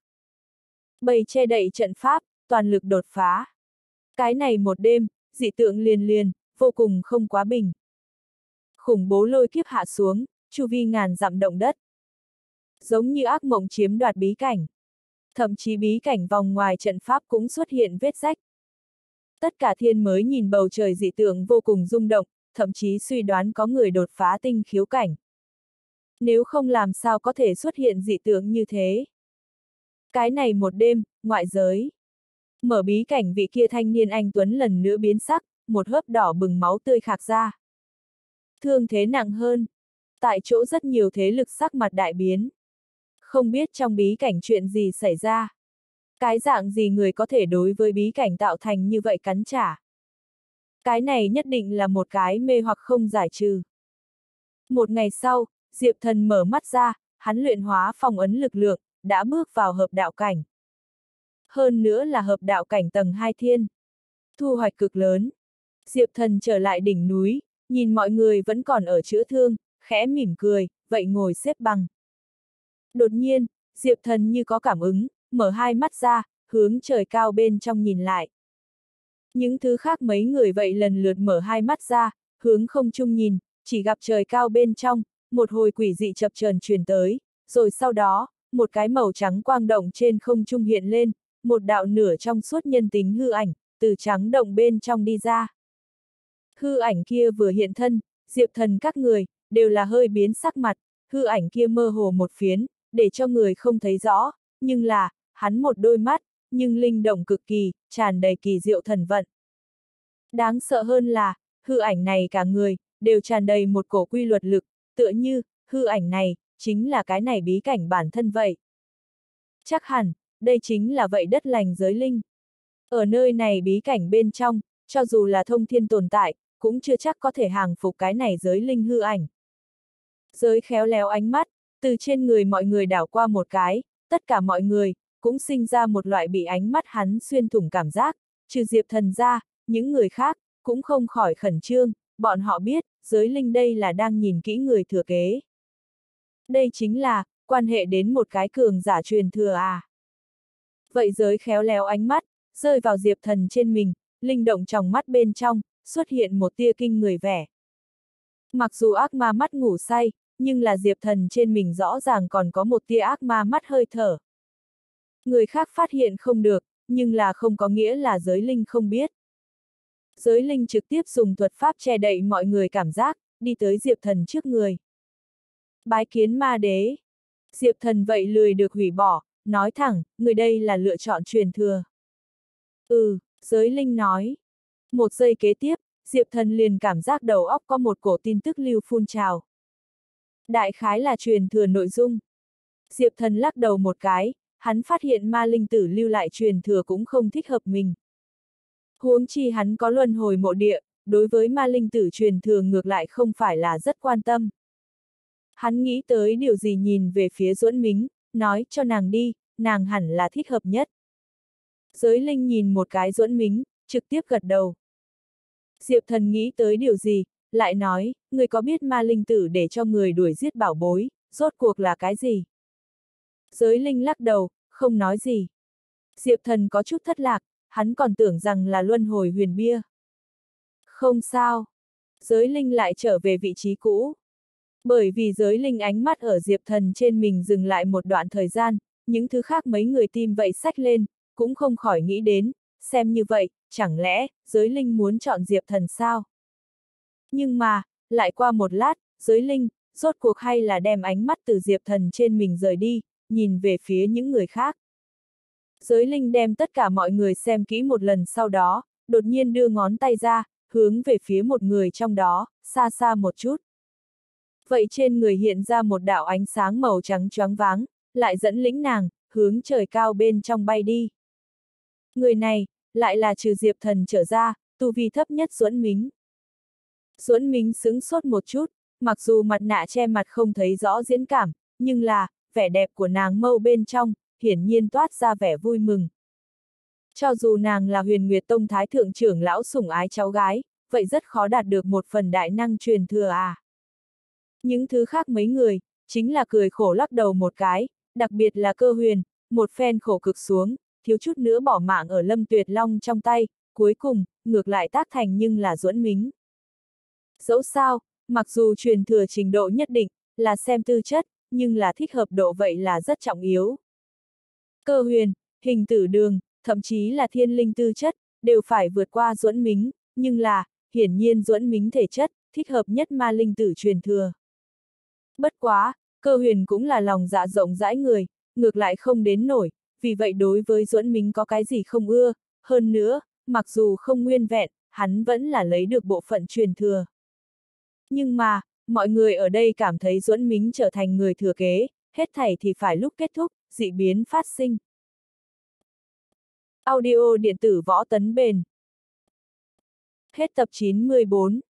Bầy che đậy trận pháp, toàn lực đột phá. Cái này một đêm, dị tượng liền liền, vô cùng không quá bình. Khủng bố lôi kiếp hạ xuống, chu vi ngàn dặm động đất. Giống như ác mộng chiếm đoạt bí cảnh. Thậm chí bí cảnh vòng ngoài trận pháp cũng xuất hiện vết rách. Tất cả thiên mới nhìn bầu trời dị tượng vô cùng rung động, thậm chí suy đoán có người đột phá tinh khiếu cảnh. Nếu không làm sao có thể xuất hiện dị tượng như thế. Cái này một đêm, ngoại giới. Mở bí cảnh vị kia thanh niên anh tuấn lần nữa biến sắc, một hớp đỏ bừng máu tươi khạc ra. Thương thế nặng hơn. Tại chỗ rất nhiều thế lực sắc mặt đại biến. Không biết trong bí cảnh chuyện gì xảy ra. Cái dạng gì người có thể đối với bí cảnh tạo thành như vậy cắn trả. Cái này nhất định là một cái mê hoặc không giải trừ. Một ngày sau, Diệp Thần mở mắt ra, hắn luyện hóa phong ấn lực lượng, đã bước vào hợp đạo cảnh. Hơn nữa là hợp đạo cảnh tầng hai thiên. Thu hoạch cực lớn. Diệp Thần trở lại đỉnh núi, nhìn mọi người vẫn còn ở chữa thương, khẽ mỉm cười, vậy ngồi xếp bằng. Đột nhiên, Diệp Thần như có cảm ứng, mở hai mắt ra, hướng trời cao bên trong nhìn lại. Những thứ khác mấy người vậy lần lượt mở hai mắt ra, hướng không trung nhìn, chỉ gặp trời cao bên trong, một hồi quỷ dị chập chờn truyền tới, rồi sau đó, một cái màu trắng quang động trên không trung hiện lên, một đạo nửa trong suốt nhân tính hư ảnh, từ trắng động bên trong đi ra. Hư ảnh kia vừa hiện thân, Diệp Thần các người, đều là hơi biến sắc mặt, hư ảnh kia mơ hồ một phiến, để cho người không thấy rõ, nhưng là, hắn một đôi mắt, nhưng linh động cực kỳ, tràn đầy kỳ diệu thần vận. Đáng sợ hơn là, hư ảnh này cả người, đều tràn đầy một cổ quy luật lực, tựa như, hư ảnh này, chính là cái này bí cảnh bản thân vậy. Chắc hẳn, đây chính là vậy đất lành giới linh. Ở nơi này bí cảnh bên trong, cho dù là thông thiên tồn tại, cũng chưa chắc có thể hàng phục cái này giới linh hư ảnh. Giới khéo léo ánh mắt, từ trên người mọi người đảo qua một cái, tất cả mọi người, cũng sinh ra một loại bị ánh mắt hắn xuyên thủng cảm giác, trừ Diệp Thần ra, những người khác, cũng không khỏi khẩn trương, bọn họ biết, giới linh đây là đang nhìn kỹ người thừa kế. Đây chính là, quan hệ đến một cái cường giả truyền thừa à. Vậy giới khéo léo ánh mắt, rơi vào Diệp Thần trên mình, linh động trong mắt bên trong, xuất hiện một tia kinh người vẻ. Mặc dù ác ma mắt ngủ say, nhưng là Diệp Thần trên mình rõ ràng còn có một tia ác ma mắt hơi thở. Người khác phát hiện không được, nhưng là không có nghĩa là giới linh không biết. Giới linh trực tiếp dùng thuật pháp che đậy mọi người cảm giác, đi tới Diệp Thần trước người. Bái kiến ma đế. Diệp Thần vậy lười được hủy bỏ, nói thẳng, người đây là lựa chọn truyền thừa. Ừ, giới linh nói. Một giây kế tiếp, Diệp Thần liền cảm giác đầu óc có một cổ tin tức lưu phun trào. Đại khái là truyền thừa nội dung. Diệp Thần lắc đầu một cái, hắn phát hiện ma linh tử lưu lại truyền thừa cũng không thích hợp mình. Huống chi hắn có luân hồi mộ địa, đối với ma linh tử truyền thừa ngược lại không phải là rất quan tâm. Hắn nghĩ tới điều gì nhìn về phía Duẫn Mính, nói cho nàng đi, nàng hẳn là thích hợp nhất. Giới linh nhìn một cái Duẫn Mính, trực tiếp gật đầu. Diệp Thần nghĩ tới điều gì, lại nói, người có biết ma linh tử để cho người đuổi giết bảo bối, rốt cuộc là cái gì? Giới linh lắc đầu, không nói gì. Diệp Thần có chút thất lạc, hắn còn tưởng rằng là luân hồi huyền bia. Không sao. Giới linh lại trở về vị trí cũ. Bởi vì giới linh ánh mắt ở Diệp Thần trên mình dừng lại một đoạn thời gian, những thứ khác mấy người tim vậy xách lên, cũng không khỏi nghĩ đến, xem như vậy, chẳng lẽ, giới linh muốn chọn Diệp Thần sao? Nhưng mà, lại qua một lát, giới linh, rốt cuộc hay là đem ánh mắt từ Diệp Thần trên mình rời đi, nhìn về phía những người khác. Giới linh đem tất cả mọi người xem kỹ một lần sau đó, đột nhiên đưa ngón tay ra, hướng về phía một người trong đó, xa xa một chút. Vậy trên người hiện ra một đạo ánh sáng màu trắng choáng váng, lại dẫn lĩnh nàng, hướng trời cao bên trong bay đi. Người này, lại là trừ Diệp Thần trở ra, tu vi thấp nhất Duẫn Mính. Duẫn Mính sững sốt một chút, mặc dù mặt nạ che mặt không thấy rõ diễn cảm, nhưng là, vẻ đẹp của nàng mâu bên trong, hiển nhiên toát ra vẻ vui mừng. Cho dù nàng là Huyền Nguyệt Tông Thái Thượng trưởng lão sủng ái cháu gái, vậy rất khó đạt được một phần đại năng truyền thừa à. Những thứ khác mấy người, chính là cười khổ lắc đầu một cái, đặc biệt là Cơ Huyền, một phen khổ cực xuống, thiếu chút nữa bỏ mạng ở Lâm Tuyệt Long trong tay, cuối cùng, ngược lại tác thành nhưng là Duẫn Mính. Dẫu sao, mặc dù truyền thừa trình độ nhất định, là xem tư chất, nhưng là thích hợp độ vậy là rất trọng yếu. Cơ Huyền, Hình Tử Đường, thậm chí là thiên linh tư chất, đều phải vượt qua Duẫn Mính, nhưng là, hiển nhiên Duẫn Mính thể chất, thích hợp nhất ma linh tử truyền thừa. Bất quá, Cơ Huyền cũng là lòng dạ rộng rãi người, ngược lại không đến nổi, vì vậy đối với Duẫn Mính có cái gì không ưa, hơn nữa, mặc dù không nguyên vẹn, hắn vẫn là lấy được bộ phận truyền thừa. Nhưng mà, mọi người ở đây cảm thấy Duẫn Mính trở thành người thừa kế, hết thảy thì phải lúc kết thúc, dị biến phát sinh. Audio điện tử Võ Tấn Bền. Hết tập chín mươi bốn.